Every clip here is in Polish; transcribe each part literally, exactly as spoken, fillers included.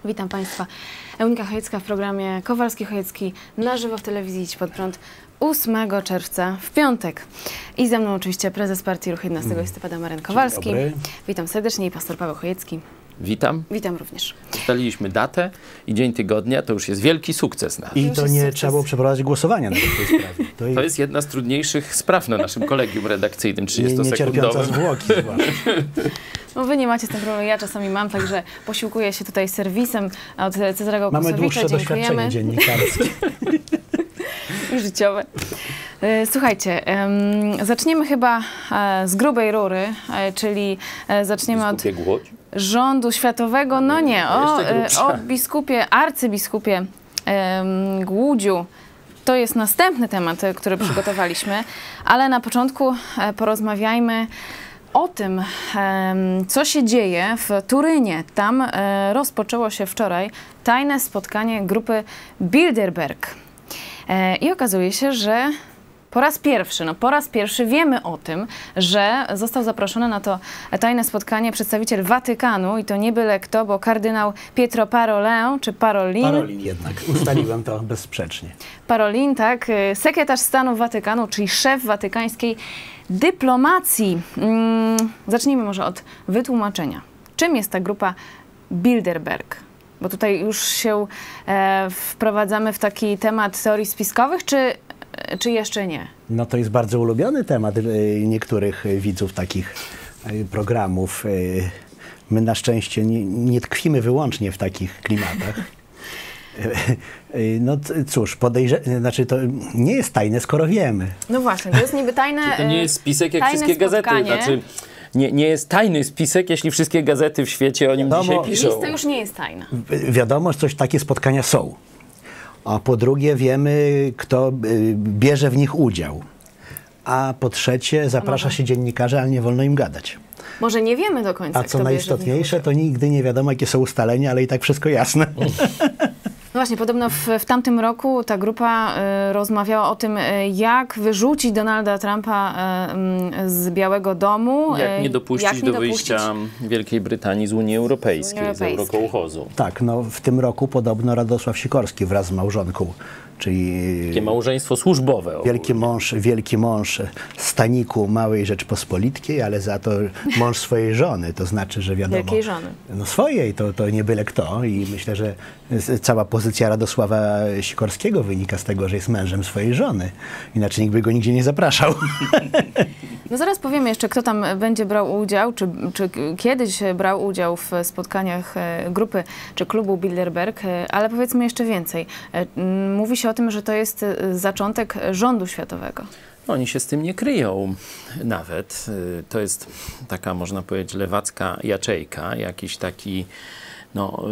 Witam Państwa. Eunika Chojecka w programie Kowalski-Chojecki na żywo w telewizji Idź Pod Prąd ósmego czerwca w piątek. I ze mną oczywiście prezes partii Ruch jedenastego listopada Marek Kowalski. Witam serdecznie i pastor Paweł Chojecki. Witam. Witam również. Ustaliliśmy datę i dzień tygodnia, to już jest wielki sukces nasz. I to nie sukces. Trzeba było przeprowadzić głosowania na tej sprawie. To, to jest jedna z trudniejszych spraw na naszym kolegium redakcyjnym trzydziestosekundowym. Nie zwłoki No wy nie macie z tym problemu, ja czasami mam, także posiłkuję się tutaj serwisem od Cezarego Kłosowicza. Mamy dłuższe Dziękujemy. doświadczenie dziennikarskie. I życiowe. Słuchajcie, um, zaczniemy chyba e, z grubej rury, e, czyli e, zaczniemy od rządu światowego. No nie, o, e, o biskupie, arcybiskupie e, Głódziu. To jest następny temat, który przygotowaliśmy, ale na początku e, porozmawiajmy o tym, co się dzieje w Turynie. Tam rozpoczęło się wczoraj tajne spotkanie grupy Bilderberg. I okazuje się, że po raz pierwszy, no po raz pierwszy wiemy o tym, że został zaproszony na to tajne spotkanie przedstawiciel Watykanu i to nie byle kto, bo kardynał Pietro Parolin, czy Parolin. Parolin jednak, ustaliłem to bezsprzecznie. Parolin, tak, sekretarz stanu Watykanu, czyli szef watykańskiej dyplomacji. Hmm, zacznijmy może od wytłumaczenia. Czym jest ta grupa Bilderberg? Bo tutaj już się e, wprowadzamy w taki temat teorii spiskowych, czy, czy jeszcze nie? No to jest bardzo ulubiony temat niektórych widzów takich programów. My na szczęście nie, nie tkwimy wyłącznie w takich klimatach. No cóż, podejrzewam, znaczy to nie jest tajne, skoro wiemy. No właśnie, to jest niby tajne. To nie jest spisek jak wszystkie gazety. Znaczy, nie, nie jest tajny spisek, jeśli wszystkie gazety w świecie o nim wiadomo, dzisiaj piszą. Lista już nie jest tajna. Wiadomo, że coś takie spotkania są. A po drugie wiemy, kto bierze w nich udział. A po trzecie zaprasza się dziennikarzy, ale nie wolno im gadać. Może nie wiemy do końca, A co najistotniejsze, to nigdy nie wiadomo, jakie są ustalenia, ale i tak wszystko jasne. No właśnie, podobno w, w tamtym roku ta grupa y, rozmawiała o tym, y, jak wyrzucić Donalda Trumpa y, y, z Białego Domu. Jak nie dopuścić jak nie do dopuścić... wyjścia Wielkiej Brytanii z Unii Europejskiej, z, Unii Europejskiej. z Eurokołchozu. Tak, no w tym roku podobno Radosław Sikorski wraz z małżonką, czyli... Takie małżeństwo służbowe. Wielki mąż, wielki mąż staniku Małej Rzeczpospolitej, ale za to mąż swojej żony, to znaczy, że wiadomo... Wielkiej żony. No swojej, to, to nie byle kto i myślę, że cała pozycja Radosława Sikorskiego wynika z tego, że jest mężem swojej żony. Inaczej nikt by go nigdzie nie zapraszał. No zaraz powiemy jeszcze, kto tam będzie brał udział, czy, czy kiedyś brał udział w spotkaniach grupy czy klubu Bilderberg, ale powiedzmy jeszcze więcej. Mówi się o tym, że to jest zaczątek rządu światowego. No, oni się z tym nie kryją nawet. To jest taka, można powiedzieć, lewacka jaczejka, jakiś taki, no...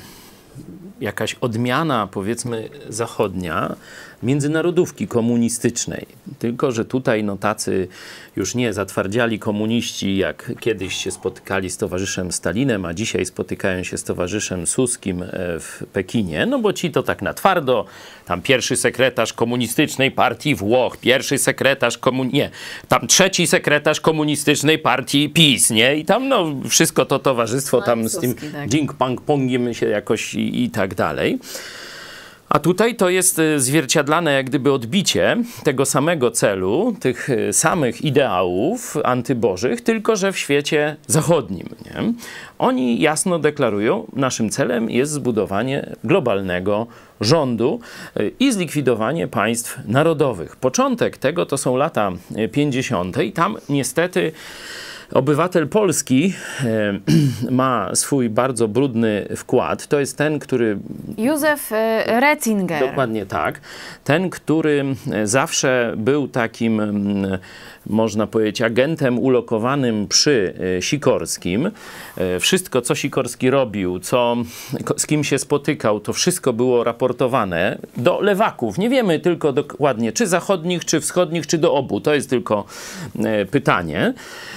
jakaś odmiana, powiedzmy, zachodnia międzynarodówki komunistycznej. Tylko że tutaj no, tacy już nie zatwardziali komuniści, jak kiedyś się spotykali z towarzyszem Stalinem, a dzisiaj spotykają się z towarzyszem Suskim w Pekinie, no bo ci to tak na twardo, tam pierwszy sekretarz komunistycznej partii Włoch, pierwszy sekretarz komun... nie, tam trzeci sekretarz komunistycznej partii PiS, nie? I tam no wszystko to towarzystwo no, tam z Suski, tym tak. ding-pang-pongiem się jakoś i, i tak dalej. A tutaj to jest zwierciadlane jak gdyby odbicie tego samego celu, tych samych ideałów antybożych, tylko że w świecie zachodnim. Nie? Oni jasno deklarują, naszym celem jest zbudowanie globalnego rządu i zlikwidowanie państw narodowych. Początek tego to są lata pięćdziesiąte i tam niestety obywatel Polski e, ma swój bardzo brudny wkład. To jest ten, który... Józef e, Ratzinger. Dokładnie tak. Ten, który zawsze był takim, można powiedzieć, agentem ulokowanym przy Sikorskim. E, wszystko, co Sikorski robił, co, z kim się spotykał, to wszystko było raportowane do lewaków. Nie wiemy tylko dokładnie, czy zachodnich, czy wschodnich, czy do obu. To jest tylko e, pytanie.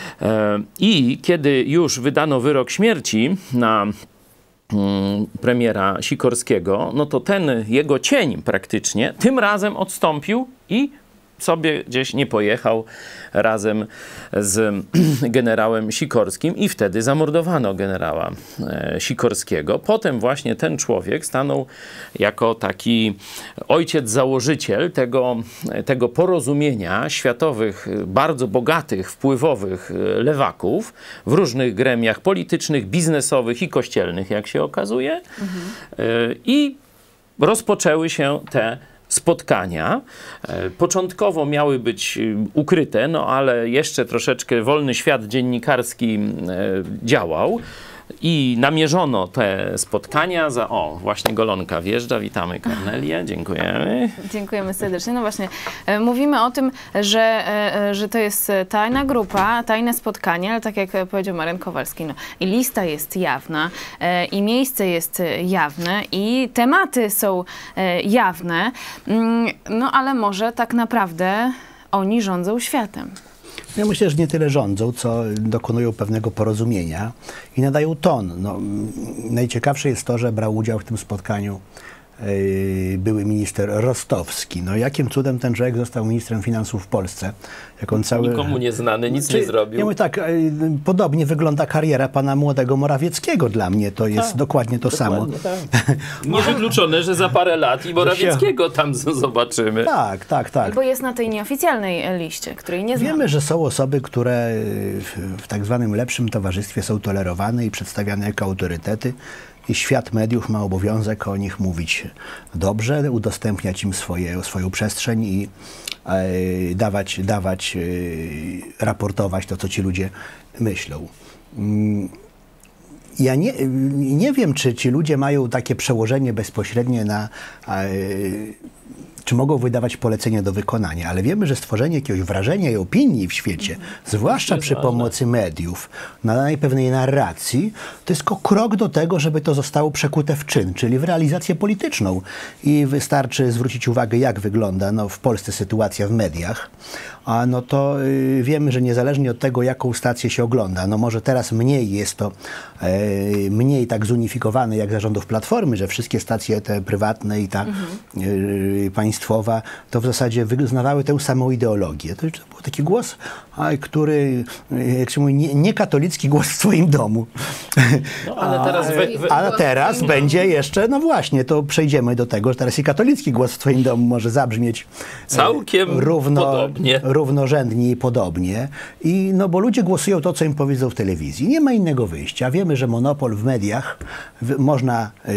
I kiedy już wydano wyrok śmierci na premiera Sikorskiego, no to ten jego cień praktycznie tym razem odstąpił i sobie gdzieś nie pojechał razem z generałem Sikorskim i wtedy zamordowano generała Sikorskiego. Potem właśnie ten człowiek stanął jako taki ojciec założyciel tego, tego porozumienia światowych, bardzo bogatych, wpływowych lewaków w różnych gremiach politycznych, biznesowych i kościelnych, jak się okazuje. Mhm. I rozpoczęły się te spotkania. Początkowo miały być ukryte, no ale jeszcze troszeczkę wolny świat dziennikarski działał. I namierzono te spotkania za... O, właśnie Golonka wjeżdża. Witamy, Kornelię. Dziękujemy. Dziękujemy serdecznie. No właśnie, e, mówimy o tym, że, e, że to jest tajna grupa, tajne spotkanie, ale tak jak powiedział Marian Kowalski, no, i lista jest jawna, e, i miejsce jest jawne, i tematy są e, jawne, mm, no ale może tak naprawdę oni rządzą światem. Ja myślę, że nie tyle rządzą, co dokonują pewnego porozumienia i nadają ton. No, najciekawsze jest to, że brał udział w tym spotkaniu yy, były minister Rostowski. No jakim cudem ten człowiek został ministrem finansów w Polsce? Jak on cały... Nikomu nieznany, nic Czy, nie zrobił. Ja mówię tak, yy, podobnie wygląda kariera pana młodego Morawieckiego dla mnie. To jest tak, dokładnie to dokładnie, samo. Tak. Niewykluczone, że za parę lat i Morawieckiego tam zobaczymy. Tak, tak, tak. Bo jest na tej nieoficjalnej liście, której nie znamy. Wiemy, że są osoby, które w, w tak zwanym lepszym towarzystwie są tolerowane i przedstawiane jako autorytety. I świat mediów ma obowiązek o nich mówić dobrze, udostępniać im swoje, swoją przestrzeń i e, dawać, dawać e, raportować to, co ci ludzie myślą. Mm. Ja nie, nie wiem, czy ci ludzie mają takie przełożenie bezpośrednie na... E, czy mogą wydawać polecenia do wykonania, ale wiemy, że stworzenie jakiegoś wrażenia i opinii w świecie, mm. zwłaszcza przy ważne. pomocy mediów, na pewnej narracji, to jest tylko krok do tego, żeby to zostało przekute w czyn, czyli w realizację polityczną. I wystarczy zwrócić uwagę, jak wygląda no, w Polsce sytuacja w mediach, a no to y, wiemy, że niezależnie od tego, jaką stację się ogląda, no może teraz mniej jest to y, mniej tak zunifikowane jak zarządów Platformy, że wszystkie stacje te prywatne i ta mhm. y, państwowa to w zasadzie wyznawały tę samą ideologię. To, to był taki głos, a, który, jak się mówi, nie, niekatolicki głos w swoim domu. No, ale teraz, wy, wy, a teraz będzie jeszcze, no właśnie, to przejdziemy do tego, że teraz i katolicki głos w twoim domu może zabrzmieć całkiem równo, podobnie. równorzędnie i podobnie. I no bo ludzie głosują to, co im powiedzą w telewizji. Nie ma innego wyjścia. Wiemy, że monopol w mediach w, można, yy,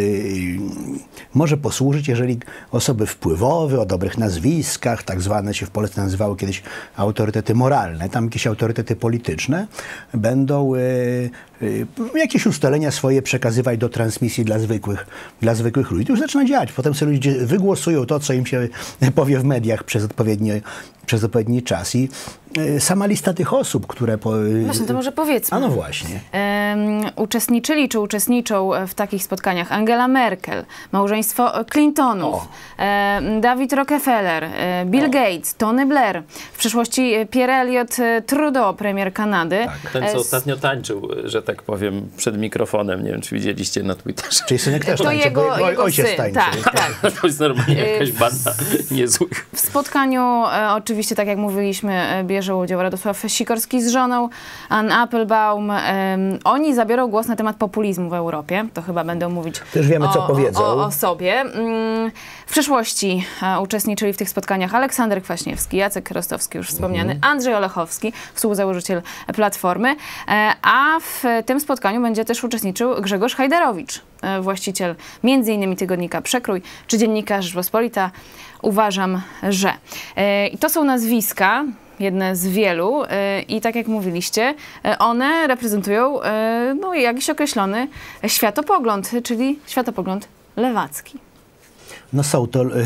może posłużyć, jeżeli osoby wpływowe, o dobrych nazwiskach, tak zwane się w Polsce nazywały kiedyś autorytety moralne, tam jakieś autorytety polityczne, będą yy, yy, jakieś ustalenia swoje przekazywać do transmisji dla zwykłych, dla zwykłych ludzi. To już zaczyna działać. Potem sobie ludzie wygłosują to, co im się powie w mediach przez odpowiednie przez odpowiedni czas. I y, sama lista tych osób, które... Po, y, właśnie, to może powiedzmy. A no właśnie. Um, uczestniczyli czy uczestniczą w takich spotkaniach Angela Merkel, małżeństwo Clintonów, um, David Rockefeller, um, Bill o. Gates, Tony Blair, w przyszłości Pierre Elliott Trudeau, premier Kanady. Tak. Ten, co e, ostatnio tańczył, że tak powiem, przed mikrofonem. Nie wiem, czy widzieliście na Twitterze. Czyli synek też to tańczy, jego, bo jego ojciec syn. tańczy. Tak, tak. To jest normalnie jakaś banda niezłych. W spotkaniu e, oczywiście Oczywiście, tak jak mówiliśmy, bierze udział Radosław Sikorski z żoną, Ann Applebaum. Um, oni zabiorą głos na temat populizmu w Europie. To chyba będą mówić Też wiemy, o, co powiedzą. O, o sobie. Um, w przeszłości uh, uczestniczyli w tych spotkaniach Aleksander Kwaśniewski, Jacek Rostowski, już wspomniany, mhm. Andrzej Olechowski, współzałożyciel Platformy, uh, a w tym spotkaniu będzie też uczestniczył Grzegorz Hajderowicz, uh, właściciel między innymi tygodnika Przekrój, czy dziennika Rzeczpospolita. Uważam, że. I to są nazwiska, jedne z wielu i tak jak mówiliście, one reprezentują no, jakiś określony światopogląd, czyli światopogląd lewacki. No są to y,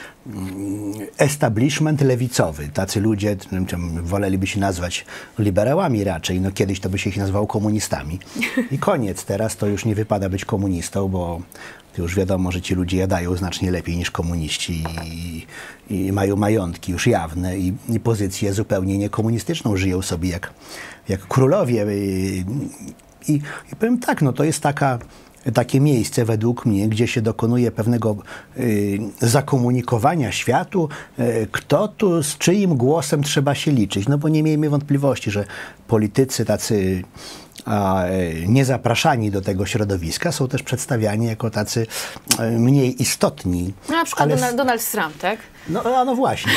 establishment lewicowy. Tacy ludzie, woleliby się nazwać liberałami raczej. No kiedyś to by się ich nazywało komunistami. I koniec. Teraz to już nie wypada być komunistą, bo już wiadomo, że ci ludzie jadają znacznie lepiej niż komuniści i, i mają majątki już jawne i, i pozycję zupełnie niekomunistyczną. Żyją sobie jak, jak królowie. I, i, i powiem tak, no to jest taka takie miejsce według mnie, gdzie się dokonuje pewnego y, zakomunikowania światu, y, kto tu z czyim głosem trzeba się liczyć. No bo nie miejmy wątpliwości, że politycy tacy a niezapraszani do tego środowiska są też przedstawiani jako tacy mniej istotni. No, na przykład ale... Donald, Donald Trump, tak? No, a no właśnie.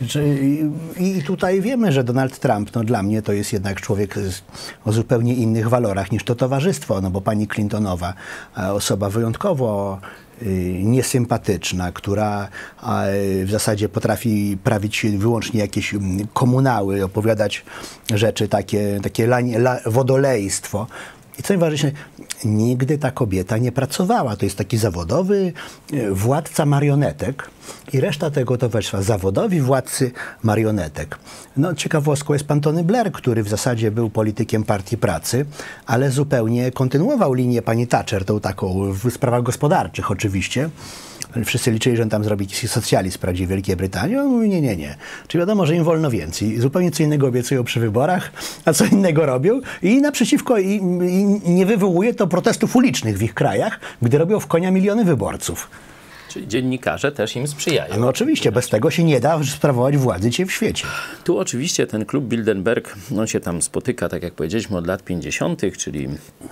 I tutaj wiemy, że Donald Trump, no dla mnie to jest jednak człowiek z, o zupełnie innych walorach niż to towarzystwo, no bo pani Clintonowa, osoba wyjątkowo niesympatyczna, która w zasadzie potrafi prawić wyłącznie jakieś komunały, opowiadać rzeczy takie, takie lanie, la, wodolejstwo. I co najważniejsze, nigdy ta kobieta nie pracowała. To jest taki zawodowy władca marionetek i reszta tego towarzystwa. Zawodowi władcy marionetek. No, ciekawostką jest pan Tony Blair, który w zasadzie był politykiem Partii Pracy, ale zupełnie kontynuował linię pani Thatcher, tą taką w sprawach gospodarczych oczywiście. Wszyscy liczyli, że on tam zrobi socjalizm prawdziwie w Wielkiej Brytanii. On mówi, nie, nie, nie. Czyli wiadomo, że im wolno więcej. Zupełnie co innego obiecują przy wyborach, a co innego robią. I naprzeciwko, i, i nie wywołuje to protestów ulicznych w ich krajach, gdy robią w konia miliony wyborców. Czyli dziennikarze też im sprzyjają. No oczywiście, bez tego się nie da sprawować władzy dzisiaj w świecie. Tu oczywiście ten klub Bilderberg, on się tam spotyka, tak jak powiedzieliśmy, od lat pięćdziesiątych, czyli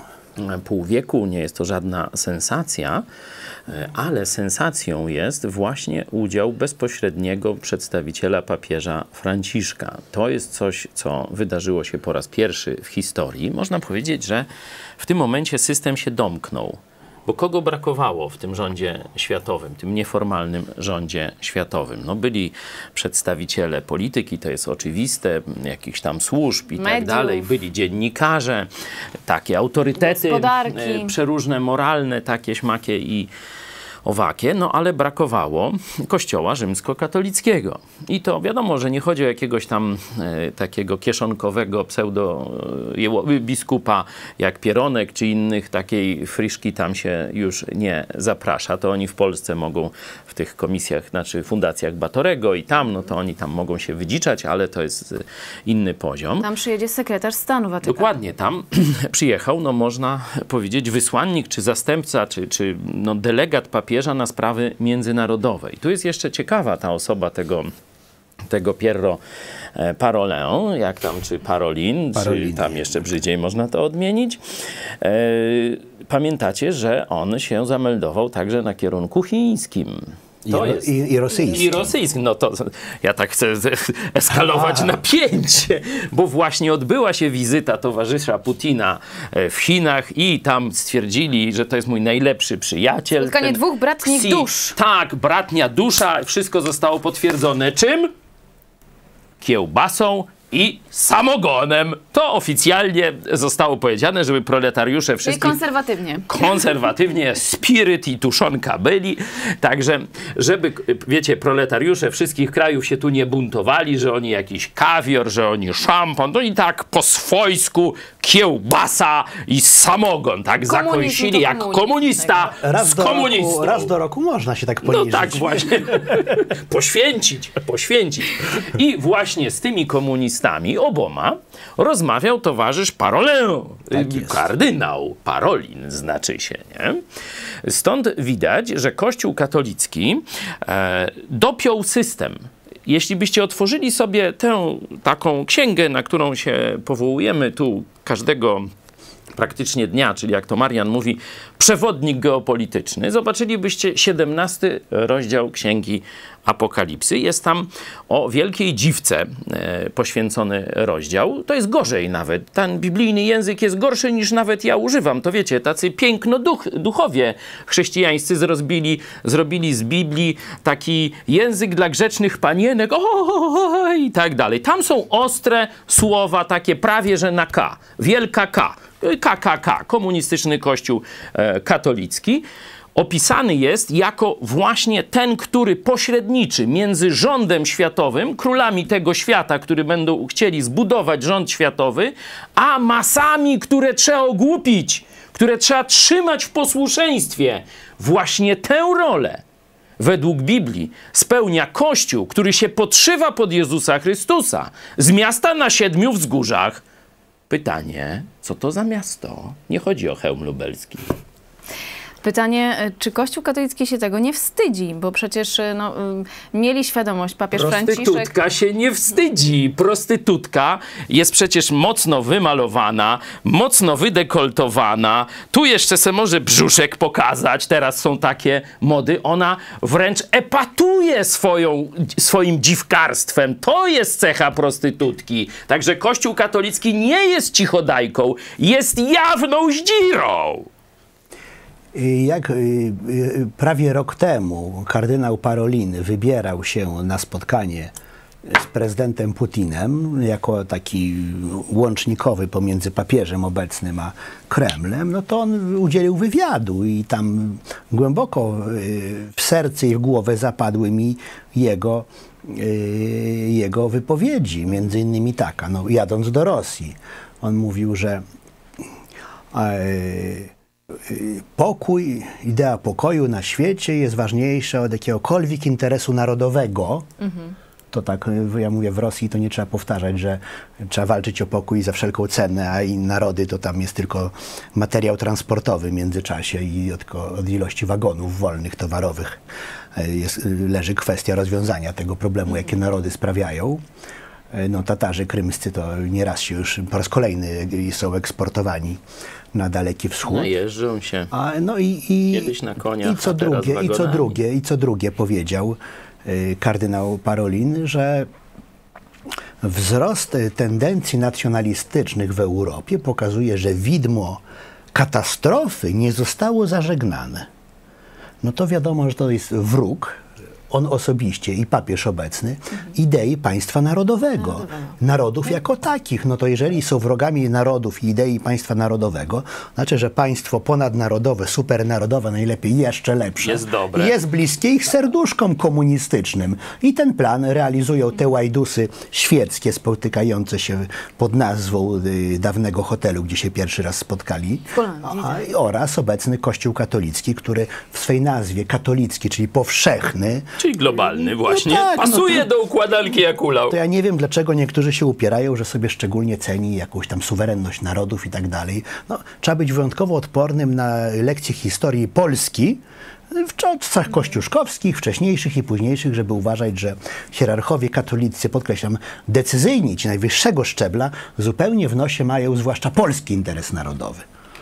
pół wieku, nie jest to żadna sensacja, ale sensacją jest właśnie udział bezpośredniego przedstawiciela papieża Franciszka. To jest coś, co wydarzyło się po raz pierwszy w historii. Można powiedzieć, że w tym momencie system się domknął. Bo kogo brakowało w tym rządzie światowym, tym nieformalnym rządzie światowym? No byli przedstawiciele polityki, to jest oczywiste, jakichś tam służb i mediów, tak dalej. Byli dziennikarze, takie autorytety gospodarki, przeróżne, moralne, takie, śmakie i owakie, no ale brakowało kościoła rzymskokatolickiego. I to wiadomo, że nie chodzi o jakiegoś tam e, takiego kieszonkowego pseudo e, biskupa jak Pieronek czy innych, takiej friszki tam się już nie zaprasza. To oni w Polsce mogą w tych komisjach, znaczy fundacjach Batorego i tam, no to oni tam mogą się wydziczać, ale to jest inny poziom. Tam przyjedzie sekretarz stanu Watykanu. Dokładnie, tam przyjechał, no można powiedzieć, wysłannik, czy zastępca, czy, czy no, delegat papieża na sprawy międzynarodowe. I tu jest jeszcze ciekawa ta osoba tego, tego Piero Parolin, jak tam, czy Parolin, Parolin, czy tam jeszcze brzydziej można to odmienić. E, pamiętacie, że on się zameldował także na kierunku chińskim. To I, jest. I, i rosyjskim. I rosyjskim. No to ja tak chcę eskalować A. napięcie, bo właśnie odbyła się wizyta towarzysza Putina w Chinach i tam stwierdzili, że to jest mój najlepszy przyjaciel. Spotkanie dwóch bratnich Xi. dusz. Tak, bratnia dusza. Wszystko zostało potwierdzone czym? Kiełbasą i samogonem. To oficjalnie zostało powiedziane, żeby proletariusze wszystkich... Czyli konserwatywnie. Konserwatywnie, spiryt i tuszonka byli. Także, żeby, wiecie, proletariusze wszystkich krajów się tu nie buntowali, że oni jakiś kawior, że oni szampan, to i tak po swojsku kiełbasa i samogon, tak zakąsili jak komunista raz z do komunistą. Roku, raz do roku można się tak poniżyć. No tak właśnie. poświęcić, poświęcić. I właśnie z tymi komunistami oboma rozmawiał towarzysz Parolin, tak kardynał Parolin znaczy się, nie? Stąd widać, że Kościół katolicki e, dopiął system. Jeśli byście otworzyli sobie tę taką księgę, na którą się powołujemy tu każdego praktycznie dnia, czyli jak to Marian mówi, przewodnik geopolityczny, zobaczylibyście siedemnasty rozdział Księgi Apokalipsy. Jest tam o wielkiej dziwce e, poświęcony rozdział. To jest gorzej nawet. Ten biblijny język jest gorszy niż nawet ja używam. To wiecie, tacy piękno duch, duchowie chrześcijańscy zrobili, zrobili z Biblii taki język dla grzecznych panienek o, i tak dalej. Tam są ostre słowa, takie prawie że na K. Wielka K. K K K. Komunistyczny Kościół e, katolicki. Opisany jest jako właśnie ten, który pośredniczy między rządem światowym, królami tego świata, którzy będą chcieli zbudować rząd światowy, a masami, które trzeba ogłupić, które trzeba trzymać w posłuszeństwie. Właśnie tę rolę według Biblii spełnia Kościół, który się podszywa pod Jezusa Chrystusa z miasta na siedmiu wzgórzach. Pytanie, co to za miasto? Nie chodzi o hełm lubelski. Pytanie, czy Kościół katolicki się tego nie wstydzi, bo przecież no, mieli świadomość, papież Franciszek... Prostytutka się nie wstydzi. Prostytutka jest przecież mocno wymalowana, mocno wydekoltowana. Tu jeszcze se może brzuszek pokazać. Teraz są takie mody. Ona wręcz epatuje swoją, swoim dziwkarstwem. To jest cecha prostytutki. Także Kościół katolicki nie jest cichodajką, jest jawną zdzirą. Jak prawie rok temu kardynał Parolin wybierał się na spotkanie z prezydentem Putinem jako taki łącznikowy pomiędzy papieżem obecnym a Kremlem, no to on udzielił wywiadu i tam głęboko w serce i w głowę zapadły mi jego, jego wypowiedzi. Między innymi taka, no, jadąc do Rosji, on mówił, że pokój, idea pokoju na świecie jest ważniejsza od jakiegokolwiek interesu narodowego. Mhm. To tak, ja mówię, w Rosji to nie trzeba powtarzać, że trzeba walczyć o pokój za wszelką cenę, a i narody to tam jest tylko materiał transportowy w międzyczasie i od, od ilości wagonów wolnych, towarowych jest, leży kwestia rozwiązania tego problemu, jakie narody sprawiają. No, Tatarzy krymscy to nieraz się już po raz kolejny są eksportowani na Daleki Wschód. No, jeżdżą się. A, no i, i, kiedyś na koniach, i co drugie, i co drugie, i co drugie powiedział y, kardynał Parolin, że wzrost tendencji nacjonalistycznych w Europie pokazuje, że widmo katastrofy nie zostało zażegnane. No to wiadomo, że to jest wróg, on osobiście i papież obecny, mhm. idei państwa narodowego, narodowego. Narodów tak. jako takich. No to jeżeli są wrogami narodów i idei państwa narodowego, znaczy, że państwo ponadnarodowe, supernarodowe, najlepiej jeszcze lepsze, jest dobre. Jest bliskie ich serduszkom komunistycznym. I ten plan realizują te łajdusy świeckie spotykające się pod nazwą y, dawnego hotelu, gdzie się pierwszy raz spotkali, a, oraz obecny Kościół katolicki, który w swej nazwie katolicki, czyli powszechny, czyli globalny właśnie. No tak, pasuje no to, do układanki jak ulał. To ja nie wiem, dlaczego niektórzy się upierają, że sobie szczególnie ceni jakąś tam suwerenność narodów i tak dalej. No, trzeba być wyjątkowo odpornym na lekcje historii Polski w czasach kościuszkowskich, wcześniejszych i późniejszych, żeby uważać, że hierarchowie katolicy, podkreślam, decyzyjni, ci najwyższego szczebla, zupełnie w nosie mają zwłaszcza polski interes narodowy.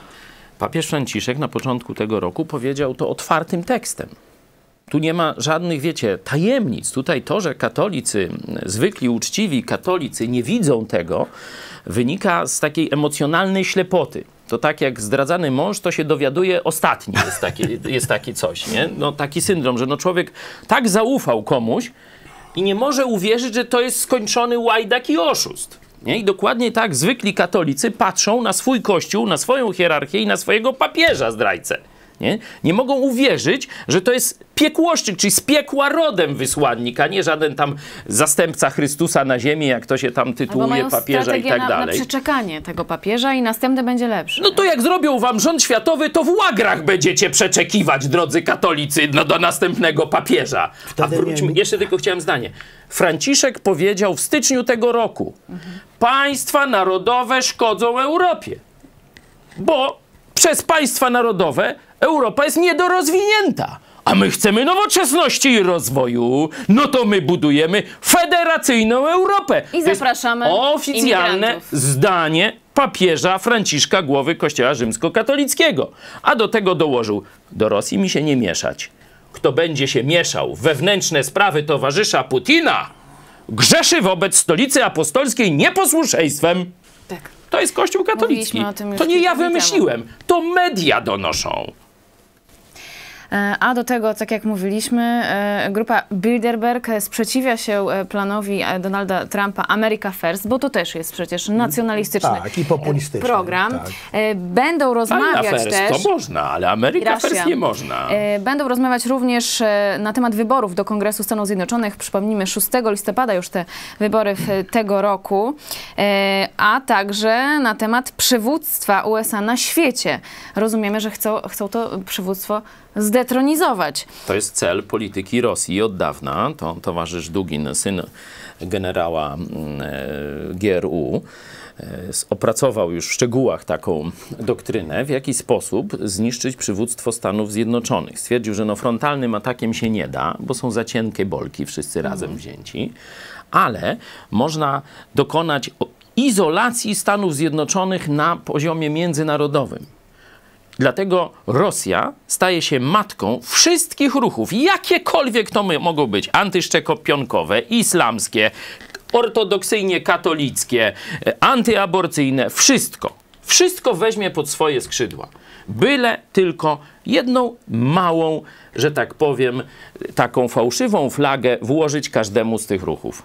Papież Franciszek na początku tego roku powiedział to otwartym tekstem. Tu nie ma żadnych, wiecie, tajemnic. Tutaj to, że katolicy, zwykli, uczciwi katolicy nie widzą tego, wynika z takiej emocjonalnej ślepoty. To tak jak zdradzany mąż, to się dowiaduje ostatni. Jest taki, jest taki coś, nie? No, taki syndrom, że no człowiek tak zaufał komuś i nie może uwierzyć, że to jest skończony łajdak i oszust. Nie? I dokładnie tak zwykli katolicy patrzą na swój kościół, na swoją hierarchię i na swojego papieża zdrajcę. Nie? nie mogą uwierzyć, że to jest piekłoszczyk, czyli z piekła rodem wysłannik, a nie żaden tam zastępca Chrystusa na ziemi, jak to się tam tytułuje, papieża i tak na, dalej. na przeczekanie tego papieża i następny będzie lepszy. No to jak zrobią wam rząd światowy, to w łagrach będziecie przeczekiwać, drodzy katolicy, no, do następnego papieża. Wtedy a wróćmy, nie... jeszcze tylko chciałem zdanie. Franciszek powiedział w styczniu tego roku, mhm. państwa narodowe szkodzą Europie, bo przez państwa narodowe Europa jest niedorozwinięta, a my chcemy nowoczesności i rozwoju. No to my budujemy federacyjną Europę. I zapraszamy to jest oficjalne imigrantów. zdanie papieża Franciszka, głowy Kościoła rzymskokatolickiego. A do tego dołożył, do Rosji mi się nie mieszać. Kto będzie się mieszał w wewnętrzne sprawy towarzysza Putina, grzeszy wobec stolicy apostolskiej nieposłuszeństwem. Tak. To jest Kościół katolicki. To nie ja wymyśliłem. To media donoszą. A do tego, tak jak mówiliśmy, grupa Bilderberg sprzeciwia się planowi Donalda Trumpa America First, bo to też jest przecież nacjonalistyczny tak, i populistyczny program. Tak. Będą rozmawiać First też... to można, ale America Russia. First nie można. Będą rozmawiać również na temat wyborów do Kongresu Stanów Zjednoczonych. Przypomnijmy, szóstego listopada już te wybory tego roku, a także na temat przywództwa U S A na świecie. Rozumiemy, że chcą, chcą to przywództwo zdetronizować. To jest cel polityki Rosji od dawna. To towarzysz Dugin, syn generała G R U, opracował już w szczegółach taką doktrynę, w jaki sposób zniszczyć przywództwo Stanów Zjednoczonych. Stwierdził, że no frontalnym atakiem się nie da, bo są za cienkie bolki, wszyscy razem wzięci, ale można dokonać izolacji Stanów Zjednoczonych na poziomie międzynarodowym. Dlatego Rosja staje się matką wszystkich ruchów, jakiekolwiek to mogą być, antyszczepionkowe, islamskie, ortodoksyjnie katolickie, antyaborcyjne, wszystko. Wszystko weźmie pod swoje skrzydła. Byle tylko jedną małą, że tak powiem, taką fałszywą flagę włożyć każdemu z tych ruchów.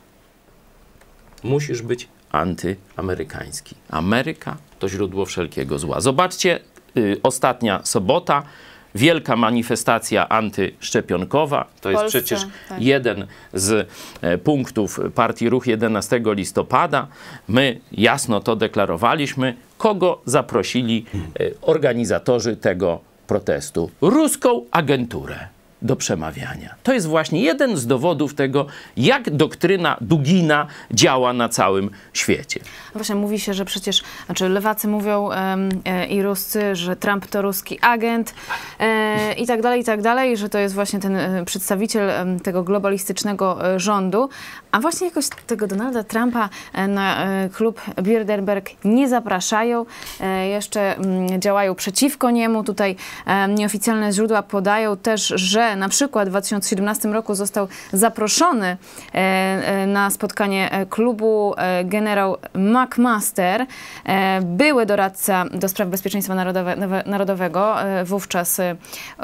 Musisz być antyamerykański. Ameryka to źródło wszelkiego zła. Zobaczcie, y, ostatnia sobota, wielka manifestacja antyszczepionkowa. To jest Polsce, przecież tak. jeden z e, punktów partii Ruch jedenastego listopada. My jasno to deklarowaliśmy. Kogo zaprosili e, organizatorzy tego protestu? Ruską agenturę do przemawiania. To jest właśnie jeden z dowodów tego, jak doktryna Dugina działa na całym świecie. Właśnie mówi się, że przecież, znaczy lewacy mówią um, e, i Ruscy, że Trump to ruski agent e, i tak dalej, i tak dalej, że to jest właśnie ten e, przedstawiciel e, tego globalistycznego e, rządu, a właśnie jakoś tego Donalda Trumpa e, na e, klub Bilderberg nie zapraszają, e, jeszcze m, działają przeciwko niemu. Tutaj e, nieoficjalne źródła podają też, że na przykład w dwa tysiące siedemnastym roku został zaproszony e, e, na spotkanie klubu e, generał McMaster, e, były doradca do spraw bezpieczeństwa narodowe, narodowego, e, wówczas e,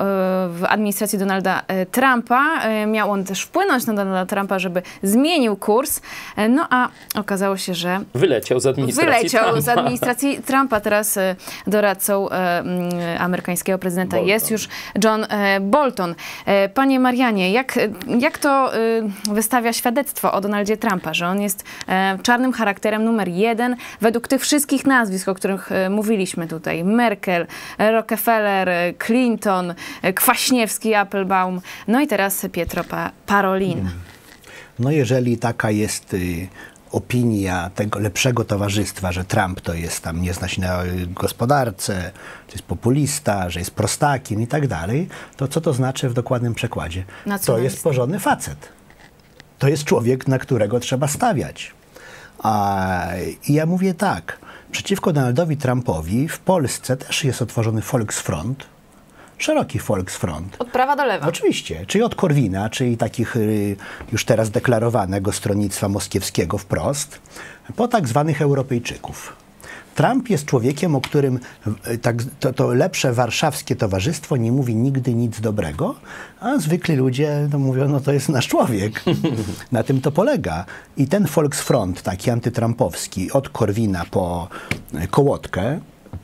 w administracji Donalda Trumpa. E, miał on też wpłynąć na Donalda Trumpa, żeby zmienił kurs, e, no a okazało się, że wyleciał z administracji wyleciał Trumpa. z administracji Trumpa. Teraz e, doradcą e, amerykańskiego prezydenta Bolton. jest już John e, Bolton. E, panie Marianie, jak, jak to e, wystawia świadectwo o Donaldzie Trumpa, że on jest e, czarnym charakterem numer jeden według tych wszystkich nazwisk, o których e, mówiliśmy tutaj. Merkel, Rockefeller, Clinton, e, Kwaśniewski, Applebaum, no i teraz Pietro pa Parolin. No jeżeli taka jest y, opinia tego lepszego towarzystwa, że Trump to jest tam, nie zna się na gospodarce, że jest populista, że jest prostakiem i tak dalej, to co to znaczy w dokładnym przekładzie? To jest porządny facet. To jest człowiek, na którego trzeba stawiać. A, I ja mówię tak, przeciwko Donaldowi Trumpowi w Polsce też jest otworzony Volksfront, szeroki Volksfront. Od prawa do lewa. Oczywiście, czyli od Korwina, czyli takich y, już teraz deklarowanego stronnictwa moskiewskiego wprost, po tak zwanych Europejczyków. Trump jest człowiekiem, o którym y, tak, to, to lepsze warszawskie towarzystwo nie mówi nigdy nic dobrego, a zwykli ludzie no, mówią, no to jest nasz człowiek. Na tym to polega. I ten Volksfront, taki antytrumpowski, od Korwina po y, Kołotkę,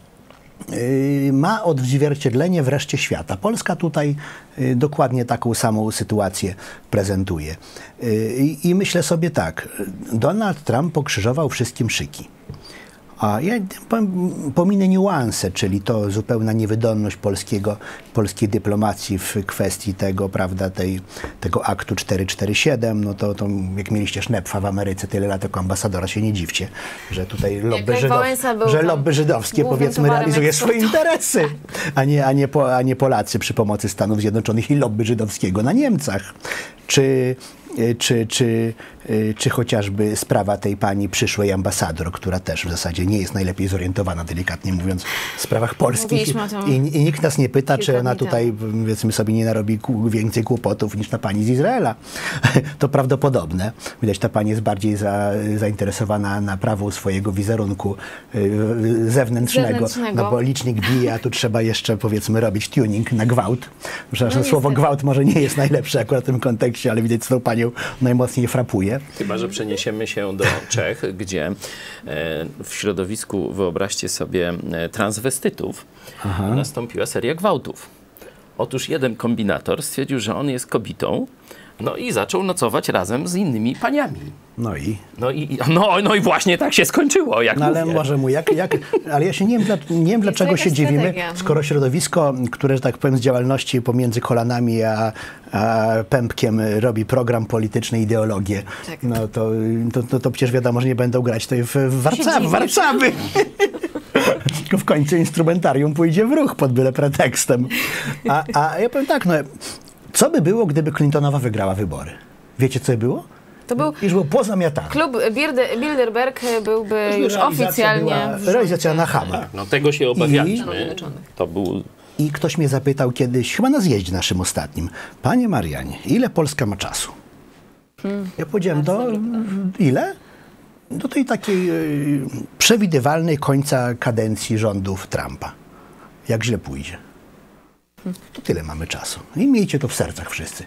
ma odzwierciedlenie w reszcie świata. Polska tutaj dokładnie taką samą sytuację prezentuje. I, i myślę sobie tak, Donald Trump pokrzyżował wszystkim szyki. A ja pominę niuanse, czyli to zupełna niewydolność polskiego, polskiej dyplomacji w kwestii tego, prawda, tej, tego aktu czterysta czterdzieści siedem, no to, to jak mieliście Sznepfa w Ameryce tyle lat jako ambasadora, się nie dziwcie, że tutaj lobby, żydow, że lobby żydowskie powiedzmy realizuje swoje interesy, a nie, a, nie po, a nie Polacy przy pomocy Stanów Zjednoczonych i lobby żydowskiego na Niemcach. Czy Czy, czy, czy chociażby sprawa tej pani przyszłej ambasador, która też w zasadzie nie jest najlepiej zorientowana, delikatnie mówiąc, w sprawach polskich. I, I nikt nas nie pyta, czy ona tutaj, powiedzmy sobie, nie narobi więcej kłopotów niż ta pani z Izraela. To prawdopodobne. Widać, ta pani jest bardziej za, zainteresowana naprawą swojego wizerunku y, zewnętrznego, zewnętrznego, no bo licznik bije, a tu trzeba jeszcze, powiedzmy, robić tuning na gwałt. Przepraszam, no słowo gwałt może nie jest najlepsze akurat w tym kontekście, ale widać, co tą panią najmocniej frapuje. Chyba że przeniesiemy się do Czech, gdzie w środowisku, wyobraźcie sobie, transwestytów, Aha. nastąpiła seria gwałtów. Otóż jeden kombinator stwierdził, że on jest kobietą, No i zaczął nocować razem z innymi paniami. No i? No i, no, no i właśnie tak się skończyło, jak no, ale mówię. może mu, jak, jak, ale ja się nie wiem, dla, nie wiem dlaczego się dziwimy, strategia. skoro środowisko, które, że tak powiem, z działalności pomiędzy kolanami a, a pępkiem robi program polityczny, ideologię, Tak. no to, to, to, to przecież wiadomo, że nie będą grać tutaj w, w Warszawie. Warszawy. Tylko w końcu instrumentarium pójdzie w ruch pod byle pretekstem. A, a ja powiem tak, no, co by było, gdyby Clintonowa wygrała wybory? Wiecie, co by było? To był Już było pozamiatane. klub Bilder, Bilderberg byłby już oficjalnie... Była realizacja na chama. No tego się obawialiśmy. To był... I ktoś mnie zapytał kiedyś, chyba na zjeździe naszym ostatnim, Panie Marianie, ile Polska ma czasu? Hmm. Ja powiedziałem, do ile? Do tej takiej y, przewidywalnej końca kadencji rządów Trumpa. Jak źle pójdzie. To tyle mamy czasu. I miejcie to w sercach wszyscy.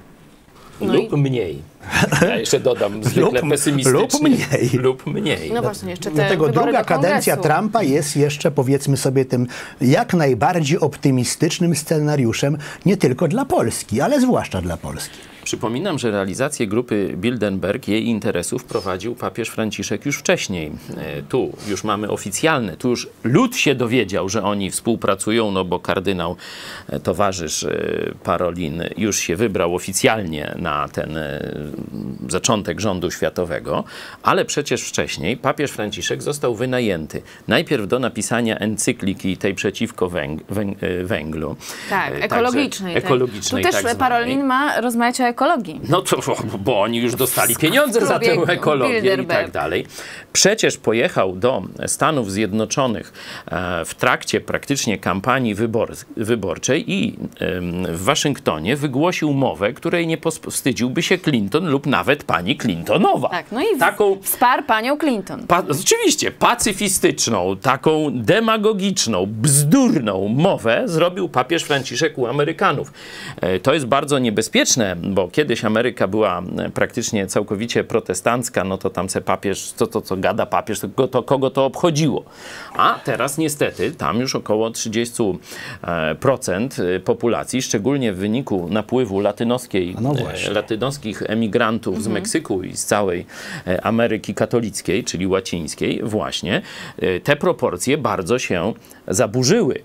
No lub i... mniej. Ja jeszcze dodam zwykle lub, pesymistycznie. Lub mniej. Lub mniej. No właśnie, jeszcze te Dlatego druga do kadencja Kongresu. Trumpa jest jeszcze, powiedzmy sobie, tym jak najbardziej optymistycznym scenariuszem nie tylko dla Polski, ale zwłaszcza dla Polski. Przypominam, że realizację grupy Bilderberg, jej interesów prowadził papież Franciszek już wcześniej. E, tu już mamy oficjalne, tu już lud się dowiedział, że oni współpracują, no bo kardynał, e, towarzysz e, Parolin już się wybrał oficjalnie na ten e, zaczątek rządu światowego, ale przecież wcześniej papież Franciszek został wynajęty. Najpierw do napisania encykliki tej przeciwko węg węg węglu. Tak, E, ekologicznej. Także, ekologicznej, Tu też tak Parolin ma rozmawiać o ekologii. No to, bo oni już dostali pieniądze za tę ekologię Bilderberg. i tak dalej. Przecież pojechał do Stanów Zjednoczonych e, w trakcie praktycznie kampanii wybor wyborczej i e, w Waszyngtonie wygłosił mowę, której nie powstydziłby się Clinton lub nawet pani Clintonowa. Tak, no i taką, wsparł panią Clinton. Pa, oczywiście pacyfistyczną, taką demagogiczną, bzdurną mowę zrobił papież Franciszek u Amerykanów. E, to jest bardzo niebezpieczne, bo kiedyś Ameryka była praktycznie całkowicie protestancka, no to tam se papież, to, to co gada papież, to, to kogo to obchodziło. A teraz niestety tam już około trzydzieści procent populacji, szczególnie w wyniku napływu latynoskiej, no latynoskich emigrantów mhm. z Meksyku i z całej Ameryki katolickiej, czyli łacińskiej, właśnie te proporcje bardzo się zaburzyły.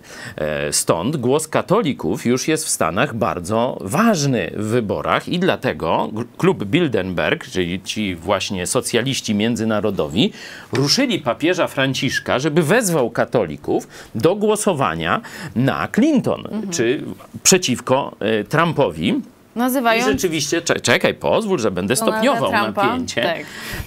Stąd głos katolików już jest w Stanach bardzo ważny w wyborach i dlatego klub Bilderberg, czyli ci właśnie socjaliści międzynarodowi, ruszyli papieża Franciszka, żeby wezwał katolików do głosowania na Clinton, mhm. czy przeciwko y, Trumpowi. Nazywają... I rzeczywiście, czekaj, pozwól, że będę stopniował napięcie. Tak.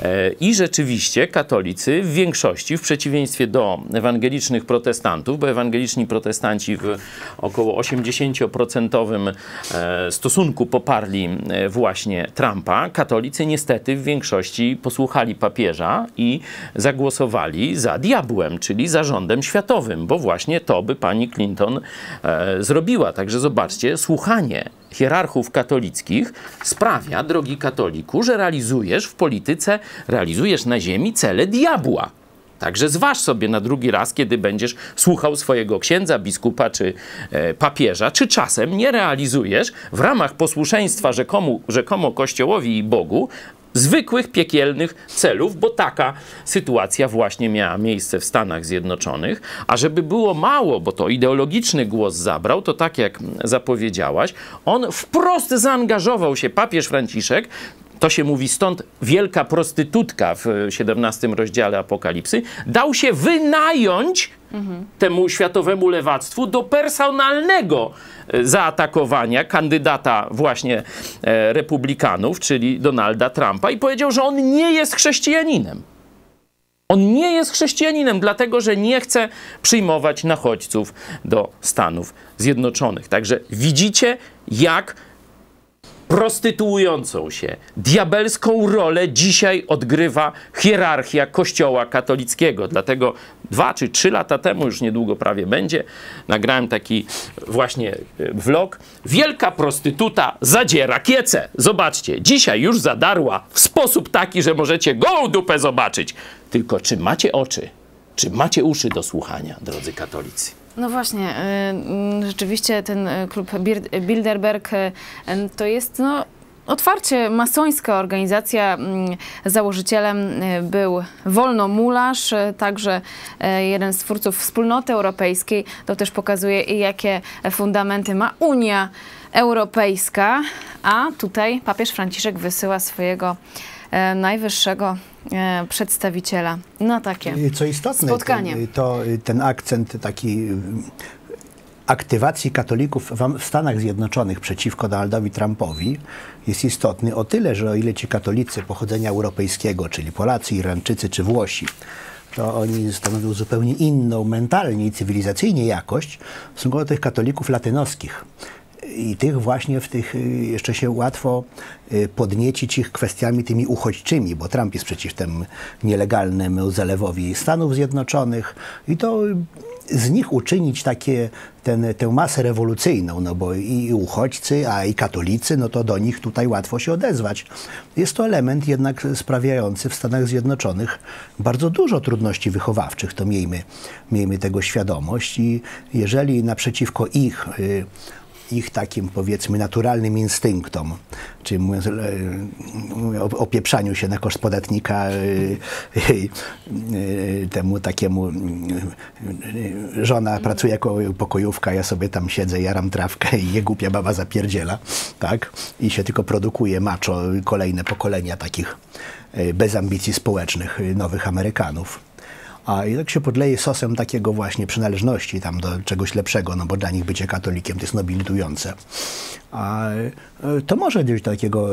I rzeczywiście katolicy w większości, w przeciwieństwie do ewangelicznych protestantów, bo ewangeliczni protestanci w około osiemdziesięcioprocentowym stosunku poparli właśnie Trumpa, katolicy niestety w większości posłuchali papieża i zagłosowali za diabłem, czyli za rządem światowym, bo właśnie to by pani Clinton zrobiła. Także zobaczcie, słuchanie hierarchów katolickich sprawia, drogi katoliku, że realizujesz w polityce, realizujesz na ziemi cele diabła. Także zważ sobie na drugi raz, kiedy będziesz słuchał swojego księdza, biskupa czy e, papieża, czy czasem nie realizujesz w ramach posłuszeństwa rzekomu, rzekomo Kościołowi i Bogu zwykłych, piekielnych celów, bo taka sytuacja właśnie miała miejsce w Stanach Zjednoczonych. A żeby było mało, bo to ideologiczny głos zabrał, to tak jak zapowiedziałaś, on wprost zaangażował się, papież Franciszek, to się mówi stąd wielka prostytutka w siedemnastym rozdziale Apokalipsy, dał się wynająć mhm. temu światowemu lewactwu do personalnego zaatakowania kandydata właśnie e, republikanów, czyli Donalda Trumpa, i powiedział, że on nie jest chrześcijaninem. On nie jest chrześcijaninem, dlatego że nie chce przyjmować nachodźców do Stanów Zjednoczonych. Także widzicie, jak prostytuującą się, diabelską rolę dzisiaj odgrywa hierarchia Kościoła katolickiego. Dlatego dwa czy trzy lata temu, już niedługo prawie będzie, nagrałem taki właśnie vlog. Wielka prostytuta zadziera kiece. Zobaczcie, dzisiaj już zadarła w sposób taki, że możecie gołą dupę zobaczyć. Tylko czy macie oczy, czy macie uszy do słuchania, drodzy katolicy? No właśnie, rzeczywiście ten klub Bilderberg to jest no, otwarcie masońska organizacja. Założycielem był Wolnomularz, także jeden z twórców Wspólnoty Europejskiej. To też pokazuje, jakie fundamenty ma Unia Europejska. A tutaj papież Franciszek wysyła swojego najwyższego przedstawiciela na takie Co istotne, spotkanie. To ten akcent taki aktywacji katolików w Stanach Zjednoczonych przeciwko Donaldowi Trumpowi jest istotny o tyle, że o ile ci katolicy pochodzenia europejskiego, czyli Polacy, Irlandczycy czy Włosi, to oni stanowią zupełnie inną mentalnie i cywilizacyjnie jakość w stosunku do tych katolików latynoskich. I tych właśnie w tych jeszcze się łatwo podniecić ich kwestiami tymi uchodźczymi, bo Trump jest przeciw temu nielegalnemu zalewowi Stanów Zjednoczonych i to z nich uczynić takie, ten, tę masę rewolucyjną, no bo i uchodźcy, a i katolicy, no to do nich tutaj łatwo się odezwać. Jest to element jednak sprawiający w Stanach Zjednoczonych bardzo dużo trudności wychowawczych, to miejmy, miejmy tego świadomość i jeżeli naprzeciwko ich ich takim, powiedzmy, naturalnym instynktom, czyli mówiąc o opieprzaniu się na koszt podatnika temu takiemu żona pracuje jako pokojówka, ja sobie tam siedzę, jaram trawkę i je głupia baba zapierdziela, tak? I się tylko produkuje macho kolejne pokolenia takich bez ambicji społecznych nowych Amerykanów. A i tak się podleje sosem takiego właśnie przynależności tam do czegoś lepszego, no bo dla nich bycie katolikiem to jest nobilitujące. A to może dojść do takiego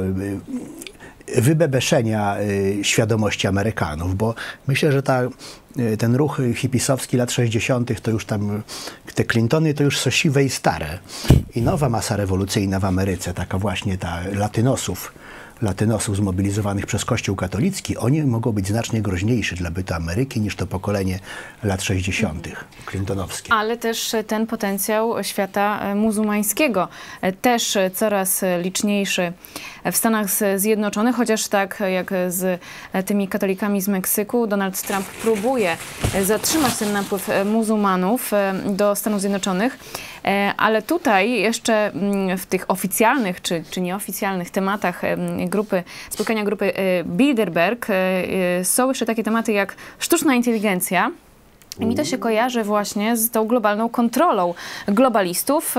wybebeszenia świadomości Amerykanów, bo myślę, że ta, ten ruch hipisowski lat sześćdziesiątych to już tam, te Clintony to już są siwe i stare. I nowa masa rewolucyjna w Ameryce, taka właśnie ta latynosów, latynosów zmobilizowanych przez Kościół katolicki, oni mogą być znacznie groźniejsi dla bytu Ameryki niż to pokolenie lat sześćdziesiątych clintonowskie. Ale też ten potencjał świata muzułmańskiego, też coraz liczniejszy w Stanach Zjednoczonych, chociaż tak jak z tymi katolikami z Meksyku, Donald Trump próbuje zatrzymać ten napływ muzułmanów do Stanów Zjednoczonych, ale tutaj jeszcze w tych oficjalnych czy, czy nieoficjalnych tematach grupy, spotkania grupy Bilderberg są jeszcze takie tematy jak sztuczna inteligencja. I mi to się kojarzy właśnie z tą globalną kontrolą globalistów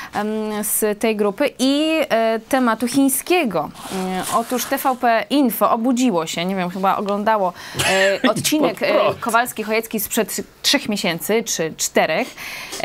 z tej grupy i tematu chińskiego. Otóż T V P Info obudziło się, nie wiem, chyba oglądało odcinek Kowalski-Chojecki sprzed trzech miesięcy czy czterech,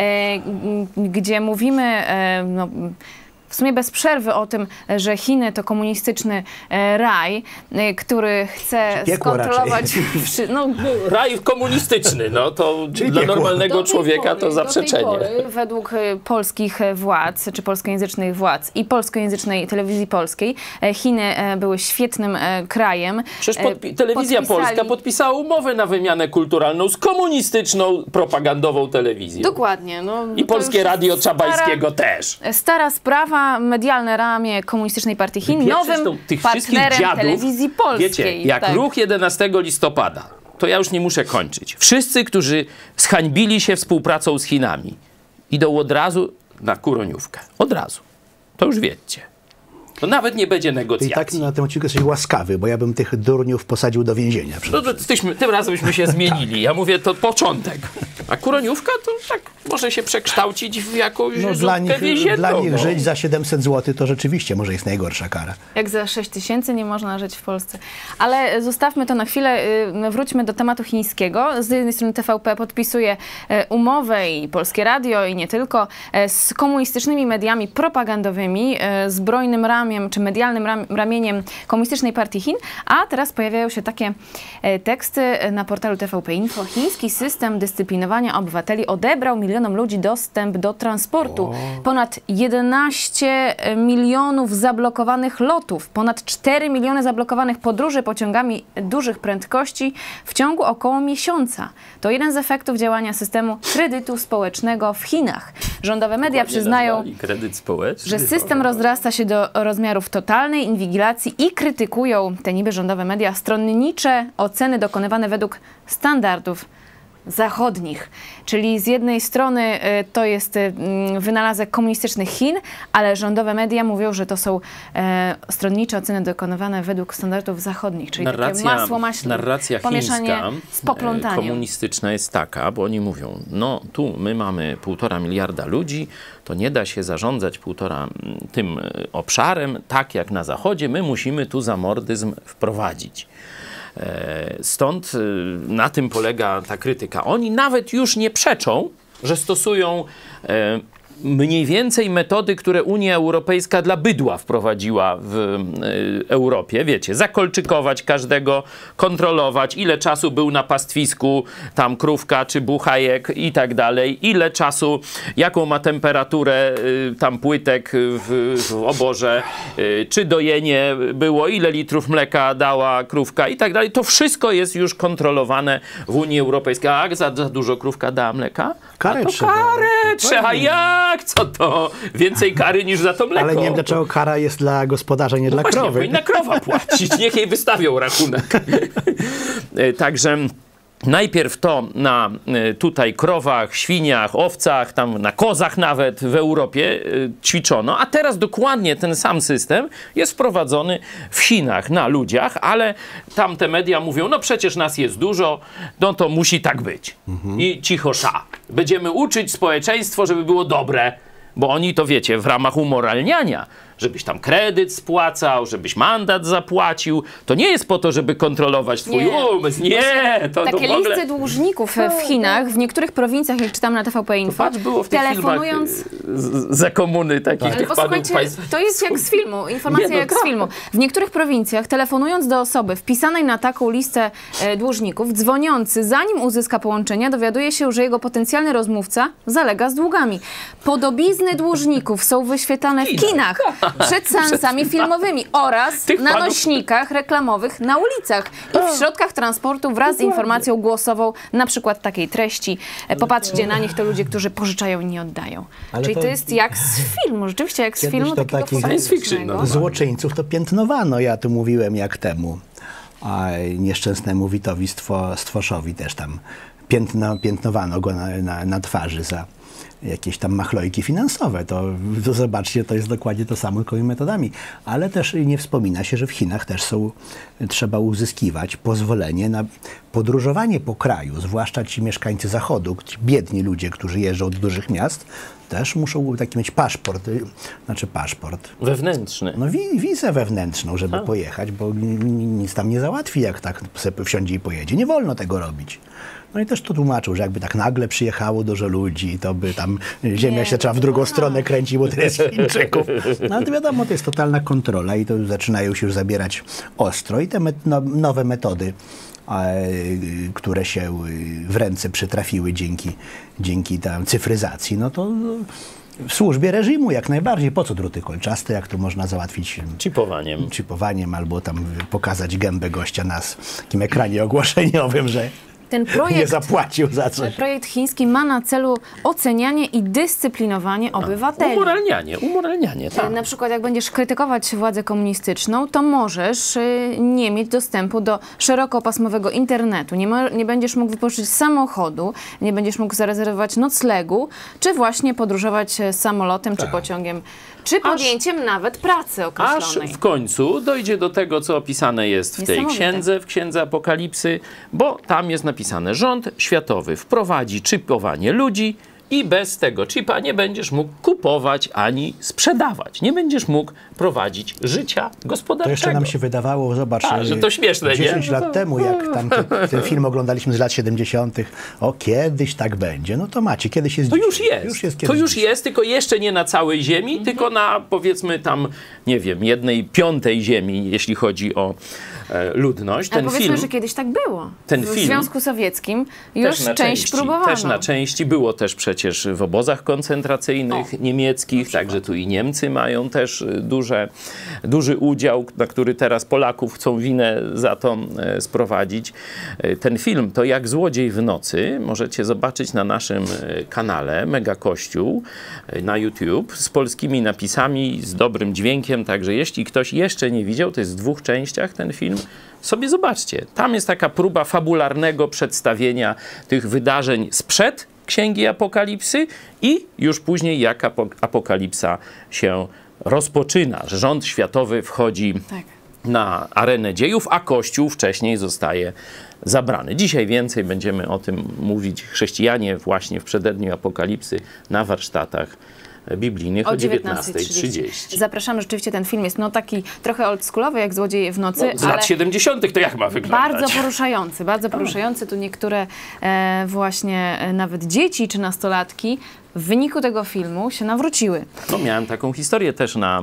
gdzie mówimy, no, w sumie bez przerwy o tym, że Chiny to komunistyczny raj, który chce piekło skontrolować... Przy, no, raj komunistyczny, no to Czyli dla piekło. normalnego człowieka pory, to zaprzeczenie. Do tej pory, według polskich władz, czy polskojęzycznych władz i polskojęzycznej telewizji polskiej, Chiny były świetnym krajem. Przecież podpi telewizja Podpisali... polska podpisała umowę na wymianę kulturalną z komunistyczną, propagandową telewizją. Dokładnie. No, I Polskie Radio Czabajskiego też. Stara sprawa, medialne ramię Komunistycznej Partii Chin, nowym tych partnerem dziadów, telewizji polskiej. Wiecie, jak tak. ruch jedenastego listopada, to ja już nie muszę kończyć. Wszyscy, którzy zhańbili się współpracą z Chinami, idą od razu na kuroniówkę. Od razu. To już wiecie. To nawet nie będzie negocjacji. I tak na tym odcinku jesteś łaskawy, bo ja bym tych durniów posadził do więzienia. No, to, tyśmy, tym razem byśmy się zmienili. Ja mówię, to początek. A kuroniówka to tak może się przekształcić w jakąś no, dla nich, więzienną. Dla nich no. żyć za siedemset złotych to rzeczywiście może jest najgorsza kara. Jak za sześć tysięcy nie można żyć w Polsce. Ale zostawmy to na chwilę, wróćmy do tematu chińskiego. Z jednej strony T V P podpisuje umowę i Polskie Radio i nie tylko z komunistycznymi mediami propagandowymi, zbrojnym ramiem czy medialnym ram, ramieniem Komunistycznej Partii Chin, a teraz pojawiają się takie teksty na portalu T V P Info. Chiński system dyscyplinowania obywateli odebrał milionom ludzi dostęp do transportu. O. Ponad jedenaście milionów zablokowanych lotów, ponad cztery miliony zablokowanych podróży pociągami dużych prędkości w ciągu około miesiąca. To jeden z efektów działania systemu kredytu społecznego w Chinach. Rządowe media przyznają, kredyt społeczny, że system rozrasta się do rozmiarów totalnej inwigilacji i krytykują te niby rządowe media stronnicze oceny dokonywane według standardów zachodnich. Czyli z jednej strony y, to jest y, wynalazek komunistycznych Chin, ale rządowe media mówią, że to są e, stronnicze oceny dokonywane według standardów zachodnich, czyli narracja, takie masło maślane, narracja pomieszanie chińska, z poplątaniem. Komunistyczna jest taka, bo oni mówią, no tu my mamy półtora miliarda ludzi, to nie da się zarządzać półtora tym obszarem tak jak na Zachodzie, my musimy tu zamordyzm wprowadzić. Stąd na tym polega ta krytyka. Oni nawet już nie przeczą, że stosują mniej więcej metody, które Unia Europejska dla bydła wprowadziła w Europie. Wiecie, zakolczykować każdego, kontrolować, ile czasu był na pastwisku, tam krówka czy buchajek i tak dalej, ile czasu, jaką ma temperaturę tam płytek w, w oborze, czy dojenie było, ile litrów mleka dała krówka i tak dalej. To wszystko jest już kontrolowane w Unii Europejskiej. A jak za, za dużo krówka dała mleka? Karę A to trzeba. Karę trzeba, jak? Co to? Więcej kary niż za to mleko. Ale nie wiem, dlaczego kara jest dla gospodarza, nie dla Właśnie, krowy. powinna krowa płacić, niech jej wystawią rachunek. Także najpierw to na tutaj krowach, świniach, owcach, tam na kozach nawet w Europie ćwiczono, a teraz dokładnie ten sam system jest wprowadzony w Chinach na ludziach, ale tamte media mówią, no przecież nas jest dużo, no to musi tak być. Mhm. I cicho sza. Będziemy uczyć społeczeństwo, żeby było dobre, bo oni to wiecie, w ramach umoralniania, żebyś tam kredyt spłacał, żebyś mandat zapłacił. To nie jest po to, żeby kontrolować twój nie. umysł. Nie! To, Takie to w ogóle... listy dłużników w Chinach, w niektórych prowincjach, jak czytam na T V P Info, patrz, było w tych telefonując... z, za komuny takich Ale tych posłuchajcie, państw... to jest jak z filmu, informacja Nie, no jak tak. z filmu. W niektórych prowincjach, telefonując do osoby wpisanej na taką listę e, dłużników, dzwoniący, zanim uzyska połączenia, dowiaduje się, że jego potencjalny rozmówca zalega z długami. Podobizny dłużników są wyświetlane w kinach, przed seansami filmowymi oraz Tych na panów- nośnikach reklamowych na ulicach i w środkach transportu wraz z informacją głosową, na przykład takiej treści. E, Popatrzcie na nich, to ludzie, którzy pożyczają i nie oddają. Ale Czyli to... to- jest jak z filmu, rzeczywiście jak z Kiedyś filmu to takiego takich- Science fiction, no. Złoczyńców to piętnowano, ja tu mówiłem jak temu. A nieszczęsnemu Witowi Stwo, Stwoszowi też tam piętno, piętnowano go na, na, na twarzy za jakieś tam machlojki finansowe. To, to zobaczcie, to jest dokładnie to samo, tylko metodami. Ale też nie wspomina się, że w Chinach też są, trzeba uzyskiwać pozwolenie na podróżowanie po kraju, zwłaszcza ci mieszkańcy Zachodu, ci biedni ludzie, którzy jeżdżą do dużych miast, też muszą taki mieć paszport, znaczy paszport. Wewnętrzny. No wi wizę wewnętrzną, żeby A. pojechać, bo nic tam nie załatwi, jak tak sobie wsiądzie i pojedzie. Nie wolno tego robić. No i też to tłumaczył, że jakby tak nagle przyjechało dużo ludzi, to by tam ziemia Nie, się trzeba w drugą stronę kręcić, bo tyle jest Chińczyków. No ale to wiadomo, to jest totalna kontrola i to zaczynają się już zabierać ostro i te met no, nowe metody, e, które się w ręce przytrafiły dzięki, dzięki tam cyfryzacji, no to w służbie reżimu jak najbardziej. Po co druty kolczaste, jak to można załatwić Chipowaniem. chipowaniem albo tam pokazać gębę gościa na takim ekranie ogłoszeniowym, że Ten nie projekt, zapłacił za coś. projekt chiński ma na celu ocenianie i dyscyplinowanie obywateli. Umoralnianie, umoralnianie, tak. Na przykład jak będziesz krytykować władzę komunistyczną, to możesz y, nie mieć dostępu do szerokopasmowego internetu, nie, mo- nie będziesz mógł wypożyczyć samochodu, nie będziesz mógł zarezerwować noclegu, czy właśnie podróżować e, samolotem, czy pociągiem, czy podjęciem nawet pracy Aż określonej. w końcu dojdzie do tego, co opisane jest w tej Niesamowite. księdze, w księdze Apokalipsy, bo tam jest napisane, rząd światowy wprowadzi chipowanie ludzi i bez tego chipa nie będziesz mógł kupować ani sprzedawać. Nie będziesz mógł prowadzić życia gospodarczego. To jeszcze nam się wydawało, zobacz, A, że to śmieszne, nie? dziesięć No lat to- temu, jak tam te, ten film oglądaliśmy z lat siedemdziesiątych, o kiedyś tak będzie, no to macie, kiedyś jest To dzisiaj. już jest. Już jest to kiedyś już dzisiaj. jest, tylko jeszcze nie na całej ziemi, Mhm. tylko na powiedzmy tam, nie wiem, jednej piątej ziemi, jeśli chodzi o e, ludność. Ale Ten powiedzmy, film że kiedyś tak było. ten w film Związku Sowieckim już też na część części, próbowano. Też na części. Było też przecież w obozach koncentracyjnych O, niemieckich, także tu i Niemcy mają też y, duże, duży udział, na który teraz Polaków chcą winę za to e, sprowadzić. E, ten film to Jak złodziej w nocy możecie zobaczyć na naszym e, kanale Mega Kościół e, na YouTube z polskimi napisami, z dobrym dźwiękiem, także jeśli ktoś jeszcze nie widział, to jest w dwóch częściach ten film, sobie zobaczcie. Tam jest taka próba fabularnego przedstawienia tych wydarzeń sprzed Księgi Apokalipsy i już później jak apokalipsa się rozpoczyna. Rząd światowy wchodzi tak. na arenę dziejów, a Kościół wcześniej zostaje zabrany. Dzisiaj więcej będziemy o tym mówić chrześcijanie właśnie w przededniu apokalipsy na warsztatach biblijnych o dziewiętnastej trzydzieści. Zapraszamy, rzeczywiście ten film jest no taki trochę oldschoolowy, jak Złodzieje w nocy. No, z ale lat siedemdziesiątych to jak ma wyglądać? Bardzo poruszający, bardzo poruszający. Tu niektóre e, właśnie e, nawet dzieci czy nastolatki w wyniku tego filmu się nawróciły. No, miałem taką historię też na,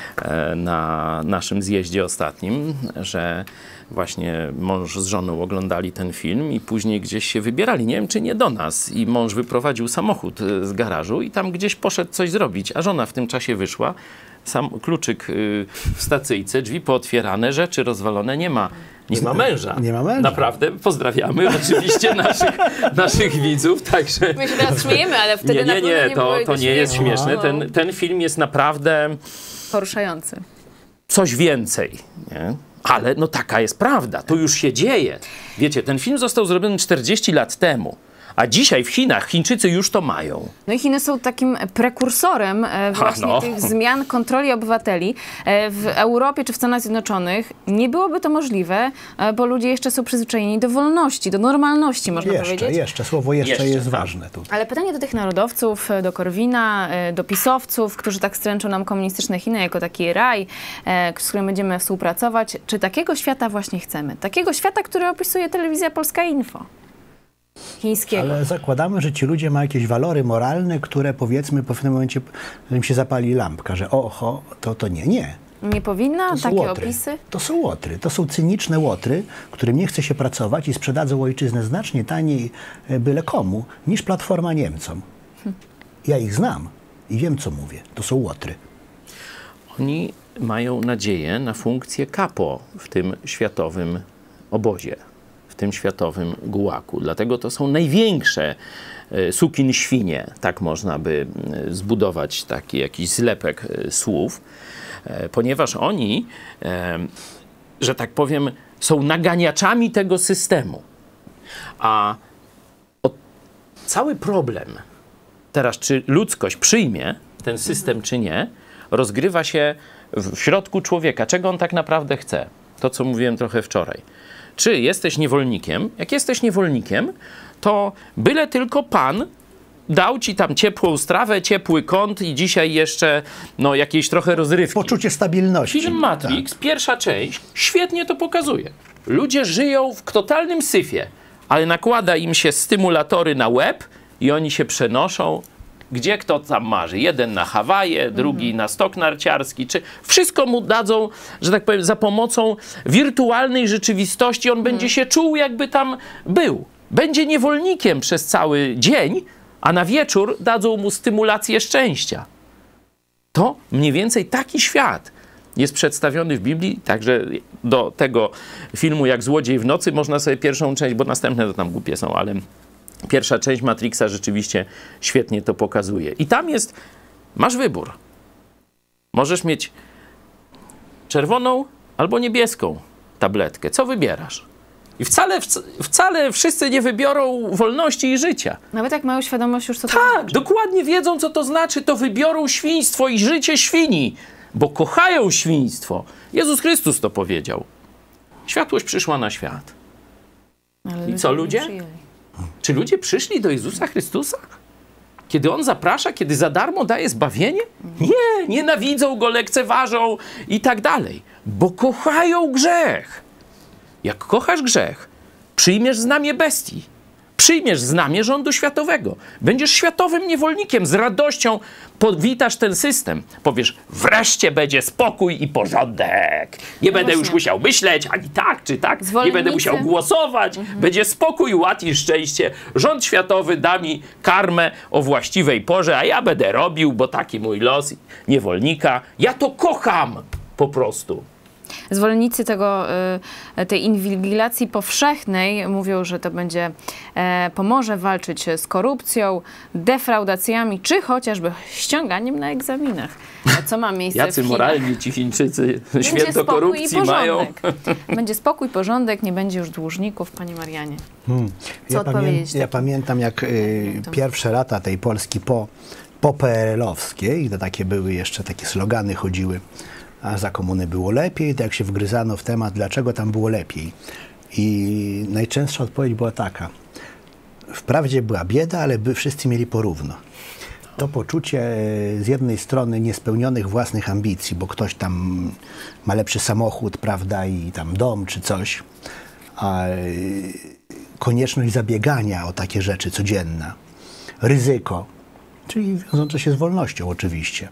e, na naszym zjeździe ostatnim, że właśnie mąż z żoną oglądali ten film i później gdzieś się wybierali, nie wiem czy nie do nas, i mąż wyprowadził samochód z garażu i tam gdzieś poszedł coś zrobić, a żona w tym czasie wyszła, sam kluczyk w stacyjce, drzwi pootwierane, rzeczy rozwalone, nie ma. Nie ma męża. Nie ma męża. Naprawdę. Pozdrawiamy oczywiście naszych, naszych widzów. Także... My się teraz śmiejemy, ale wtedy nie, nie, na nie, nie to, to nie jest śmiechu. śmieszne. Ten, ten film jest naprawdę poruszający. Coś więcej, nie? Ale no taka jest prawda, to już się dzieje. Wiecie, ten film został zrobiony czterdzieści lat temu, a dzisiaj w Chinach Chińczycy już to mają. No i Chiny są takim prekursorem e, właśnie no. tych zmian kontroli obywateli. E, w Europie czy w Stanach Zjednoczonych nie byłoby to możliwe, e, bo ludzie jeszcze są przyzwyczajeni do wolności, do normalności, można jeszcze, powiedzieć. Jeszcze, jeszcze. Słowo jeszcze, jeszcze jest tak. ważne tu. Ale pytanie do tych narodowców, do Korwina, e, do pisowców, którzy tak stręczą nam komunistyczne Chiny jako taki raj, e, z którym będziemy współpracować. Czy takiego świata właśnie chcemy? Takiego świata, który opisuje telewizja Polska Info. Chińskiego. Ale zakładamy, że ci ludzie mają jakieś walory moralne, które powiedzmy po pewnym momencie im się zapali lampka, że oho, to, to nie, nie. Nie powinna? Takie łotry. opisy? To są łotry. To są cyniczne łotry, którym nie chce się pracować i sprzedadzą ojczyznę znacznie taniej byle komu, niż Platforma Niemcom. Hm. Ja ich znam i wiem, co mówię. To są łotry. Oni mają nadzieję na funkcję kapo w tym światowym obozie, w tym światowym gułagu. Dlatego to są największe sukin świnie, tak można by zbudować taki jakiś zlepek słów, ponieważ oni, że tak powiem, są naganiaczami tego systemu. A cały problem teraz, czy ludzkość przyjmie ten system, czy nie, rozgrywa się w środku człowieka. Czego on tak naprawdę chce? To, co mówiłem trochę wczoraj. Czy jesteś niewolnikiem? Jak jesteś niewolnikiem, to byle tylko Pan dał ci tam ciepłą strawę, ciepły kąt i dzisiaj jeszcze no, jakieś trochę rozrywki. Poczucie stabilności. Film Matrix, tak. Pierwsza część, świetnie to pokazuje. Ludzie żyją w totalnym syfie, ale nakłada im się stymulatory na łeb i oni się przenoszą. Gdzie kto tam marzy? Jeden na Hawaje, drugi mm. na stok narciarski. Czy wszystko mu dadzą, że tak powiem, za pomocą wirtualnej rzeczywistości. On mm. będzie się czuł, jakby tam był. Będzie niewolnikiem przez cały dzień, a na wieczór dadzą mu stymulację szczęścia. To mniej więcej taki świat jest przedstawiony w Biblii. Także do tego filmu jak Złodziej w nocy można sobie pierwszą część, bo następne to tam głupie są, ale pierwsza część Matrixa rzeczywiście świetnie to pokazuje. I tam jest, masz wybór. Możesz mieć czerwoną albo niebieską tabletkę. Co wybierasz? I wcale, wcale wszyscy nie wybiorą wolności i życia. Nawet jak mają świadomość już, co to tak, znaczy. Dokładnie wiedzą, co to znaczy, to wybiorą świństwo i życie świni, bo kochają świństwo. Jezus Chrystus to powiedział. Światłość przyszła na świat. Ale I co ludzie? Czy ludzie przyszli do Jezusa Chrystusa? Kiedy On zaprasza, kiedy za darmo daje zbawienie? Nie, nienawidzą Go, lekceważą i tak dalej. Bo kochają grzech. Jak kochasz grzech, przyjmiesz znamię bestii. Przyjmiesz znamię rządu światowego. Będziesz światowym niewolnikiem. Z radością powitasz ten system. Powiesz, wreszcie będzie spokój i porządek. Nie no będę właśnie. już musiał myśleć, ani tak, czy tak. Nie będę musiał głosować. Mhm. Będzie spokój, ład i szczęście. Rząd światowy da mi karmę o właściwej porze, a ja będę robił, bo taki mój los niewolnika. Ja to kocham po prostu. Zwolennicy tego, tej inwigilacji powszechnej mówią, że to będzie pomoże walczyć z korupcją, defraudacjami, czy chociażby ściąganiem na egzaminach. Co ma miejsce Jacy w Chinach. moralni ci Chińczycy święto korupcji mają. Będzie spokój, porządek, nie będzie już dłużników, Panie Marianie. Hmm. Co ja, pamię ja pamiętam, jak y, pierwsze lata tej Polski po, po P R L-owskiej, to takie były jeszcze, takie slogany chodziły, a za komuny było lepiej, to jak się wgryzano w temat, dlaczego tam było lepiej. I najczęstsza odpowiedź była taka: wprawdzie była bieda, ale by wszyscy mieli porówno. To poczucie z jednej strony niespełnionych własnych ambicji, bo ktoś tam ma lepszy samochód, prawda, i tam dom czy coś, a konieczność zabiegania o takie rzeczy codzienna, ryzyko, czyli wiążące się z wolnością oczywiście.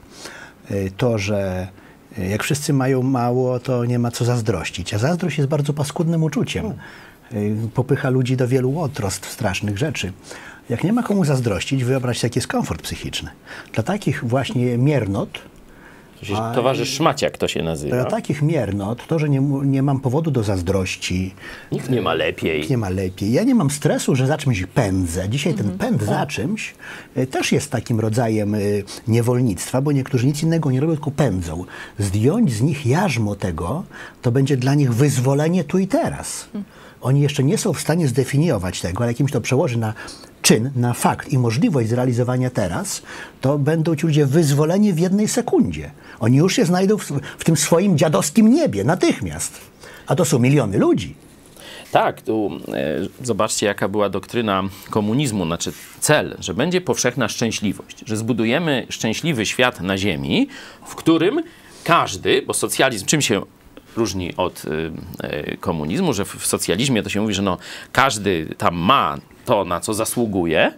To, że jak wszyscy mają mało, to nie ma co zazdrościć, a zazdrość jest bardzo paskudnym uczuciem. Popycha ludzi do wielu łotrostw, strasznych rzeczy. Jak nie ma komu zazdrościć, wyobraź sobie, jaki jest komfort psychiczny. Dla takich właśnie miernot... A, towarzysz Szmaciak to się nazywa. Dla takich miernot, to, że nie, nie mam powodu do zazdrości. Nikt nie ma lepiej. Nikt nie ma lepiej. Ja nie mam stresu, że za czymś pędzę. Dzisiaj mm-hmm. ten pęd za czymś y, też jest takim rodzajem y, niewolnictwa, bo niektórzy nic innego nie robią, tylko pędzą. Zdjąć z nich jarzmo tego, to będzie dla nich wyzwolenie tu i teraz. Mm. Oni jeszcze nie są w stanie zdefiniować tego, ale jak im się to przełoży na czyn, na fakt i możliwość zrealizowania teraz, to będą ci ludzie wyzwoleni w jednej sekundzie. Oni już się znajdą w, w tym swoim dziadowskim niebie, natychmiast. A to są miliony ludzi. Tak, tu e, zobaczcie, jaka była doktryna komunizmu, znaczy cel, że będzie powszechna szczęśliwość, że zbudujemy szczęśliwy świat na ziemi, w którym każdy, bo socjalizm czym się różni od y, komunizmu, że w, w socjalizmie to się mówi, że no, każdy tam ma to, na co zasługuje,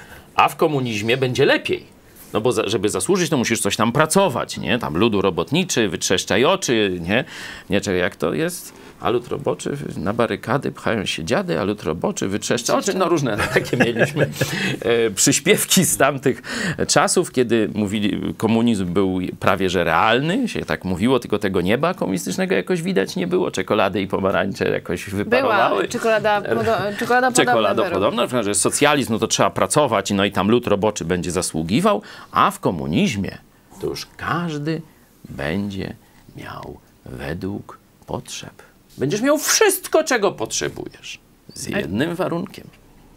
a w komunizmie będzie lepiej. No bo za, żeby zasłużyć, to musisz coś tam pracować, nie? Tam ludu robotniczy, wytrzeszczaj oczy, nie? Nie, czekaj, jak to jest? A lud roboczy, na barykady pchają się dziady, a lud roboczy wytrzeszcza oczy. No różne takie mieliśmy e, przyśpiewki z tamtych czasów, kiedy mówili, komunizm był prawie że realny, się tak mówiło, tylko tego nieba komunistycznego jakoś widać nie było. Czekolady i pomarańcze jakoś wyparowały. Była czekolada, podo czekolada Czekolada podobna, że socjalizm, no to trzeba pracować, no i tam lud roboczy będzie zasługiwał, a w komunizmie to już każdy będzie miał według potrzeb. Będziesz miał wszystko, czego potrzebujesz. Z jednym warunkiem.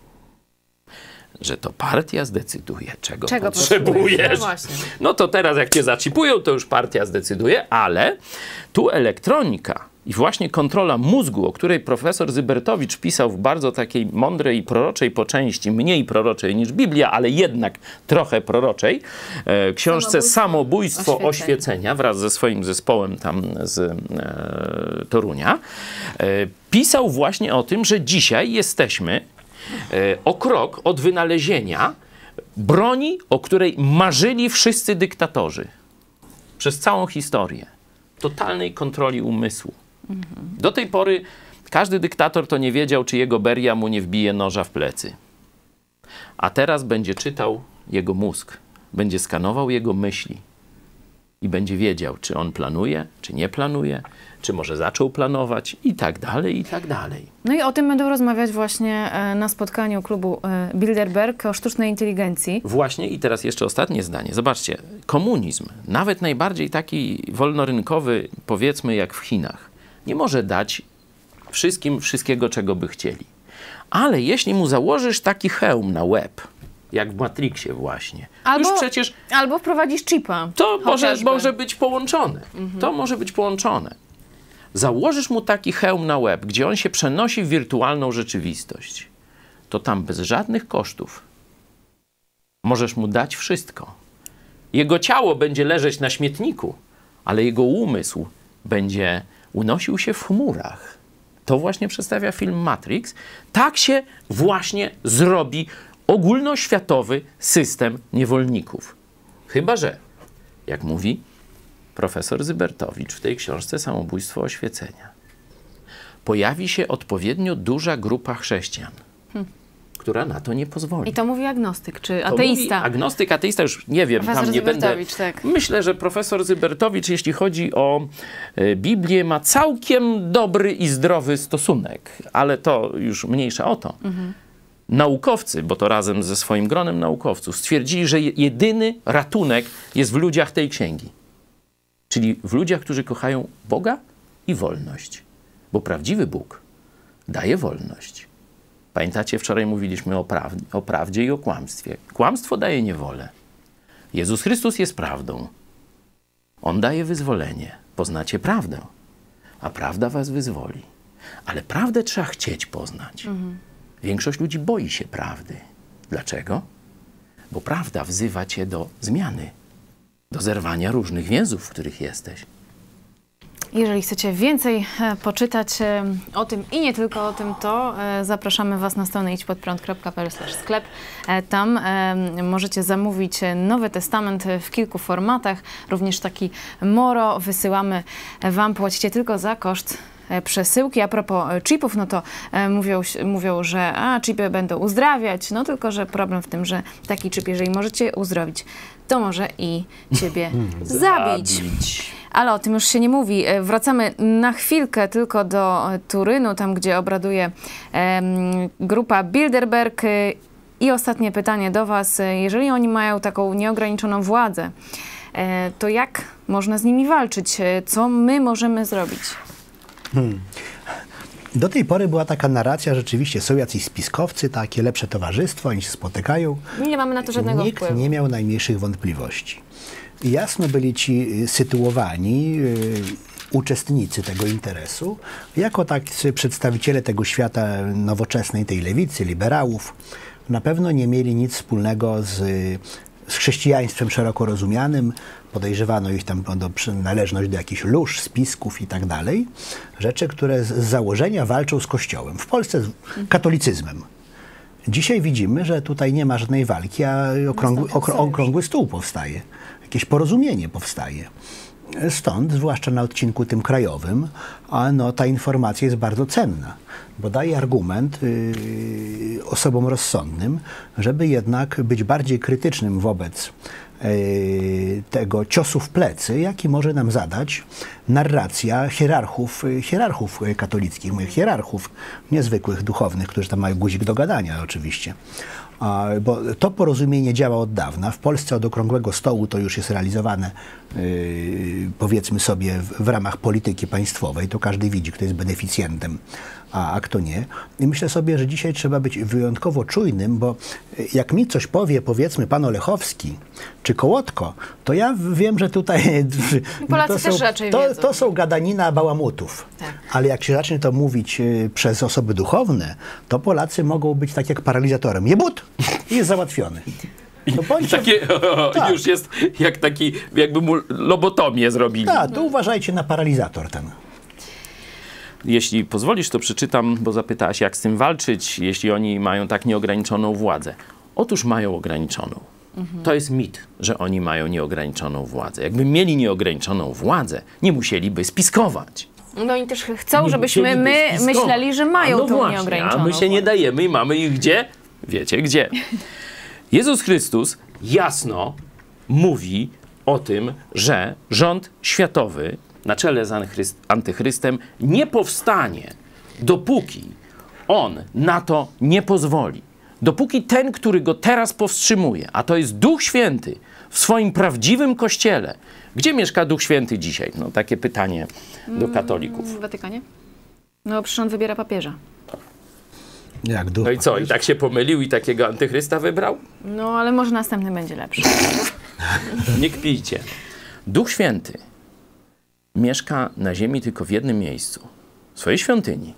Że to partia zdecyduje, czego, czego potrzebujesz. No, no to teraz jak cię zaczipują, to już partia zdecyduje, ale tu elektronika i właśnie kontrola mózgu, o której profesor Zybertowicz pisał w bardzo takiej mądrej i proroczej po części, mniej proroczej niż Biblia, ale jednak trochę proroczej, e, książce Samobójstwo, Samobójstwo oświecenia. oświecenia wraz ze swoim zespołem tam z e, Torunia, e, pisał właśnie o tym, że dzisiaj jesteśmy e, o krok od wynalezienia broni, o której marzyli wszyscy dyktatorzy przez całą historię. Totalnej kontroli umysłu. Mhm. Do tej pory każdy dyktator to nie wiedział, czy jego Beria mu nie wbije noża w plecy. A teraz będzie czytał jego mózg, będzie skanował jego myśli i będzie wiedział, czy on planuje, czy nie planuje, czy może zaczął planować i tak dalej, i tak dalej. No i o tym będę rozmawiać właśnie na spotkaniu klubu Bilderberg o sztucznej inteligencji. Właśnie i teraz jeszcze ostatnie zdanie. Zobaczcie, komunizm, nawet najbardziej taki wolnorynkowy, powiedzmy jak w Chinach, nie może dać wszystkim wszystkiego, czego by chcieli. Ale jeśli mu założysz taki hełm na łeb, jak w Matrixie właśnie. Albo, już przecież, albo wprowadzisz chipa. To może, może być połączone. Mhm. To może być połączone. Założysz mu taki hełm na łeb, gdzie on się przenosi w wirtualną rzeczywistość, to tam bez żadnych kosztów możesz mu dać wszystko. Jego ciało będzie leżeć na śmietniku, ale jego umysł będzie unosił się w chmurach. To właśnie przedstawia film Matrix. Tak się właśnie zrobi ogólnoświatowy system niewolników. Chyba że, jak mówi profesor Zybertowicz w tej książce Samobójstwo oświecenia, pojawi się odpowiednio duża grupa chrześcijan, hmm. która na to nie pozwoli. I to mówi agnostyk, czy To ateista? Mówi agnostyk, ateista, już nie wiem, Profesor tam nie będę... Zybertowicz, tak. Myślę, że profesor Zybertowicz, jeśli chodzi o e, Biblię, ma całkiem dobry i zdrowy stosunek, ale to już mniejsza o to. Mhm. Naukowcy, bo to razem ze swoim gronem naukowców, stwierdzili, że jedyny ratunek jest w ludziach tej księgi. Czyli w ludziach, którzy kochają Boga i wolność. Bo prawdziwy Bóg daje wolność. Pamiętacie, wczoraj mówiliśmy o, praw o prawdzie i o kłamstwie. Kłamstwo daje niewolę. Jezus Chrystus jest prawdą. On daje wyzwolenie. Poznacie prawdę, a prawda was wyzwoli. Ale prawdę trzeba chcieć poznać. Mhm. Większość ludzi boi się prawdy. Dlaczego? Bo prawda wzywa cię do zmiany, do zerwania różnych więzów, w których jesteś. Jeżeli chcecie więcej e, poczytać e, o tym i nie tylko o tym, to e, zapraszamy was na stronę idźpodprąd kropka p l slash sklep. E, tam e, możecie zamówić Nowy Testament w kilku formatach. Również taki moro wysyłamy wam. Płacicie tylko za koszt przesyłki. A propos chipów, no to e, mówią, mówią, że a, chipy będą uzdrawiać, no tylko, że problem w tym, że taki chip, jeżeli możecie uzdrowić, to może i ciebie zabić. zabić. Ale o tym już się nie mówi. Wracamy na chwilkę tylko do Turynu, tam gdzie obraduje e, grupa Bilderberg. I ostatnie pytanie do was. Jeżeli oni mają taką nieograniczoną władzę, e, to jak można z nimi walczyć? Co my możemy zrobić? Hmm. Do tej pory była taka narracja, rzeczywiście są jacyś spiskowcy, takie lepsze towarzystwo, oni się spotykają. Nie mamy na to żadnego Nikt wpływu. nie miał najmniejszych wątpliwości. I jasno byli ci sytuowani yy, uczestnicy tego interesu, jako tacy przedstawiciele tego świata nowoczesnej, tej lewicy, liberałów, na pewno nie mieli nic wspólnego z, z chrześcijaństwem szeroko rozumianym. Podejrzewano ich tam o przynależność do jakichś lóż, spisków i tak dalej. Rzeczy, które z założenia walczą z Kościołem. W Polsce z katolicyzmem. Dzisiaj widzimy, że tutaj nie ma żadnej walki, a okrągły, okrągły stół powstaje. Jakieś porozumienie powstaje. Stąd, zwłaszcza na odcinku tym krajowym, a no, ta informacja jest bardzo cenna, bo daje argument yy, osobom rozsądnym, żeby jednak być bardziej krytycznym wobec yy, tego ciosu w plecy, jaki może nam zadać narracja hierarchów, hierarchów katolickich, moich hierarchów niezwykłych, duchownych, którzy tam mają guzik do gadania oczywiście. Bo to porozumienie działa od dawna. W Polsce od okrągłego stołu to już jest realizowane, yy, powiedzmy sobie, w, w ramach polityki państwowej. To każdy widzi, kto jest beneficjentem, a, a kto nie. I myślę sobie, że dzisiaj trzeba być wyjątkowo czujnym, bo jak mi coś powie, powiedzmy, pan Olechowski czy Kołotko, to ja wiem, że tutaj Polacy to, też są, raczej to, wiedzą. to są gadanina bałamutów. Tak. Ale jak się zacznie to mówić y, przez osoby duchowne, to Polacy mogą być tak jak paralizatorem. Jebut! I jest załatwiony. To bądźcie... Takie, o, tak. Już jest jak taki, jakby mu lobotomię zrobili. Tak, to uważajcie na paralizator ten. Jeśli pozwolisz, to przeczytam, bo zapytałaś, jak z tym walczyć, jeśli oni mają tak nieograniczoną władzę. Otóż mają ograniczoną. Mhm. To jest mit, że oni mają nieograniczoną władzę. Jakby mieli nieograniczoną władzę, nie musieliby spiskować. No i też chcą, nie żebyśmy my myśleli, że mają no tą właśnie, nieograniczoną a my się władzę. nie dajemy i mamy ich gdzie? Wiecie gdzie. Jezus Chrystus jasno mówi o tym, że rząd światowy na czele z antychrystem nie powstanie, dopóki on na to nie pozwoli. Dopóki ten, który go teraz powstrzymuje, a to jest Duch Święty w swoim prawdziwym Kościele. Gdzie mieszka Duch Święty dzisiaj? No takie pytanie do katolików. W Watykanie? No przecież on wybiera papieża. Jak duch no i co? I tak się pomylił i takiego antychrysta wybrał? No ale może następny będzie lepszy. Nie kpijcie. Duch Święty mieszka na ziemi tylko w jednym miejscu. W swojej świątyni.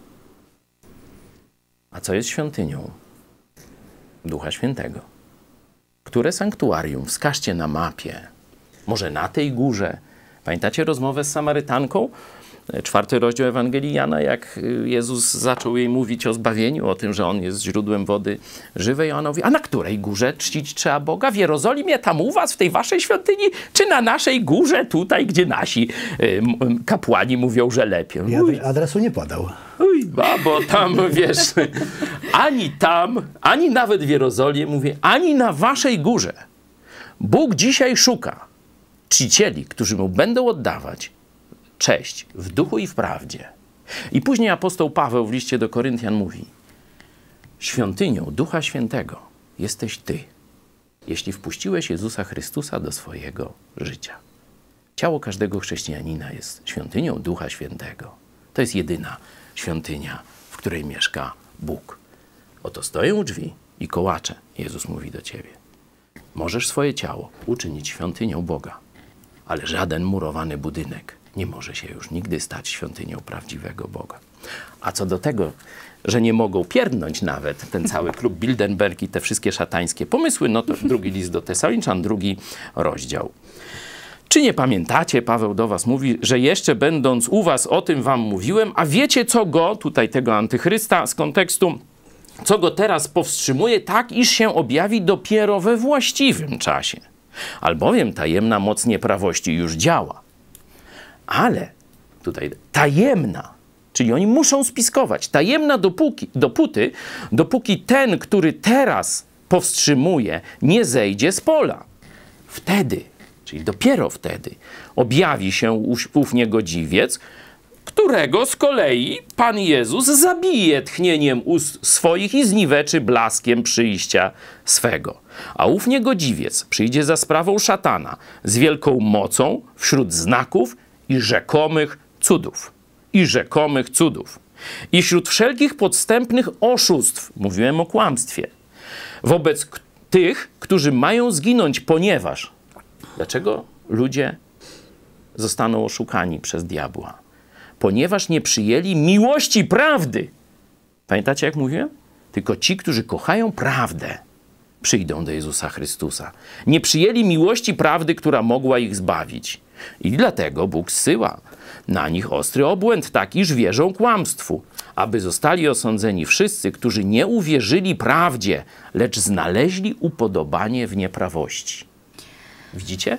A co jest świątynią Ducha Świętego? Które sanktuarium? Wskażcie na mapie. Może na tej górze. Pamiętacie rozmowę z Samarytanką? Czwarty rozdział Ewangelii Jana, jak Jezus zaczął jej mówić o zbawieniu, o tym, że On jest źródłem wody żywej. A ona mówi, a na której górze czcić trzeba Boga? W Jerozolimie, tam u was, w tej waszej świątyni? Czy na naszej górze, tutaj, gdzie nasi y, kapłani mówią, że lepiej? Ja adresu nie podał. Uj, babo, tam, wiesz, ani tam, ani nawet w Jerozolimie, mówię, ani na waszej górze Bóg dzisiaj szuka czcicieli, którzy mu będą oddawać cześć w duchu i w prawdzie. I później apostoł Paweł w liście do Koryntian mówi: świątynią Ducha Świętego jesteś ty, jeśli wpuściłeś Jezusa Chrystusa do swojego życia. Ciało każdego chrześcijanina jest świątynią Ducha Świętego. To jest jedyna świątynia, w której mieszka Bóg. Oto stoję u drzwi i kołaczę. Jezus mówi do ciebie: możesz swoje ciało uczynić świątynią Boga, ale żaden murowany budynek nie może się już nigdy stać świątynią prawdziwego Boga. A co do tego, że nie mogą pierdnąć nawet ten cały klub Bilderberg i te wszystkie szatańskie pomysły, no to drugi list do Tesaloniczan, drugi rozdział. Czy nie pamiętacie, Paweł do was mówi, że jeszcze będąc u was o tym wam mówiłem, a wiecie co go, tutaj tego antychrysta z kontekstu, co go teraz powstrzymuje, tak iż się objawi dopiero we właściwym czasie. Albowiem tajemna moc nieprawości już działa. Ale tutaj tajemna, czyli oni muszą spiskować, tajemna dopóki, dopóty, dopóki ten, który teraz powstrzymuje, nie zejdzie z pola. Wtedy, czyli dopiero wtedy, objawi się ów niegodziwiec, którego z kolei Pan Jezus zabije tchnieniem ust swoich i zniweczy blaskiem przyjścia swego. A ów niegodziwiec przyjdzie za sprawą szatana z wielką mocą wśród znaków i rzekomych cudów. I rzekomych cudów. I wśród wszelkich podstępnych oszustw, mówiłem o kłamstwie, wobec tych, którzy mają zginąć, ponieważ... Dlaczego ludzie zostaną oszukani przez diabła? Ponieważ nie przyjęli miłości prawdy. Pamiętacie, jak mówiłem? Tylko ci, którzy kochają prawdę, przyjdą do Jezusa Chrystusa. Nie przyjęli miłości prawdy, która mogła ich zbawić. I dlatego Bóg zsyła na nich ostry obłęd, tak iż wierzą kłamstwu, aby zostali osądzeni wszyscy, którzy nie uwierzyli prawdzie, lecz znaleźli upodobanie w nieprawości. Widzicie?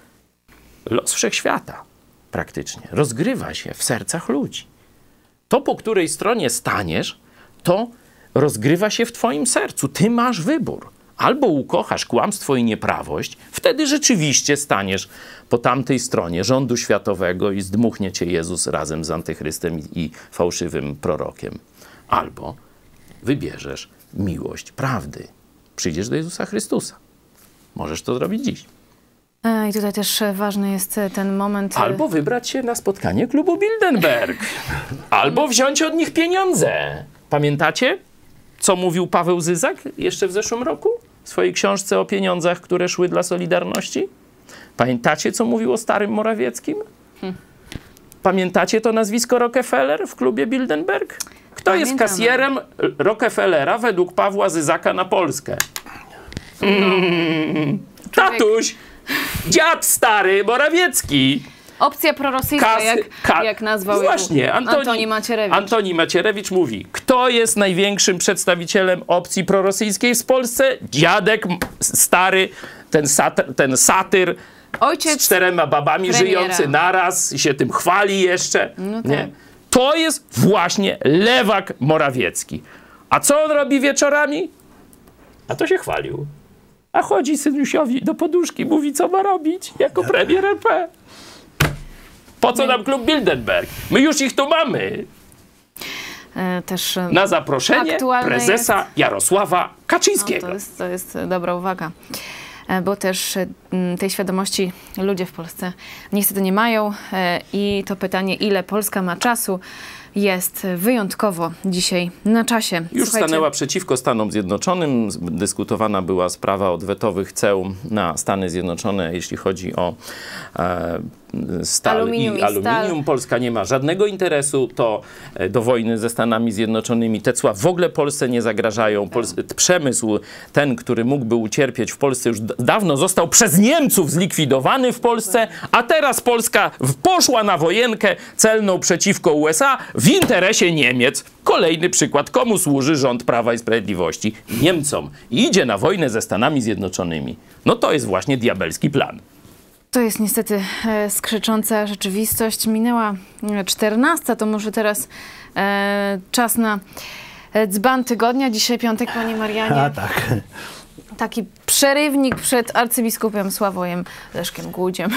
Los wszechświata praktycznie rozgrywa się w sercach ludzi. To, po której stronie staniesz, to rozgrywa się w twoim sercu. Ty masz wybór. Albo ukochasz kłamstwo i nieprawość, wtedy rzeczywiście staniesz po tamtej stronie rządu światowego i zdmuchnie cię Jezus razem z antychrystem i fałszywym prorokiem. Albo wybierzesz miłość prawdy. Przyjdziesz do Jezusa Chrystusa. Możesz to zrobić dziś. I tutaj też ważny jest ten moment... Albo wybrać się na spotkanie klubu Bilderberg. Albo wziąć od nich pieniądze. Pamiętacie, co mówił Paweł Zyzak jeszcze w zeszłym roku? W swojej książce o pieniądzach, które szły dla Solidarności? Pamiętacie, co mówił o starym Morawieckim? Hmm. Pamiętacie to nazwisko Rockefeller w klubie Bilderberg? Kto Pamiętamy. jest kasjerem Rockefellera według Pawła Zyzaka na Polskę? No. Mm, tatuś! Dziad stary Morawiecki. Opcja prorosyjska, Kas, jak, ka, jak nazwał właśnie, Antoni, Antoni Macierewicz. Antoni Macierewicz mówi, kto jest największym przedstawicielem opcji prorosyjskiej w Polsce? Dziadek stary, ten, sat, ten satyr Ojciec z czterema babami premiera. żyjący naraz i się tym chwali jeszcze. No tak. Nie? To jest właśnie lewak Morawiecki. A co on robi wieczorami? A to się chwalił. A chodzi synusiowi do poduszki, mówi, co ma robić jako premier R P. Po co nam klub Bilderberg? My już ich tu mamy. E, też na zaproszenie prezesa jest... Jarosława Kaczyńskiego. No, to, jest, to jest dobra uwaga. E, bo też e, tej świadomości ludzie w Polsce niestety nie mają. E, I to pytanie, ile Polska ma czasu, jest wyjątkowo dzisiaj na czasie. Już Słuchajcie. stanęła przeciwko Stanom Zjednoczonym. Dyskutowana była sprawa odwetowych ceł na Stany Zjednoczone, jeśli chodzi o e, stal aluminium i, i aluminium. Stal. Polska nie ma żadnego interesu to e, do wojny ze Stanami Zjednoczonymi. Te cła w ogóle Polsce nie zagrażają. Pols przemysł, ten, który mógłby ucierpieć w Polsce, już dawno został przez Niemców zlikwidowany w Polsce, a teraz Polska poszła na wojenkę celną przeciwko U S A w interesie Niemiec. Kolejny przykład, komu służy rząd Prawa i Sprawiedliwości? Niemcom. I idzie na wojnę ze Stanami Zjednoczonymi. No to jest właśnie diabelski plan. To jest niestety e, skrzecząca rzeczywistość. Minęła czternasta, to może teraz e, czas na Dzban tygodnia, dzisiaj piątek, panie Marianie. A tak. Taki przerywnik przed arcybiskupem Sławojem Leszkiem Głudziem.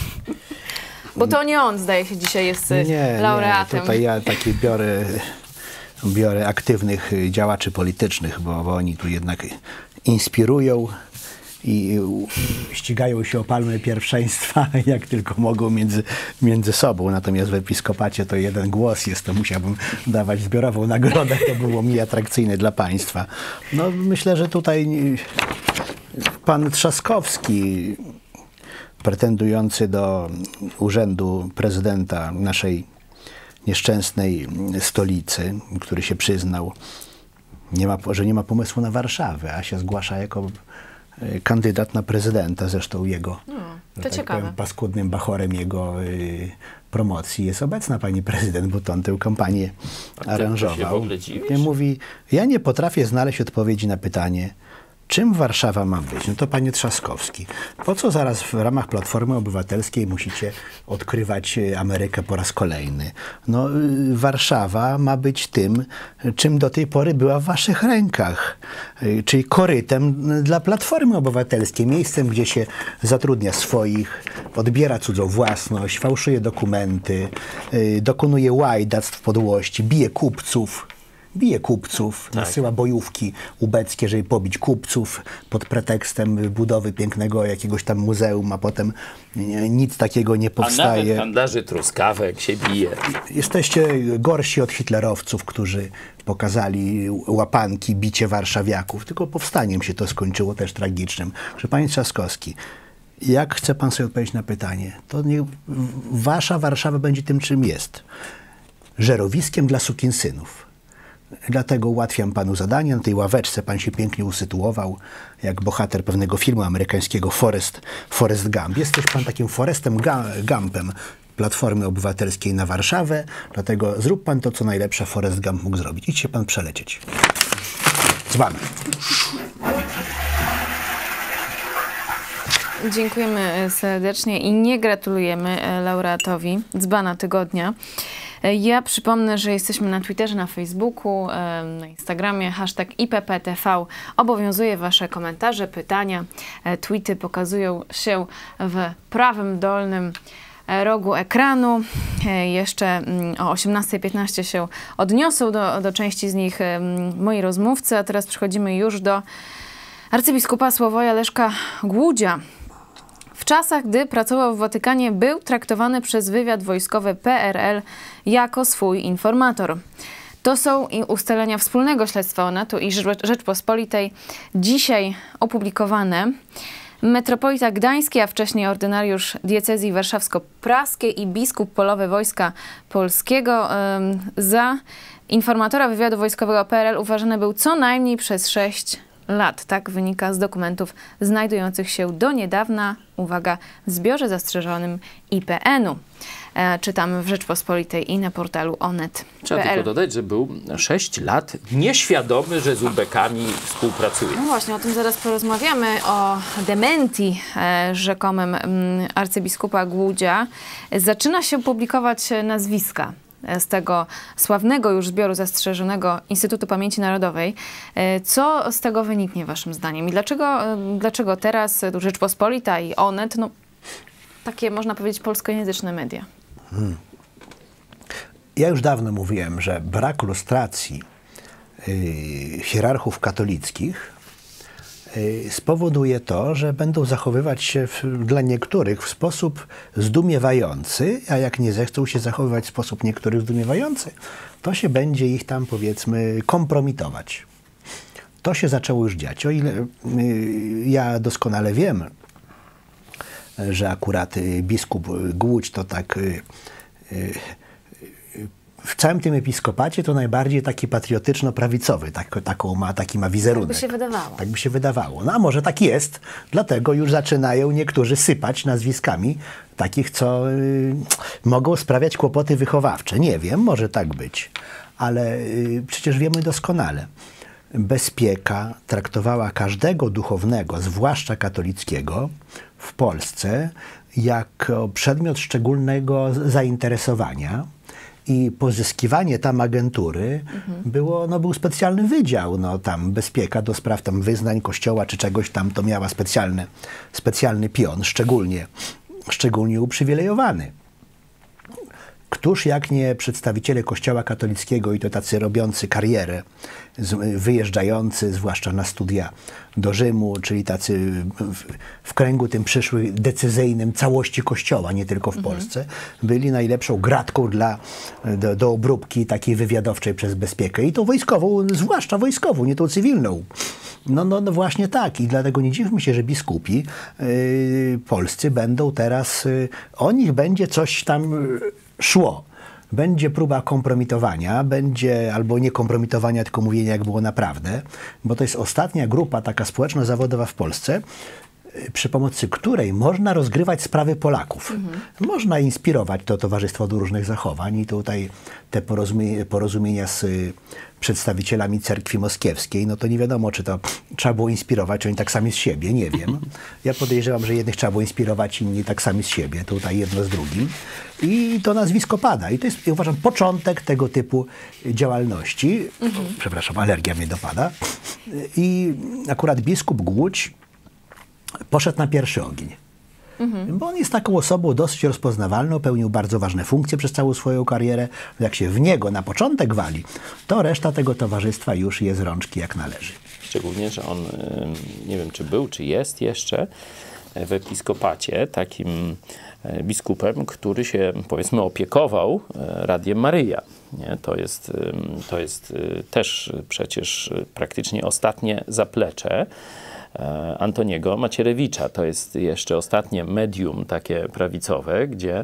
Bo to nie on, zdaje się, dzisiaj jest nie, laureatem. Nie, tutaj ja taki biorę, biorę aktywnych działaczy politycznych, bo, bo oni tu jednak inspirują i ścigają się o palmy pierwszeństwa, jak tylko mogą między, między sobą. Natomiast w episkopacie to jeden głos jest, to musiałbym dawać zbiorową nagrodę, to było mi atrakcyjne dla państwa. No myślę, że tutaj pan Trzaskowski, pretendujący do urzędu prezydenta naszej nieszczęsnej stolicy, który się przyznał, nie ma, że nie ma pomysłu na Warszawę, a się zgłasza jako kandydat na prezydenta, zresztą jego, no, to tak ciekawe. powiem, paskudnym bachorem jego y, promocji jest obecna pani prezydent, bo to on tę kampanię aranżował. I mówi, ja nie potrafię znaleźć odpowiedzi na pytanie, czym Warszawa ma być? No to panie Trzaskowski, po co zaraz w ramach Platformy Obywatelskiej musicie odkrywać Amerykę po raz kolejny? No Warszawa ma być tym, czym do tej pory była w waszych rękach, czyli korytem dla Platformy Obywatelskiej, miejscem, gdzie się zatrudnia swoich, odbiera cudzą własność, fałszuje dokumenty, dokonuje łajdactw, podłości, bije kupców. Bije kupców, tak. Nasyła bojówki ubeckie, żeby pobić kupców pod pretekstem budowy pięknego jakiegoś tam muzeum, a potem nic takiego nie powstaje. A nawet handlarzy truskawek się bije. Jesteście gorsi od hitlerowców, którzy pokazali łapanki, bicie warszawiaków. Tylko powstaniem się to skończyło też tragicznym. Że panie Trzaskowski, jak chce pan sobie odpowiedzieć na pytanie, to niech wasza Warszawa będzie tym, czym jest. Żerowiskiem dla sukinsynów. Dlatego ułatwiam panu zadanie. Na tej ławeczce pan się pięknie usytuował, jak bohater pewnego filmu amerykańskiego Forrest, Forrest Gump. Jesteś pan takim Forrestem Gumpem Platformy Obywatelskiej na Warszawę, dlatego zrób pan to, co najlepsze Forrest Gump mógł zrobić. Idź się pan przelecieć. Dzban. Dziękujemy serdecznie i nie gratulujemy laureatowi Dzbana tygodnia. Ja przypomnę, że jesteśmy na Twitterze, na Facebooku, na Instagramie, hashtag I P P T V. Obowiązuje wasze komentarze, pytania. Tweety pokazują się w prawym dolnym rogu ekranu. Jeszcze o osiemnastej piętnaście się odniosą do, do części z nich moi rozmówcy, a teraz przechodzimy już do arcybiskupa Sławoja Leszka Głudzia. W czasach, gdy pracował w Watykanie, był traktowany przez wywiad wojskowy P R L jako swój informator. To są ustalenia wspólnego śledztwa Onetu i Rzeczpospolitej, dzisiaj opublikowane. Metropolita Gdański, a wcześniej ordynariusz diecezji warszawsko-praskiej i biskup polowy Wojska Polskiego ym, za informatora wywiadu wojskowego P R L uważany był co najmniej przez sześć lat. Tak wynika z dokumentów znajdujących się do niedawna, uwaga, w zbiorze zastrzeżonym I P N-u. E, czytamy w Rzeczpospolitej i na portalu onet kropka p l. Trzeba tylko dodać, że był sześć lat nieświadomy, że z ubekami współpracuje. No właśnie, o tym zaraz porozmawiamy, o dementi e, rzekomym m, arcybiskupa Głudzia. Zaczyna się publikować nazwiska z tego sławnego już zbioru zastrzeżonego Instytutu Pamięci Narodowej. Co z tego wyniknie waszym zdaniem? I dlaczego, dlaczego teraz Rzeczpospolita i Onet, no takie można powiedzieć polskojęzyczne media? Hmm. Ja już dawno mówiłem, że brak lustracji yy, hierarchów katolickich spowoduje to, że będą zachowywać się w, dla niektórych w sposób zdumiewający, a jak nie zechcą się zachowywać w sposób niektórych zdumiewający, to się będzie ich tam, powiedzmy, kompromitować. To się zaczęło już dziać. O ile y, ja doskonale wiem, że akurat y, biskup Głódź to tak y, y, w całym tym episkopacie to najbardziej taki patriotyczno-prawicowy, tak, taką ma, taki ma wizerunek. Tak by się wydawało. Tak by się wydawało. No a może tak jest, dlatego już zaczynają niektórzy sypać nazwiskami takich, co y, mogą sprawiać kłopoty wychowawcze. Nie wiem, może tak być, ale y, przecież wiemy doskonale. Bezpieka traktowała każdego duchownego, zwłaszcza katolickiego, w Polsce jako przedmiot szczególnego zainteresowania I pozyskiwanie tam agentury mhm. było, no był specjalny wydział, no tam bezpieka do spraw tam wyznań kościoła czy czegoś tam, to miała specjalny, specjalny pion, szczególnie, szczególnie uprzywilejowany. Któż jak nie przedstawiciele Kościoła katolickiego i to tacy robiący karierę, wyjeżdżający zwłaszcza na studia do Rzymu, czyli tacy w, w kręgu tym przyszłych decyzyjnym całości Kościoła, nie tylko w mhm. Polsce, byli najlepszą gratką dla, do, do obróbki takiej wywiadowczej przez bezpiekę. I to wojskową, zwłaszcza wojskową, nie tą cywilną. No, no, no właśnie tak. I dlatego nie dziwmy się, że biskupi yy, polscy będą teraz, yy, o nich będzie coś tam yy, szło. Będzie próba kompromitowania, będzie albo nie kompromitowania, tylko mówienia, jak było naprawdę, bo to jest ostatnia grupa taka społeczno-zawodowa w Polsce, przy pomocy której można rozgrywać sprawy Polaków. Mhm. Można inspirować to towarzystwo do różnych zachowań i tutaj te porozumie, porozumienia z przedstawicielami cerkwi moskiewskiej, no to nie wiadomo, czy to trzeba było inspirować, czy oni tak sami z siebie, nie wiem. Ja podejrzewam, że jednych trzeba było inspirować, inni tak sami z siebie, tutaj jedno z drugim. I to nazwisko pada. I to jest, ja uważam, początek tego typu działalności. Mhm. Przepraszam, alergia mnie dopada. I akurat biskup Głódź poszedł na pierwszy ogień. Mhm. Bo on jest taką osobą dosyć rozpoznawalną, pełnił bardzo ważne funkcje przez całą swoją karierę. Jak się w niego na początek wali, to reszta tego towarzystwa już je z rączki jak należy. Szczególnie, że on, nie wiem, czy był, czy jest jeszcze w episkopacie takim biskupem, który się, powiedzmy, opiekował Radiem Maryja. Nie? To jest, to jest też przecież praktycznie ostatnie zaplecze Antoniego Macierewicza. To jest jeszcze ostatnie medium takie prawicowe, gdzie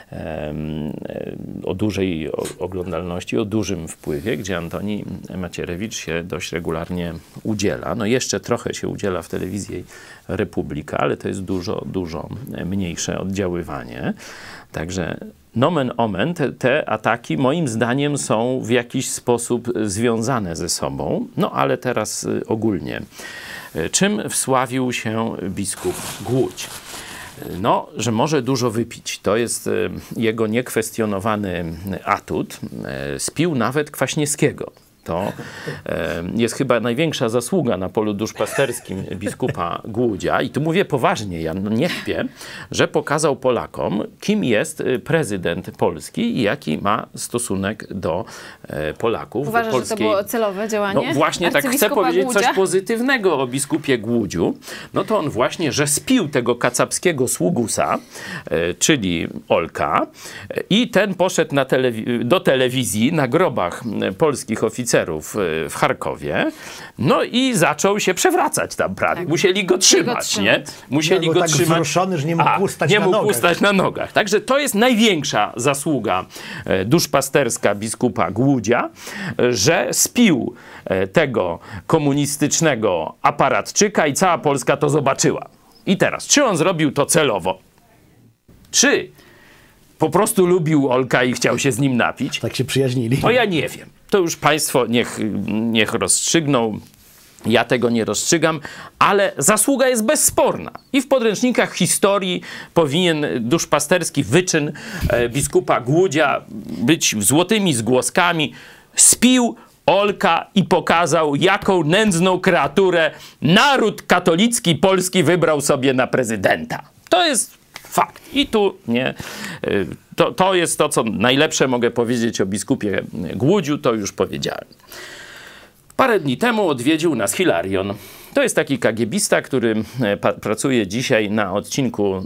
um, o dużej oglądalności, o dużym wpływie, gdzie Antoni Macierewicz się dość regularnie udziela. No jeszcze trochę się udziela w telewizji Republika, ale to jest dużo, dużo mniejsze oddziaływanie. Także nomen omen, te, te ataki moim zdaniem są w jakiś sposób związane ze sobą. No ale teraz ogólnie. Czym wsławił się biskup Głódź? No, że może dużo wypić. To jest jego niekwestionowany atut. Spił nawet Kwaśniewskiego. To jest chyba największa zasługa na polu duszpasterskim biskupa Głódzia. I tu mówię poważnie, ja nie kpię, że pokazał Polakom, kim jest prezydent Polski i jaki ma stosunek do Polaków. Uważasz, do polskiej... że to było celowe działanie? No właśnie tak chcę powiedzieć Głódzia? Coś pozytywnego o biskupie Głódziu. No to on właśnie, że spił tego kacapskiego sługusa, czyli Olka, i ten poszedł na telewi- do telewizji na grobach polskich oficerów w Charkowie, no i zaczął się przewracać tam prawie. Tak. Musieli go trzymać, go nie? Musieli no, go tak trzymać. wzruszony, że nie mógł A, ustać nie na mógł nogach. ustać na nogach. Także to jest największa zasługa e, duszpasterska biskupa Głódzia, e, że spił e, tego komunistycznego aparatczyka i cała Polska to zobaczyła. I teraz, czy on zrobił to celowo? Czy po prostu lubił Olka i chciał się z nim napić? Tak się przyjaźnili. To ja nie wiem. To już państwo niech, niech rozstrzygną. Ja tego nie rozstrzygam, ale zasługa jest bezsporna. I w podręcznikach historii powinien duszpasterski wyczyn e, biskupa Głódzia być złotymi zgłoskami. Spił Olka i pokazał, jaką nędzną kreaturę naród katolicki polski wybrał sobie na prezydenta. To jest fakt. I tu nie... To, to jest to, co najlepsze mogę powiedzieć o biskupie Głódziu, to już powiedziałem. Parę dni temu odwiedził nas Hilarion. To jest taki kagiebista, który pracuje dzisiaj na odcinku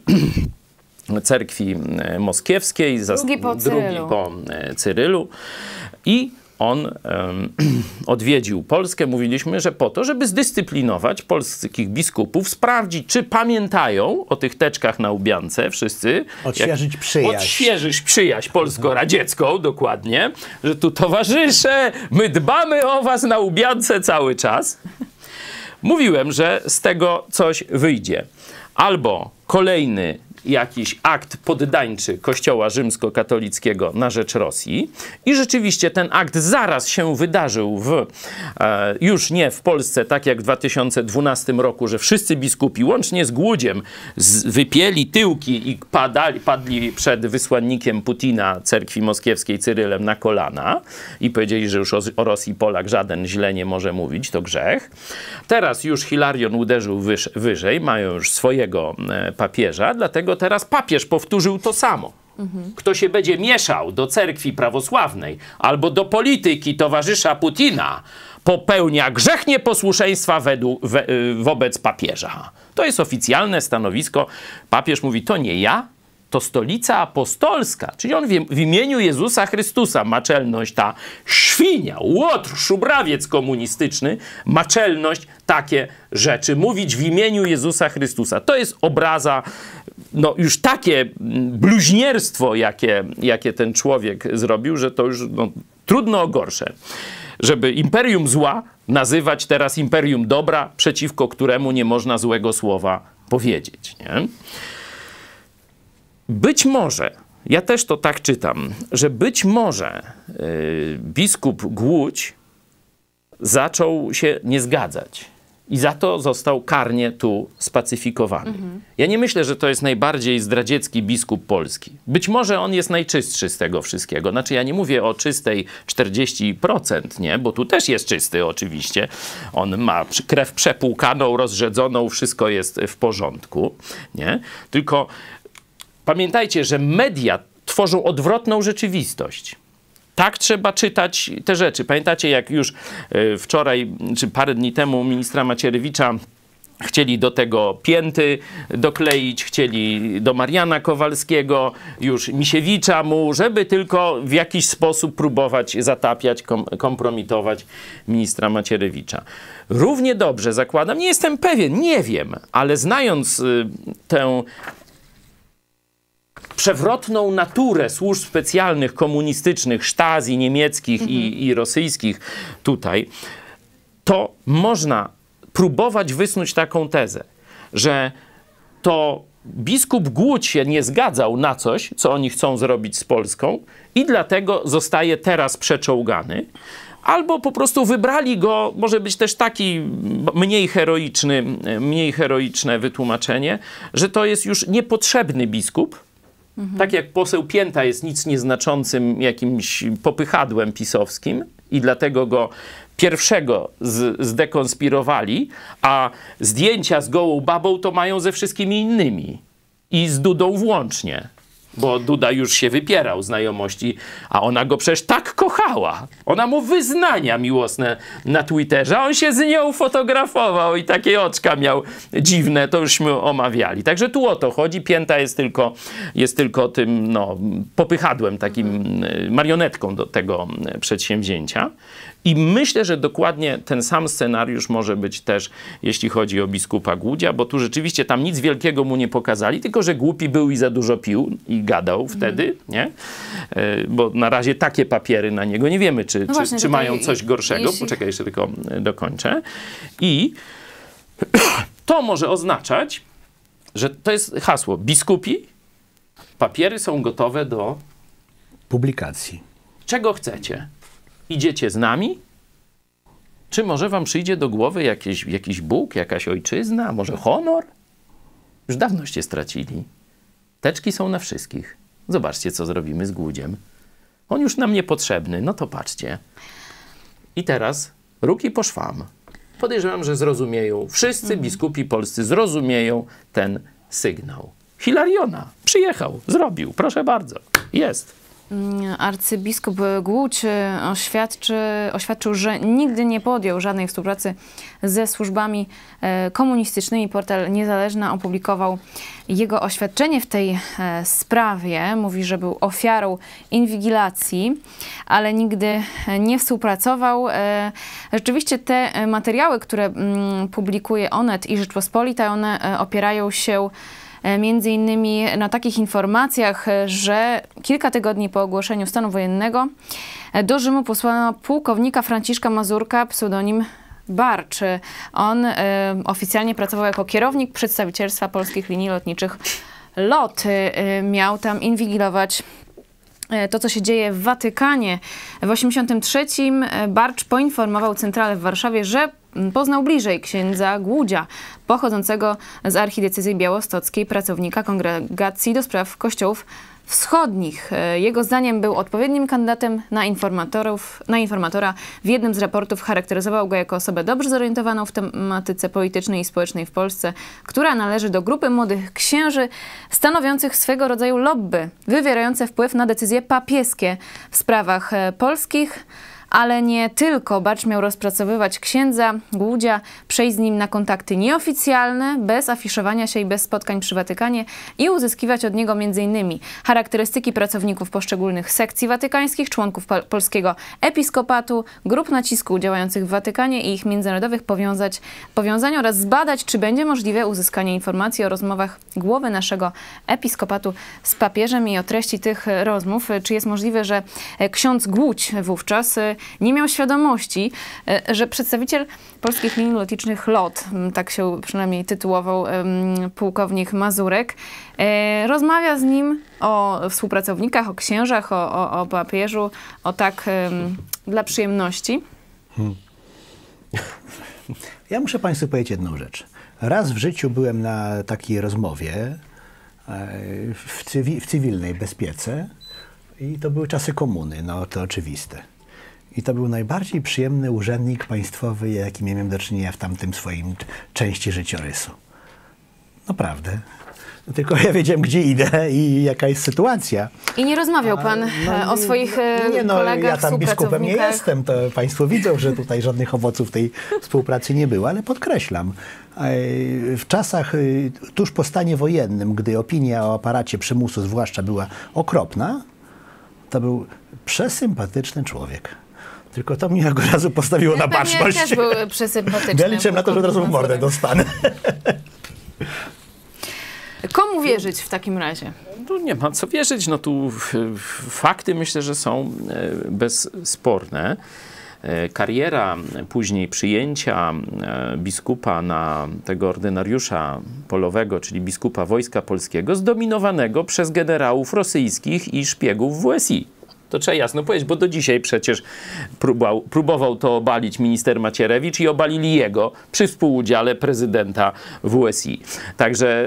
e, cerkwi moskiewskiej, drugi po drugi Cyrylu. po Cyrylu. I on um, odwiedził Polskę, mówiliśmy, że po to, żeby zdyscyplinować polskich biskupów, sprawdzić, czy pamiętają o tych teczkach na łbiance wszyscy. Odświeżyć przyjaźń. Odświeżyć przyjaźń polsko-radziecką, dokładnie, że tu towarzysze, my dbamy o was na łbiance cały czas. Mówiłem, że z tego coś wyjdzie. Albo kolejny jakiś akt poddańczy Kościoła rzymskokatolickiego na rzecz Rosji i rzeczywiście ten akt zaraz się wydarzył w, e, już nie w Polsce, tak jak w dwa tysiące dwunastym roku, że wszyscy biskupi, łącznie z Głudziem, z, wypieli tyłki i padali, padli przed wysłannikiem Putina cerkwi moskiewskiej Cyrylem na kolana i powiedzieli, że już o, o Rosji Polak żaden źle nie może mówić, to grzech. Teraz już Hilarion uderzył wyż, wyżej, mają już swojego e, papieża, dlatego teraz papież powtórzył to samo. Mhm. Kto się będzie mieszał do cerkwi prawosławnej albo do polityki towarzysza Putina, popełnia grzech nieposłuszeństwa według, we, wobec papieża. To jest oficjalne stanowisko. Papież mówi, to nie ja, to Stolica Apostolska, czyli on w, w imieniu Jezusa Chrystusa ma czelność, ta świnia, łotr, szubrawiec komunistyczny, ma czelność takie rzeczy mówić w imieniu Jezusa Chrystusa. To jest obraza, no już takie bluźnierstwo, jakie, jakie ten człowiek zrobił, że to już no, trudno o gorsze. Żeby imperium zła nazywać teraz imperium dobra, przeciwko któremu nie można złego słowa powiedzieć, nie? Być może, ja też to tak czytam, że być może yy, biskup Głódź zaczął się nie zgadzać i za to został karnie tu spacyfikowany. Mhm. Ja nie myślę, że to jest najbardziej zdradziecki biskup polski. Być może on jest najczystszy z tego wszystkiego. Znaczy ja nie mówię o czystej czterdzieści procent, nie? Bo tu też jest czysty oczywiście. On ma krew przepłukaną, rozrzedzoną, wszystko jest w porządku, nie? Tylko pamiętajcie, że media tworzą odwrotną rzeczywistość. Tak trzeba czytać te rzeczy. Pamiętacie, jak już wczoraj, czy parę dni temu ministra Macierewicza chcieli do tego Pięty dokleić, chcieli do Mariana Kowalskiego, już Misiewicza mu, żeby tylko w jakiś sposób próbować zatapiać, kom kompromitować ministra Macierewicza. Równie dobrze zakładam, nie jestem pewien, nie wiem, ale znając y, tę przewrotną naturę służb specjalnych, komunistycznych, Stasi niemieckich mhm. i, i rosyjskich tutaj, to można próbować wysnuć taką tezę, że to biskup Głódź się nie zgadzał na coś, co oni chcą zrobić z Polską i dlatego zostaje teraz przeczołgany. Albo po prostu wybrali go, może być też taki mniej heroiczny, mniej heroiczne wytłumaczenie, że to jest już niepotrzebny biskup. Mhm. Tak jak poseł Pięta jest nic nieznaczącym jakimś popychadłem pisowskim i dlatego go pierwszego z, zdekonspirowali, a zdjęcia z gołą babą to mają ze wszystkimi innymi i z Dudą włącznie. Bo Duda już się wypierał znajomości, a ona go przecież tak kochała. Ona mu wyznania miłosne na Twitterze, a on się z nią fotografował i takie oczka miał dziwne, to jużśmy omawiali. Także tu o to chodzi. Pięta jest tylko, jest tylko tym no, popychadłem, takim marionetką do tego przedsięwzięcia. I myślę, że dokładnie ten sam scenariusz może być też, jeśli chodzi o biskupa Głódzia, bo tu rzeczywiście tam nic wielkiego mu nie pokazali, tylko że głupi był i za dużo pił i gadał wtedy, mm. nie? Bo na razie takie papiery na niego nie wiemy, czy, no czy, czy mają coś gorszego. Jeśli... Poczekaj, jeszcze tylko dokończę. I to może oznaczać, że to jest hasło biskupi, papiery są gotowe do publikacji. Czego chcecie? Idziecie z nami? Czy może wam przyjdzie do głowy jakieś, jakiś Bóg, jakaś ojczyzna, może honor? Już dawnoście stracili. Teczki są na wszystkich. Zobaczcie, co zrobimy z Głudziem. On już nam niepotrzebny, no to patrzcie. I teraz ruki po szwam. Podejrzewam, że zrozumieją, wszyscy mhm. biskupi polscy zrozumieją ten sygnał. Hilariona przyjechał, zrobił, proszę bardzo, jest. Arcybiskup Głódź oświadczy, oświadczył, że nigdy nie podjął żadnej współpracy ze służbami komunistycznymi. Portal Niezależna opublikował jego oświadczenie w tej sprawie. Mówi, że był ofiarą inwigilacji, ale nigdy nie współpracował. Rzeczywiście te materiały, które publikuje Onet i Rzeczpospolita, one opierają się między innymi na takich informacjach, że kilka tygodni po ogłoszeniu stanu wojennego do Rzymu posłano pułkownika Franciszka Mazurka, pseudonim Barcz. On y, oficjalnie pracował jako kierownik przedstawicielstwa polskich linii lotniczych lot miał tam inwigilować to, co się dzieje w Watykanie. W osiemdziesiątym trzecim Barcz poinformował centralę w Warszawie, że poznał bliżej księdza Głódzia, pochodzącego z archidiecezji białostockiej, pracownika Kongregacji do Spraw Kościołów Wschodnich. Jego zdaniem był odpowiednim kandydatem na, informatorów, na informatora. W jednym z raportów charakteryzował go jako osobę dobrze zorientowaną w tematyce politycznej i społecznej w Polsce, która należy do grupy młodych księży stanowiących swego rodzaju lobby, wywierające wpływ na decyzje papieskie w sprawach polskich. Ale nie tylko. Barcz miał rozpracowywać księdza Głódzia, przejść z nim na kontakty nieoficjalne, bez afiszowania się i bez spotkań przy Watykanie i uzyskiwać od niego m.in. charakterystyki pracowników poszczególnych sekcji watykańskich, członków polskiego episkopatu, grup nacisku działających w Watykanie i ich międzynarodowych powiązać, powiązań oraz zbadać, czy będzie możliwe uzyskanie informacji o rozmowach głowy naszego episkopatu z papieżem i o treści tych rozmów. Czy jest możliwe, że ksiądz Głódź wówczas nie miał świadomości, że przedstawiciel polskich linii lotniczych LOT, tak się przynajmniej tytułował pułkownik Mazurek, rozmawia z nim o współpracownikach, o księżach, o, o, o papieżu, o tak um, dla przyjemności. Hmm. Ja muszę Państwu powiedzieć jedną rzecz. Raz w życiu byłem na takiej rozmowie w, cywi w cywilnej bezpiece i to były czasy komuny, no to oczywiste. I to był najbardziej przyjemny urzędnik państwowy, jaki miałem do czynienia w tamtym swoim części życiorysu. Naprawdę. No, tylko ja wiedziałem, gdzie idę i jaka jest sytuacja. I nie rozmawiał pan no, o swoich nie, no, kolegach, ja tam biskupem nie jestem, to państwo widzą, że tutaj żadnych owoców tej współpracy nie było, ale podkreślam, w czasach tuż po stanie wojennym, gdy opinia o aparacie przymusu zwłaszcza była okropna, to był przesympatyczny człowiek. Tylko to mnie od razu postawiło na baczność. Też był przesympatyczny. Ja liczę na to, że od razu w mordę dostanę. Komu wierzyć w takim razie? No nie ma co wierzyć. No tu fakty myślę, że są bezsporne. Kariera później przyjęcia biskupa na tego ordynariusza polowego, czyli biskupa Wojska Polskiego, zdominowanego przez generałów rosyjskich i szpiegów W S I. To trzeba jasno powiedzieć, bo do dzisiaj przecież próbował, próbował to obalić minister Macierewicz i obalili jego przy współudziale prezydenta W S I. Także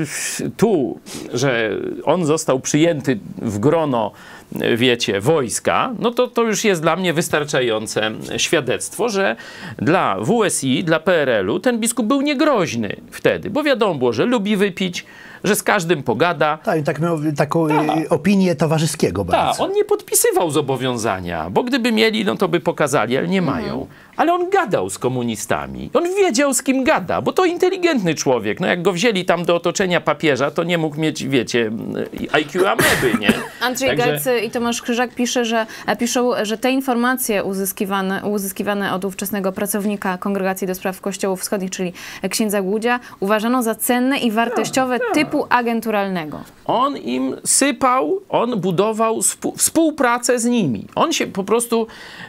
tu, że on został przyjęty w grono, wiecie, wojska, no to to już jest dla mnie wystarczające świadectwo, że dla W S I, dla P R L u ten biskup był niegroźny wtedy, bo wiadomo było, że lubi wypić, że z każdym pogada. Tak, tak miał taką Ta. opinię towarzyskiego bardzo. Tak, on nie podpisywał zobowiązania, bo gdyby mieli, no to by pokazali, ale nie mają. Mhm. Ale on gadał z komunistami. On wiedział, z kim gada, bo to inteligentny człowiek. No jak go wzięli tam do otoczenia papieża, to nie mógł mieć, wiecie, I Q ameby, nie? Andrzej Także... Galcy i Tomasz Krzyżak pisze, że, piszą, że te informacje uzyskiwane, uzyskiwane od ówczesnego pracownika Kongregacji do Spraw Kościołów Wschodnich, czyli księdza Głódzia, uważano za cenne i wartościowe tak, typu agenturalnego. On im sypał, on budował współpracę z nimi. On się po prostu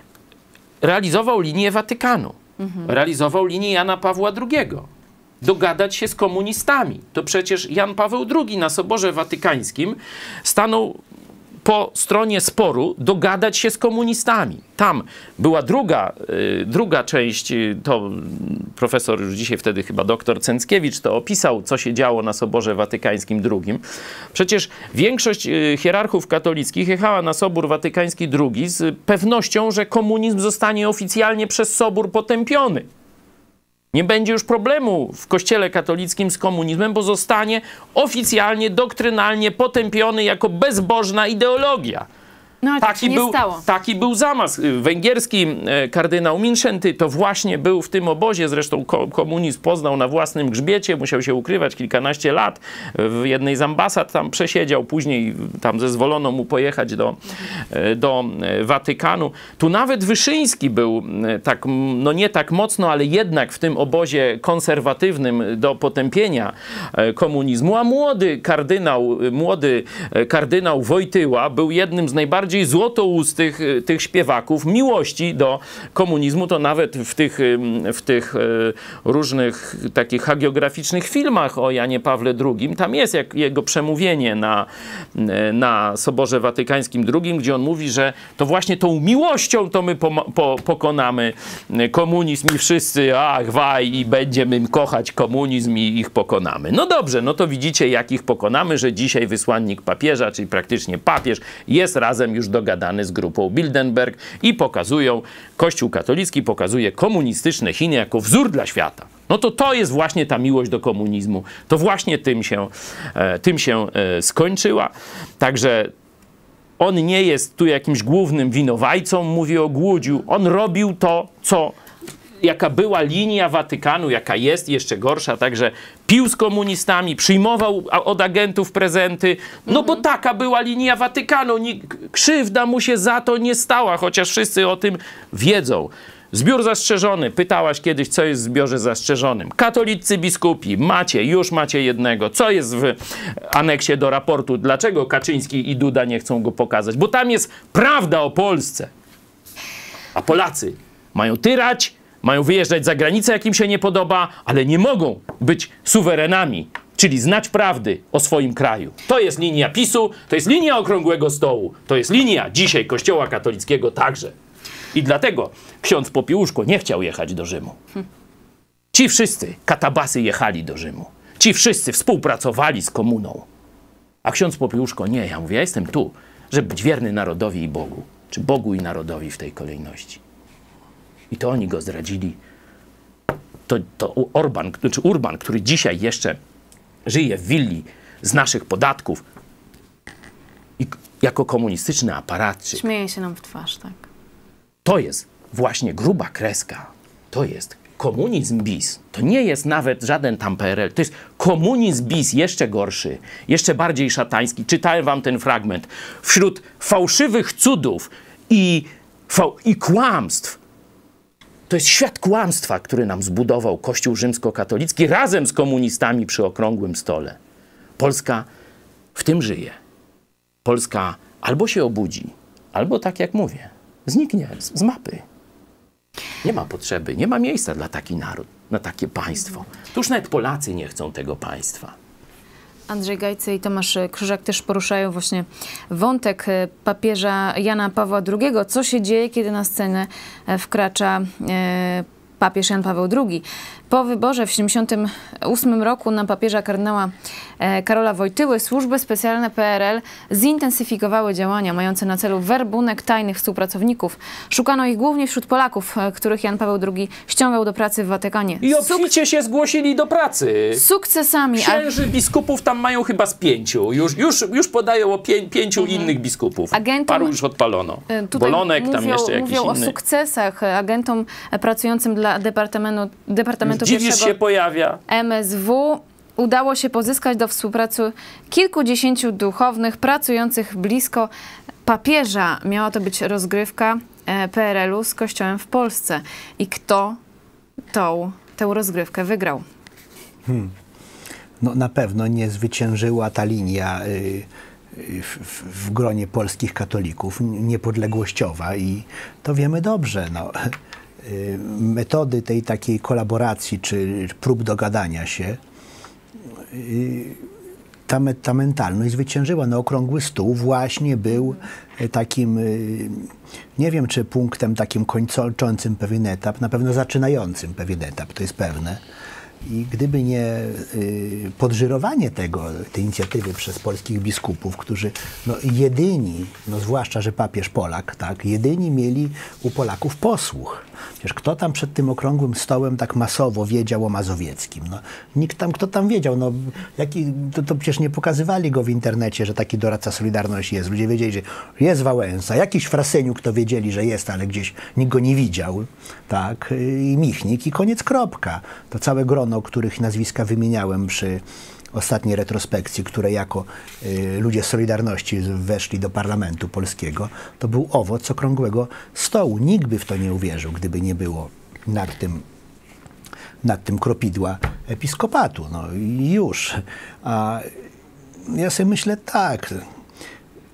realizował linię Watykanu, mhm. realizował linię Jana Pawła drugiego. Dogadać się z komunistami. To przecież Jan Paweł drugi na Soborze Watykańskim stanął po stronie sporu dogadać się z komunistami. Tam była druga, y, druga część, y, to profesor już dzisiaj wtedy chyba doktor Cęckiewicz to opisał, co się działo na Soborze Watykańskim drugim. Przecież większość y, hierarchów katolickich jechała na Sobór Watykański drugi z pewnością, że komunizm zostanie oficjalnie przez Sobór potępiony. Nie będzie już problemu w Kościele katolickim z komunizmem, bo zostanie oficjalnie, doktrynalnie potępiony jako bezbożna ideologia. No, ale taki, tak był, stało. taki był zamysł. Węgierski kardynał Mindszenty to właśnie był w tym obozie, zresztą komunizm poznał na własnym grzbiecie, musiał się ukrywać kilkanaście lat, w jednej z ambasad tam przesiedział, później tam zezwolono mu pojechać do, do Watykanu. Tu nawet Wyszyński był tak, no nie tak mocno, ale jednak w tym obozie konserwatywnym do potępienia komunizmu, a młody kardynał, młody kardynał Wojtyła był jednym z najbardziej najbardziej złotoustych tych śpiewaków miłości do komunizmu. To nawet w tych, w tych różnych takich hagiograficznych filmach o Janie Pawle drugim, tam jest jak jego przemówienie na, na Soborze Watykańskim drugim, gdzie on mówi, że to właśnie tą miłością to my po, po, pokonamy komunizm i wszyscy, ach, waj, i będziemy kochać komunizm i ich pokonamy. No dobrze, no to widzicie, jak ich pokonamy, że dzisiaj wysłannik papieża, czyli praktycznie papież, jest razem już dogadany z grupą Bilderberg i pokazują, Kościół katolicki pokazuje komunistyczne Chiny jako wzór dla świata. No to to jest właśnie ta miłość do komunizmu. To właśnie tym się, e, tym się e, skończyła. Także on nie jest tu jakimś głównym winowajcą, mówi o Głudziu. On robił to, co, jaka była linia Watykanu, jaka jest, jeszcze gorsza. Także pił z komunistami, przyjmował od agentów prezenty. No bo taka była linia Watykanu. Krzywda mu się za to nie stała, chociaż wszyscy o tym wiedzą. Zbiór zastrzeżony. Pytałaś kiedyś, co jest w zbiorze zastrzeżonym. Katolicy biskupi. Macie, już macie jednego. Co jest w aneksie do raportu? Dlaczego Kaczyński i Duda nie chcą go pokazać? Bo tam jest prawda o Polsce. A Polacy mają tyrać, mają wyjeżdżać za granicę, jak im się nie podoba, ale nie mogą być suwerenami, czyli znać prawdy o swoim kraju. To jest linia PiSu, to jest linia Okrągłego Stołu, to jest linia dzisiaj Kościoła katolickiego także. I dlatego ksiądz Popiełuszko nie chciał jechać do Rzymu. Ci wszyscy katabasy jechali do Rzymu. Ci wszyscy współpracowali z komuną. A ksiądz Popiełuszko nie. Ja mówię, ja jestem tu, żeby być wierny narodowi i Bogu. Czy Bogu i narodowi w tej kolejności. I to oni go zdradzili. To, to Orban, czy Urban, który dzisiaj jeszcze żyje w willi z naszych podatków i jako komunistyczny aparatczyk. Śmieje się nam w twarz, tak. To jest właśnie gruba kreska. To jest komunizm bis. To nie jest nawet żaden tam P R L. To jest komunizm bis, jeszcze gorszy, jeszcze bardziej szatański. Czytałem wam ten fragment. Wśród fałszywych cudów i, fał i kłamstw, to jest świat kłamstwa, który nam zbudował Kościół rzymskokatolicki razem z komunistami przy okrągłym stole. Polska w tym żyje. Polska albo się obudzi, albo tak jak mówię, zniknie z, z mapy. Nie ma potrzeby, nie ma miejsca dla taki naród, na takie państwo. To już nawet Polacy nie chcą tego państwa. Andrzej Gajcy i Tomasz Krzyżak też poruszają właśnie wątek papieża Jana Pawła drugiego. Co się dzieje, kiedy na scenę wkracza e, papież Jan Paweł drugi? Po wyborze w siedemdziesiątym ósmym roku na papieża kardynała e, Karola Wojtyły służby specjalne P R L zintensyfikowały działania mające na celu werbunek tajnych współpracowników. Szukano ich głównie wśród Polaków, e, których Jan Paweł drugi ściągał do pracy w Watykanie. I obficie się zgłosili do pracy. Sukcesami. Księży biskupów tam mają chyba z pięciu. Już, już, już podają o pię pięciu mhm. innych biskupów. Agentom, Paru już odpalono. Bolonek, mówią, tam jeszcze jakiś mówią inny. o sukcesach agentom pracującym dla Departamentu, Departamentu Dziwisz się pojawia. M S W udało się pozyskać do współpracy kilkudziesięciu duchownych pracujących blisko papieża. Miała to być rozgrywka P R L u z Kościołem w Polsce. I kto tą, tę rozgrywkę wygrał? Hmm. No, na pewno nie zwyciężyła ta linia y, w, w, w gronie polskich katolików, niepodległościowa i to wiemy dobrze. No. Metody tej takiej kolaboracji czy prób dogadania się, ta, ta mentalność zwyciężyła. No, okrągły stół właśnie był takim, nie wiem czy punktem takim kończącym pewien etap, na pewno zaczynającym pewien etap, to jest pewne. I gdyby nie y, podżyrowanie tego, tej inicjatywy przez polskich biskupów, którzy no, jedyni, no, zwłaszcza, że papież Polak, tak, jedyni mieli u Polaków posłuch. Przecież kto tam przed tym okrągłym stołem tak masowo wiedział o Mazowieckim? No, nikt tam, kto tam wiedział? No, jaki, to, to przecież nie pokazywali go w internecie, że taki doradca Solidarności jest. Ludzie wiedzieli, że jest Wałęsa, jakiś Fraseniuk to wiedzieli, że jest, ale gdzieś nikt go nie widział. Tak, i Michnik i koniec, kropka. To całe grono, których nazwiska wymieniałem przy ostatniej retrospekcji, które jako y, ludzie z Solidarności weszli do parlamentu polskiego, to był owoc okrągłego stołu. Nikt by w to nie uwierzył, gdyby nie było nad tym, nad tym kropidła episkopatu. No i już. A ja sobie myślę tak,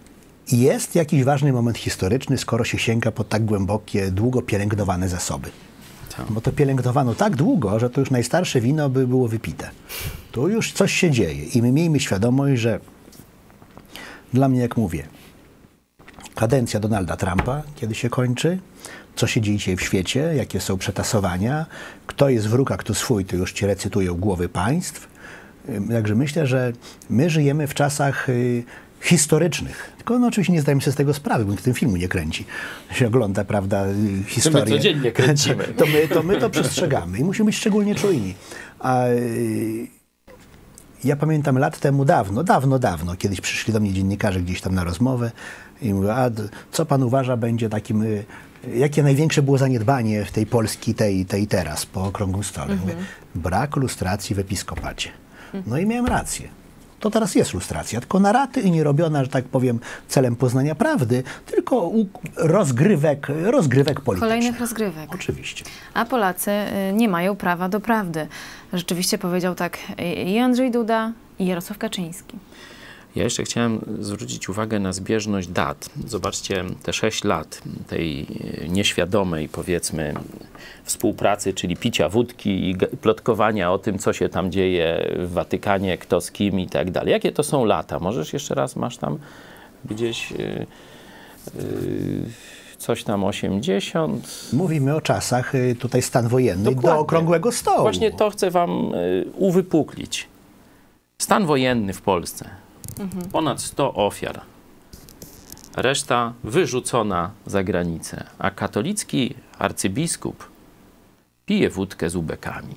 jest jakiś ważny moment historyczny, skoro się sięga po tak głębokie, długo pielęgnowane zasoby. Tak. Bo to pielęgnowano tak długo, że to już najstarsze wino by było wypite. Tu już coś się dzieje i my miejmy świadomość, że dla mnie, jak mówię, kadencja Donalda Trumpa, kiedy się kończy, co się dzieje dzisiaj w świecie, jakie są przetasowania, kto jest wróg, a kto swój, to już ci recytują głowy państw. Także myślę, że my żyjemy w czasach y, historycznych. Tylko no, oczywiście nie zdajemy sobie z tego sprawy, bo nikt w tym filmu nie kręci. Się ogląda, prawda, historię. To my codziennie kręcimy. To, to, my, to my to przestrzegamy i musimy być szczególnie czujni. A, y, ja pamiętam lat temu, dawno, dawno, dawno, kiedyś przyszli do mnie dziennikarze gdzieś tam na rozmowę i mówią, a co pan uważa będzie takim, y, jakie największe było zaniedbanie w tej Polski, tej, tej teraz, po okrągłym stole? Mhm. Mówię, brak lustracji w episkopacie. No i miałem rację. To teraz jest lustracja, tylko na raty i nie robiona, że tak powiem, celem poznania prawdy, tylko rozgrywek, rozgrywek politycznych. Kolejnych rozgrywek. Oczywiście. A Polacy nie mają prawa do prawdy. Rzeczywiście powiedział tak i Andrzej Duda, i Jarosław Kaczyński. Ja jeszcze chciałem zwrócić uwagę na zbieżność dat. Zobaczcie, te sześć lat tej nieświadomej, powiedzmy, współpracy, czyli picia wódki i plotkowania o tym, co się tam dzieje w Watykanie, kto z kim i tak dalej. Jakie to są lata? Możesz jeszcze raz, masz tam gdzieś yy, yy, coś tam osiemdziesiąt. Mówimy o czasach, yy, tutaj stan wojenny. Dokładnie. Do okrągłego stołu. Właśnie to chcę wam yy, uwypuklić. Stan wojenny w Polsce. Mhm. Ponad sto ofiar. Reszta wyrzucona za granicę. A katolicki arcybiskup pije wódkę z ubekami.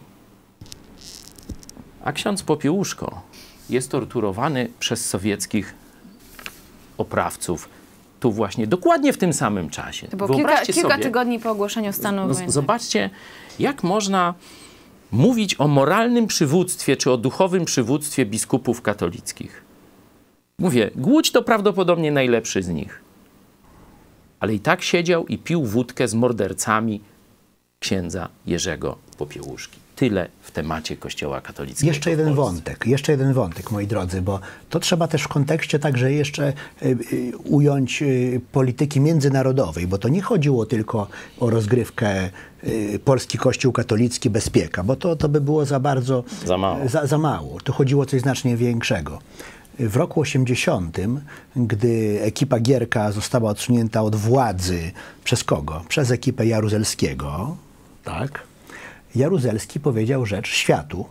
A ksiądz Popiełuszko jest torturowany przez sowieckich oprawców. Tu właśnie, dokładnie w tym samym czasie. To było kilka, kilka sobie, tygodni po ogłoszeniu stanu wojennego. Zobaczcie, jak można mówić o moralnym przywództwie, czy o duchowym przywództwie biskupów katolickich. Mówię, Głódź to prawdopodobnie najlepszy z nich. Ale i tak siedział i pił wódkę z mordercami księdza Jerzego Popiełuszki. Tyle w temacie Kościoła katolickiego. Jeszcze jeden wątek, jeszcze jeden wątek, moi drodzy, bo to trzeba też w kontekście także jeszcze y, y, ująć y, polityki międzynarodowej, bo to nie chodziło tylko o rozgrywkę y, polski Kościół katolicki, bezpieka, bo to, to by było za bardzo... Za mało. Za, za mało. To chodziło o coś znacznie większego. W roku osiemdziesiątym, gdy ekipa Gierka została odsunięta od władzy, przez kogo? Przez ekipę Jaruzelskiego, tak? Jaruzelski powiedział rzecz światu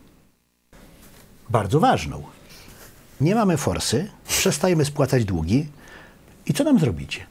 bardzo ważną. Nie mamy forsy, przestajemy spłacać długi i co nam zrobicie?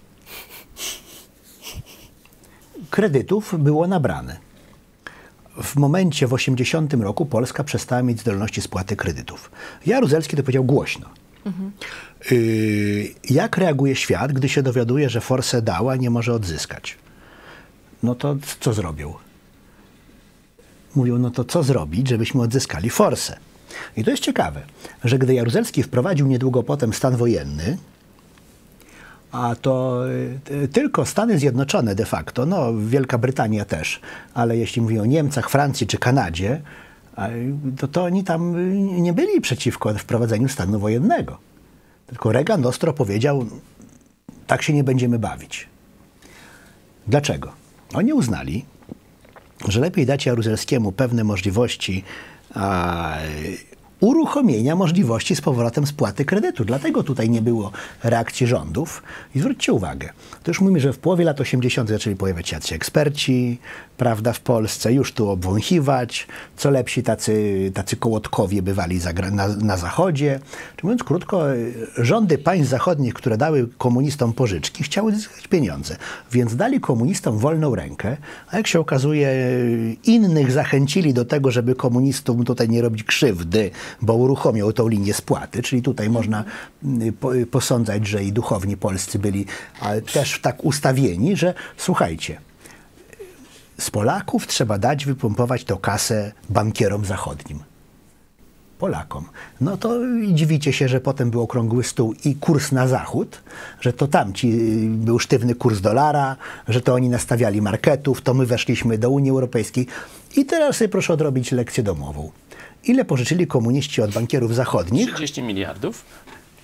Kredytów było nabrane. W momencie w osiemdziesiątym roku Polska przestała mieć zdolności spłaty kredytów. Jaruzelski to powiedział głośno. Mhm. Yy, jak reaguje świat, gdy się dowiaduje, że forsę dała, nie może odzyskać? No to co zrobią? Mówią, no to co zrobić, żebyśmy odzyskali forsę? I to jest ciekawe, że gdy Jaruzelski wprowadził niedługo potem stan wojenny, a to y, tylko Stany Zjednoczone de facto, no Wielka Brytania też, ale jeśli mówię o Niemcach, Francji czy Kanadzie, to, to oni tam nie byli przeciwko wprowadzeniu stanu wojennego. Tylko Reagan ostro powiedział, tak się nie będziemy bawić. Dlaczego? Oni uznali, że lepiej dać Jaruzelskiemu pewne możliwości a, uruchomienia możliwości z powrotem spłaty kredytu. Dlatego tutaj nie było reakcji rządów. I zwróćcie uwagę, to już mówimy, że w połowie lat osiemdziesiątych zaczęli pojawiać się eksperci, prawda, w Polsce, już tu obwąchiwać, co lepsi tacy, tacy kołotkowie bywali za, na, na Zachodzie. Czy mówiąc krótko, rządy państw zachodnich, które dały komunistom pożyczki, chciały zyskać pieniądze, więc dali komunistom wolną rękę, a jak się okazuje, innych zachęcili do tego, żeby komunistom tutaj nie robić krzywdy, bo uruchomią tą linię spłaty, czyli tutaj można po, posądzać, że i duchowni polscy byli też tak ustawieni, że słuchajcie, z Polaków trzeba dać wypompować tą kasę bankierom zachodnim. Polakom. No to dziwicie się, że potem był okrągły stół i kurs na zachód, że to tamci był sztywny kurs dolara, że to oni nastawiali marketów, to my weszliśmy do Unii Europejskiej. I teraz sobie proszę odrobić lekcję domową. Ile pożyczyli komuniści od bankierów zachodnich? trzydzieści miliardów.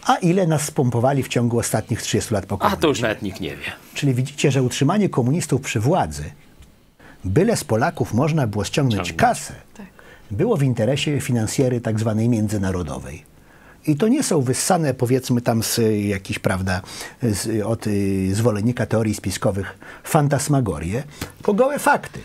a ile nas spompowali w ciągu ostatnich trzydziestu lat po komunizmie. A to już nawet nikt nie wie. Czyli widzicie, że utrzymanie komunistów przy władzy, byle z Polaków można było ściągnąć Ciągnąć. kasę, Tak. było w interesie finansjery tak zwanej międzynarodowej. I to nie są wyssane, powiedzmy tam z jakichś, prawda, z, od y, zwolennika teorii spiskowych fantasmagorie, tylko gołe fakty.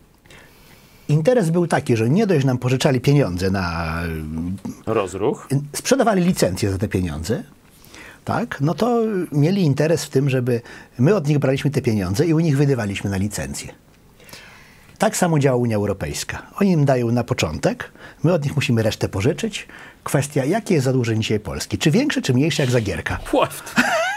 Interes był taki, że nie dość nam pożyczali pieniądze na... Rozruch. Sprzedawali licencje za te pieniądze, tak? No to mieli interes w tym, żeby my od nich braliśmy te pieniądze i u nich wydawaliśmy na licencje. Tak samo działa Unia Europejska. Oni im dają na początek, my od nich musimy resztę pożyczyć. Kwestia, jakie jest zadłużenie dzisiaj Polski? Czy większe, czy mniejsze jak Zagierka? Płaft.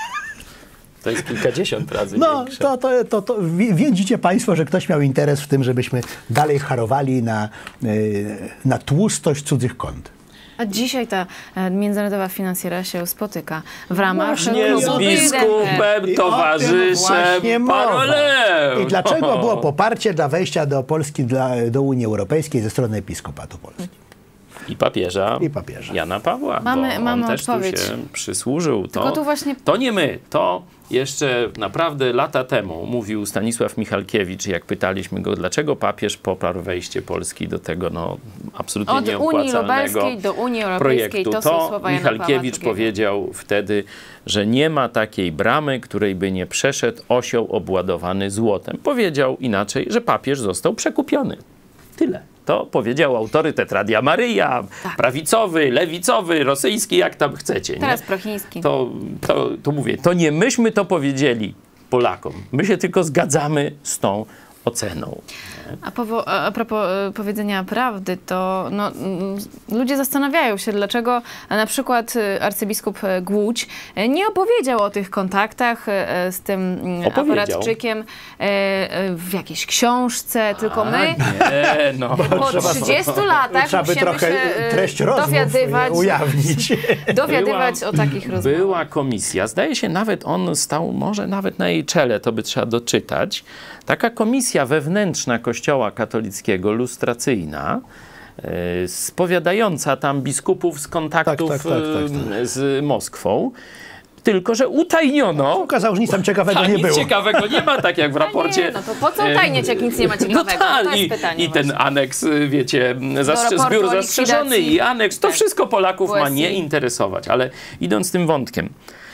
To jest kilkadziesiąt razy No, większe. to, to, to, to widzicie Państwo, że ktoś miał interes w tym, żebyśmy dalej harowali na, yy, na tłustość cudzych kont. A dzisiaj ta e, międzynarodowa finansjera się spotyka w ramach Właśnie klubu z Bilderberg. biskupem, I towarzyszem, właśnie mowa. parolem. I dlaczego było poparcie dla wejścia do Polski, dla, do Unii Europejskiej ze strony Episkopatu Polski? I papieża, I papieża. Jana Pawła, Mamy- bo mamy on też odpowiedź. tu się przysłużył. To, Tylko tu właśnie- to nie my, to jeszcze naprawdę lata temu mówił Stanisław Michalkiewicz, jak pytaliśmy go, dlaczego papież poparł wejście Polski do tego no, absolutnie Od Unii nieopłacalnego Lubelskiej do Unii Europejskiej, projektu. to są słowa Jana Pawła Michalkiewicz drugiego. powiedział wtedy, że nie ma takiej bramy, której by nie przeszedł osioł obładowany złotem. Powiedział inaczej, że papież został przekupiony. Tyle. To powiedział autorytet Radia Maryja, Tak. prawicowy, lewicowy, rosyjski, jak tam chcecie. Teraz Nie? prochiński. To, to, to mówię, to nie myśmy to powiedzieli Polakom. My się tylko zgadzamy z tą oceną. A, powo- a a propos e, powiedzenia prawdy, to no, mm, ludzie zastanawiają się, dlaczego e, na przykład e, arcybiskup e, Głódź e, nie opowiedział o tych kontaktach e, z tym mm, Opowiedział. aparatczykiem e, e, w jakiejś książce, tylko my Nie, no. po trzydziestu latach Trzeba by musimy trochę się e, treść rozmów dowiadywać, ujawnić. dowiadywać Była- o takich rozmowach. Była komisja, zdaje się nawet on stał, może nawet na jej czele, to by trzeba doczytać. Taka komisja wewnętrzna Kościoła katolickiego, lustracyjna, yy, spowiadająca tam biskupów z kontaktów Tak, tak, tak, tak, tak. yy, z Moskwą. Tylko że utajniono. Okazało, że nic tam ciekawego A nie nic było. ciekawego nie ma, tak jak w raporcie. Nie, no to po co utajniać, jak nic nie ma ciekawego? No tak, to jest i, pytanie i ten właśnie. aneks, wiecie, zastrze- raportu zbiór o zastrzeżony likwidacji. i aneks, to Tak. wszystko Polaków ma W U S I. nie interesować. Ale idąc tym wątkiem,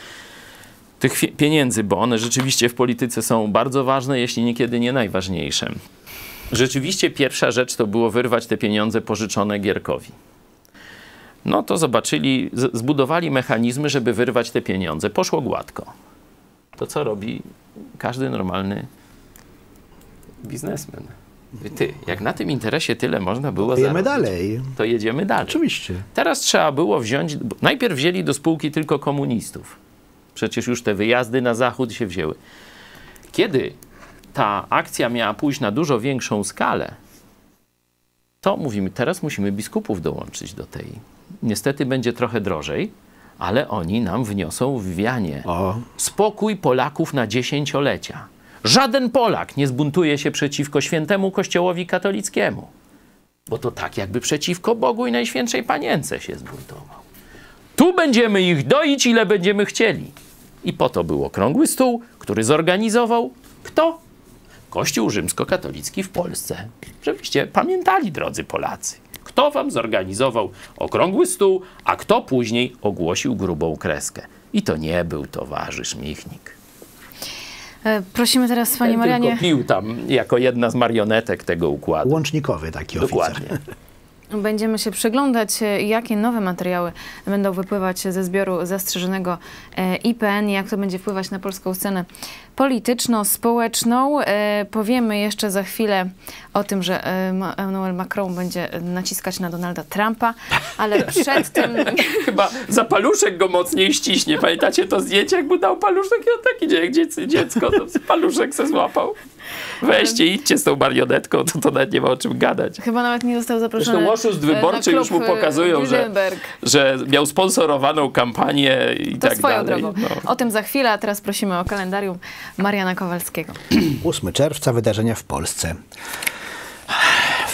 tych fie- pieniędzy, bo one rzeczywiście w polityce są bardzo ważne, jeśli niekiedy nie najważniejsze. Rzeczywiście pierwsza rzecz to było wyrwać te pieniądze pożyczone Gierkowi. No to zobaczyli, z- zbudowali mechanizmy, żeby wyrwać te pieniądze. Poszło gładko. To co robi każdy normalny biznesmen? Mówi, Ty, jak na tym interesie tyle można było Jemy zarobić, dalej. to jedziemy dalej. Oczywiście. Teraz trzeba było wziąć, bo najpierw wzięli do spółki tylko komunistów. Przecież już te wyjazdy na zachód się wzięły. Kiedy ta akcja miała pójść na dużo większą skalę, to mówimy, teraz musimy biskupów dołączyć do tej. Niestety będzie trochę drożej, ale oni nam wniosą w wianie O. spokój Polaków na dziesięciolecia. Żaden Polak nie zbuntuje się przeciwko świętemu Kościołowi katolickiemu, bo to tak jakby przeciwko Bogu i Najświętszej Panience się zbuntował. Tu będziemy ich doić, ile będziemy chcieli. I po to był okrągły stół, który zorganizował kto? Kościół rzymskokatolicki w Polsce. Żebyście pamiętali, drodzy Polacy. Kto wam zorganizował okrągły stół, a kto później ogłosił grubą kreskę. I to nie był towarzysz Michnik. E, Prosimy teraz, Panie Ten Marianie, tylko pił tam jako jedna z marionetek tego układu. Łącznikowy taki oficer. Dokładnie. będziemy się przyglądać, e, jakie nowe materiały będą wypływać ze zbioru zastrzeżonego e, I P N, jak to będzie wpływać na polską scenę polityczną, społeczną. E, Powiemy jeszcze za chwilę o tym, że e, Ma- Emmanuel Macron będzie naciskać na Donalda Trumpa, ale przed tym... Chyba za paluszek go mocniej ściśnie. Pamiętacie to zdjęcie, jak mu dał paluszek i on tak idzie, jak dziecko, dziecko to paluszek se złapał. Weźcie, idźcie z tą marionetką, to, to nawet nie ma o czym gadać. Chyba nawet nie został zaproszony. Zresztą oszust e, wyborczy na już mu klub, e, pokazują, że, Bilderberg. że miał sponsorowaną kampanię i To tak swoją dalej. drogą. No. O tym za chwilę, a teraz prosimy o kalendarium Mariana Kowalskiego. ósmego czerwca wydarzenia w Polsce.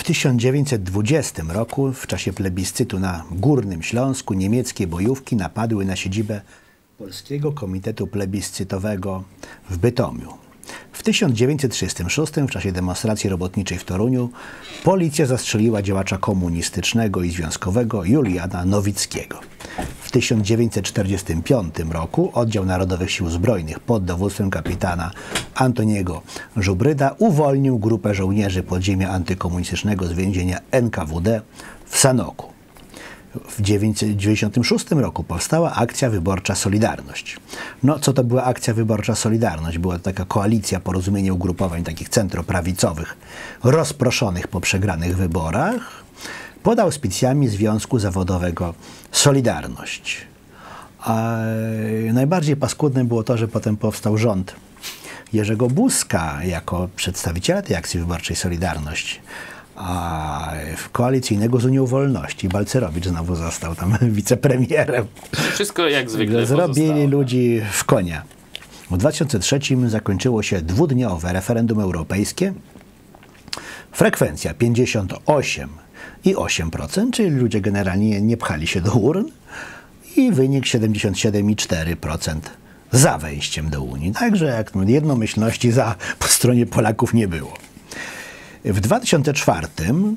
tysiąc dziewięćset dwudziestym roku, w czasie plebiscytu na Górnym Śląsku, niemieckie bojówki napadły na siedzibę Polskiego Komitetu Plebiscytowego w Bytomiu. W tysiąc dziewięćset trzydziestym szóstym, w czasie demonstracji robotniczej w Toruniu, policja zastrzeliła działacza komunistycznego i związkowego Juliana Nowickiego. W tysiąc dziewięćset czterdziestym piątym roku oddział Narodowych Sił Zbrojnych pod dowództwem kapitana Antoniego Żubryda uwolnił grupę żołnierzy podziemia antykomunistycznego z więzienia N K W D w Sanoku. W tysiąc dziewięćset dziewięćdziesiątym szóstym roku powstała akcja wyborcza Solidarność. No, co to była akcja wyborcza Solidarność? Była to taka koalicja, porozumienie ugrupowań takich centroprawicowych, rozproszonych po przegranych wyborach, pod auspicjami Związku Zawodowego Solidarność. A najbardziej paskudne było to, że potem powstał rząd Jerzego Buzka jako przedstawiciela tej akcji wyborczej Solidarność, a koalicyjnego z Unią Wolności. Balcerowicz znowu został tam wicepremierem. Wszystko jak zwykle Zrobili pozostało. ludzi w konia. W dwa tysiące trzecim zakończyło się dwudniowe referendum europejskie. Frekwencja pięćdziesiąt osiem i osiem procent, czyli ludzie generalnie nie pchali się do urn, i wynik siedemdziesiąt siedem i cztery procent za wejściem do Unii. Także jak jednomyślności za po stronie Polaków nie było. W dwa tysiące czwartym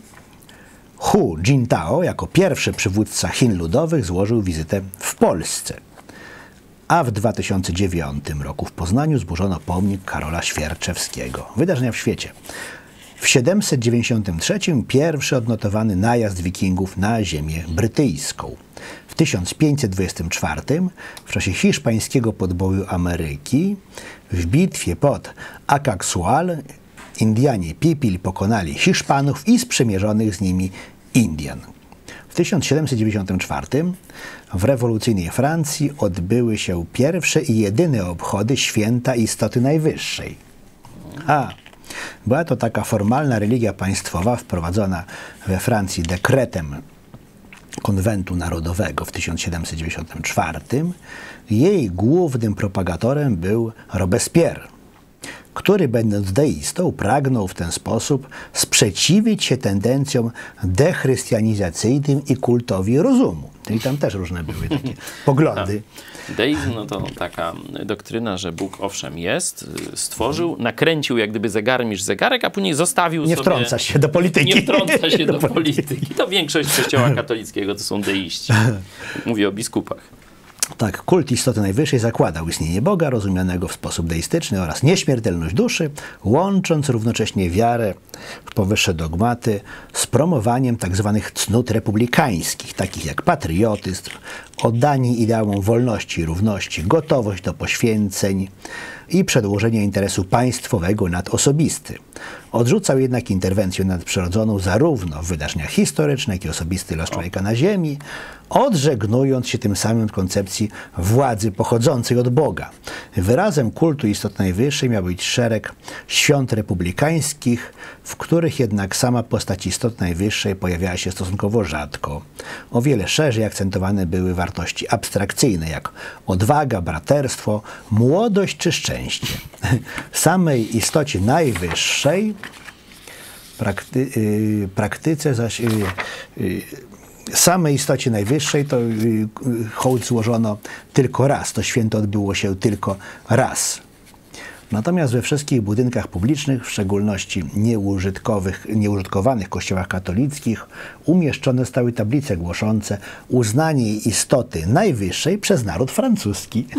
Hu Jintao jako pierwszy przywódca Chin Ludowych złożył wizytę w Polsce. A w dwa tysiące dziewiątym roku w Poznaniu zburzono pomnik Karola Świerczewskiego. Wydarzenia w świecie. W siedemset dziewięćdziesiątym trzecim pierwszy odnotowany najazd wikingów na ziemię brytyjską. W tysiąc pięćset dwudziestym czwartym w czasie hiszpańskiego podboju Ameryki w bitwie pod Acaxual Indianie Pipil pokonali Hiszpanów i sprzymierzonych z nimi Indian. W tysiąc siedemset dziewięćdziesiątym czwartym w rewolucyjnej Francji odbyły się pierwsze i jedyne obchody święta Istoty Najwyższej. A była to taka formalna religia państwowa wprowadzona we Francji dekretem Konwentu Narodowego w tysiąc siedemset dziewięćdziesiątym czwartym. Jej głównym propagatorem był Robespierre, który będąc deistą pragnął w ten sposób sprzeciwić się tendencjom dechrystianizacyjnym i kultowi rozumu. Czyli tam też różne były takie poglądy. Deizm no to taka doktryna, że Bóg owszem jest, stworzył, nakręcił jak gdyby zegarmistrz zegarek, a później zostawił nie sobie... Nie wtrąca się do polityki. Nie wtrąca się do, do polityki. To większość kościoła katolickiego to są deiści. Mówię o biskupach. Tak, kult istoty najwyższej zakładał istnienie Boga, rozumianego w sposób deistyczny, oraz nieśmiertelność duszy, łącząc równocześnie wiarę w powyższe dogmaty z promowaniem tzw. cnót republikańskich, takich jak patriotyzm, oddanie ideałom wolności i równości, gotowość do poświęceń i przedłożenie interesu państwowego nad osobisty. Odrzucał jednak interwencję nadprzyrodzoną zarówno w wydarzeniach historycznych, jak i osobisty los człowieka na ziemi, odżegnując się tym samym od koncepcji władzy pochodzącej od Boga. Wyrazem kultu istoty najwyższej miał być szereg świąt republikańskich, w których jednak sama postać istoty najwyższej pojawiała się stosunkowo rzadko. O wiele szerzej akcentowane były wartości abstrakcyjne, jak odwaga, braterstwo, młodość czy szczęście. W samej istocie najwyższej prakty, yy, praktyce zaś yy, yy, samej istocie najwyższej to yy, hołd złożono tylko raz. To święto odbyło się tylko raz. Natomiast we wszystkich budynkach publicznych, w szczególności nieużytkowych, nieużytkowanych kościołach katolickich, umieszczone stały tablice głoszące uznanie jej istoty najwyższej przez naród francuski.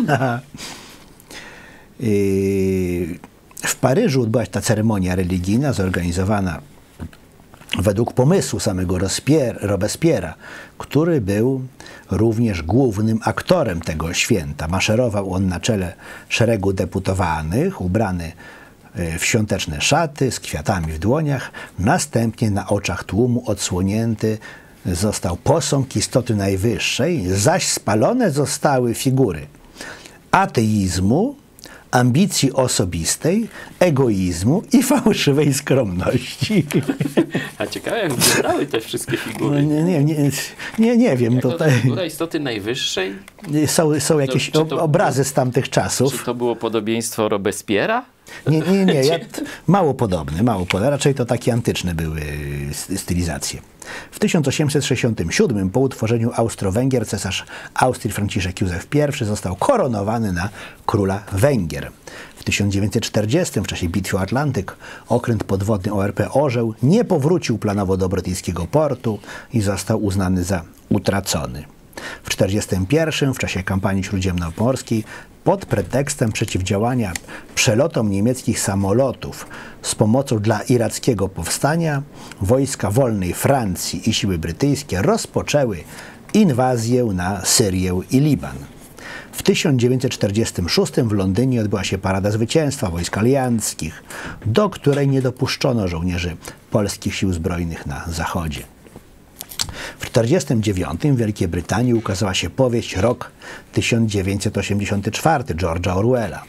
W Paryżu odbyła się ta ceremonia religijna zorganizowana według pomysłu samego Robespierre'a, który był również głównym aktorem tego święta. Maszerował on na czele szeregu deputowanych, ubrany w świąteczne szaty, z kwiatami w dłoniach. Następnie na oczach tłumu odsłonięty został posąg istoty najwyższej, zaś spalone zostały figury ateizmu, ambicji osobistej, egoizmu i fałszywej skromności. A ciekawe, jak wyglądały te wszystkie figury. No, nie, nie, nie, nie, nie wiem. Jak tutaj to figura istoty najwyższej? Są, są jakieś to, to, obrazy z tamtych czasów. Czy to było podobieństwo Robespierre'a? Nie, nie, nie. Ja, mało podobny, mało podobny. Raczej to takie antyczne były stylizacje. W tysiąc osiemset sześćdziesiątym siódmym po utworzeniu Austro-Węgier cesarz Austrii Franciszek Józef pierwszy został koronowany na króla Węgier. W tysiąc dziewięćset czterdziestym w czasie bitwy o Atlantyk okręt podwodny O R P Orzeł nie powrócił planowo do brytyjskiego portu i został uznany za utracony. W tysiąc dziewięćset czterdziestym pierwszym w czasie kampanii śródziemnomorskiej pod pretekstem przeciwdziałania przelotom niemieckich samolotów z pomocą dla irackiego powstania wojska wolnej Francji i siły brytyjskie rozpoczęły inwazję na Syrię i Liban. W tysiąc dziewięćset czterdziestym szóstym w Londynie odbyła się Parada Zwycięstwa wojsk alianckich, do której nie dopuszczono żołnierzy polskich sił zbrojnych na zachodzie. W tysiąc dziewięćset czterdziestym dziewiątym w Wielkiej Brytanii ukazała się powieść Rok tysiąc dziewięćset osiemdziesiąty czwarty George'a Orwella.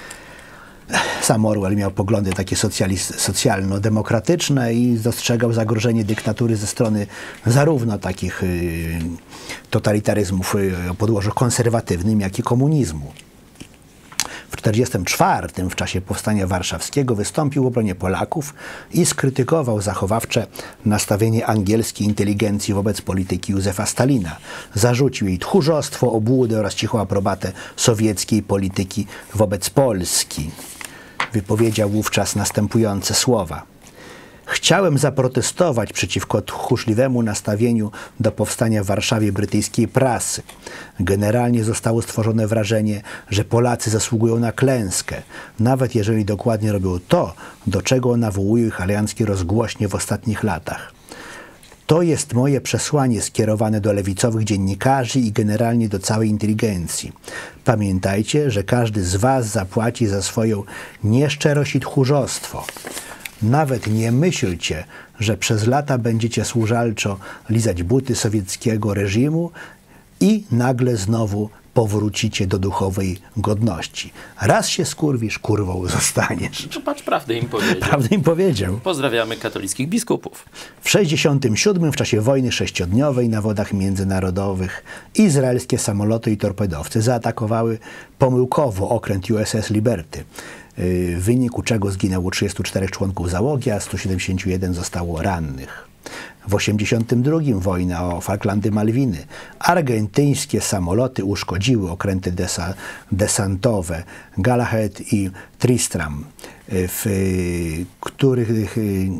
Sam Orwell miał poglądy takie socjalno-demokratyczne i dostrzegał zagrożenie dyktatury ze strony zarówno takich y, totalitaryzmów y, o podłożu konserwatywnym, jak i komunizmu. W tysiąc dziewięćset czterdziestym czwartym w czasie Powstania Warszawskiego wystąpił w obronie Polaków i skrytykował zachowawcze nastawienie angielskiej inteligencji wobec polityki Józefa Stalina. Zarzucił jej tchórzostwo, obłudę oraz cichą aprobatę sowieckiej polityki wobec Polski. Wypowiedział wówczas następujące słowa. Chciałem zaprotestować przeciwko tchórzliwemu nastawieniu do powstania w Warszawie brytyjskiej prasy. Generalnie zostało stworzone wrażenie, że Polacy zasługują na klęskę, nawet jeżeli dokładnie robią to, do czego nawołują ich alianckie rozgłośnie w ostatnich latach. To jest moje przesłanie skierowane do lewicowych dziennikarzy i generalnie do całej inteligencji. Pamiętajcie, że każdy z was zapłaci za swoją nieszczerość i tchórzostwo. Nawet nie myślcie, że przez lata będziecie służalczo lizać buty sowieckiego reżimu i nagle znowu powrócicie do duchowej godności. Raz się skurwisz, kurwą zostaniesz. No patrz, prawdę im powiedział. Prawdę im powiedział. Pozdrawiamy katolickich biskupów. W sześćdziesiątym siódmym w czasie wojny sześciodniowej na wodach międzynarodowych izraelskie samoloty i torpedowcy zaatakowały pomyłkowo okręt U S S Liberty, w wyniku czego zginęło trzydziestu czterech członków załogi, a stu siedemdziesięciu jeden zostało rannych. W osiemdziesiątym drugim wojna o Falklandy Malwiny. Argentyńskie samoloty uszkodziły okręty desa desantowe Galahad i Tristram, w których,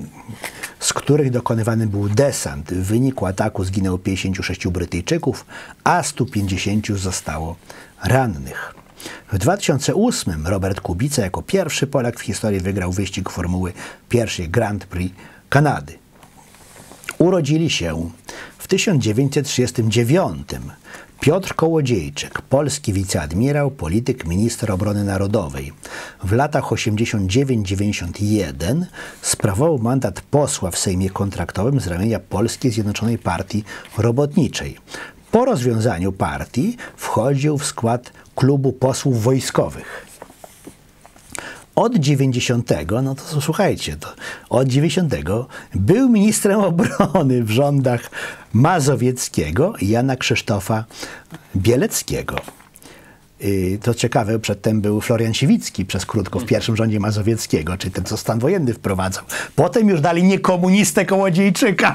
z których dokonywany był desant. W wyniku ataku zginęło pięćdziesięciu sześciu Brytyjczyków, a stu pięćdziesięciu zostało rannych. W dwa tysiące ósmym Robert Kubica jako pierwszy Polak w historii wygrał wyścig formuły pierwszej Grand Prix Kanady. Urodzili się w tysiąc dziewięćset trzydziestym dziewiątym Piotr Kołodziejczyk, polski wiceadmirał, polityk, minister obrony narodowej. W latach osiemdziesiątym dziewiątym do dziewięćdziesiątego pierwszego sprawował mandat posła w Sejmie Kontraktowym z ramienia Polskiej Zjednoczonej Partii Robotniczej. Po rozwiązaniu partii wchodził w skład klubu posłów wojskowych. Od dziewięćdziesiątego, no to słuchajcie, to od dziewięćdziesiątego był ministrem obrony w rządach Mazowieckiego i Jana Krzysztofa Bieleckiego. Yy, to ciekawe, przedtem był Florian Siwicki przez krótko w pierwszym rządzie Mazowieckiego, czyli ten, co stan wojenny wprowadzał. Potem już dali niekomunistę Kołodziejczyka.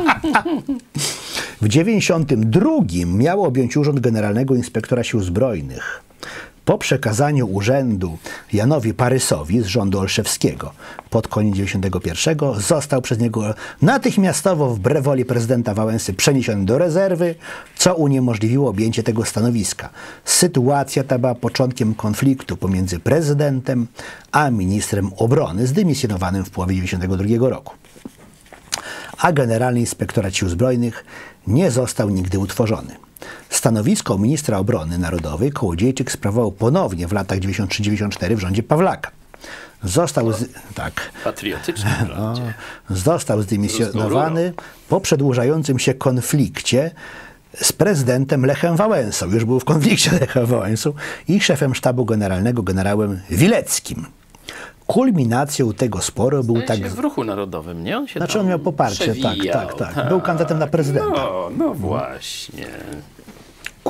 W dziewięćdziesiątym drugim miał objąć urząd Generalnego Inspektora Sił Zbrojnych. Po przekazaniu urzędu Janowi Parysowi z rządu Olszewskiego pod koniec dziewięćdziesiątego pierwszego został przez niego natychmiastowo wbrew woli prezydenta Wałęsy przeniesiony do rezerwy, co uniemożliwiło objęcie tego stanowiska. Sytuacja ta była początkiem konfliktu pomiędzy prezydentem a ministrem obrony zdymisjonowanym w połowie dziewięćdziesiątego drugiego roku. A Generalny Inspektorat Sił Zbrojnych nie został nigdy utworzony. Stanowisko ministra obrony narodowej Kołodziejczyk sprawował ponownie w latach dziewięćdziesiątym trzecim do dziewięćdziesiątego czwartego w rządzie Pawlaka. Został, z, tak, patriotyczny rządzie. Został zdymisjonowany po przedłużającym się konflikcie z prezydentem Lechem Wałęsą. Już był w konflikcie z Lechem Wałęsą i szefem sztabu generalnego generałem Wileckim. Kulminacją tego sporu był tak... w Ruchu Narodowym, nie? On się Znaczy on miał poparcie, tak, tak, tak. Był kandydatem na prezydenta. No, no właśnie.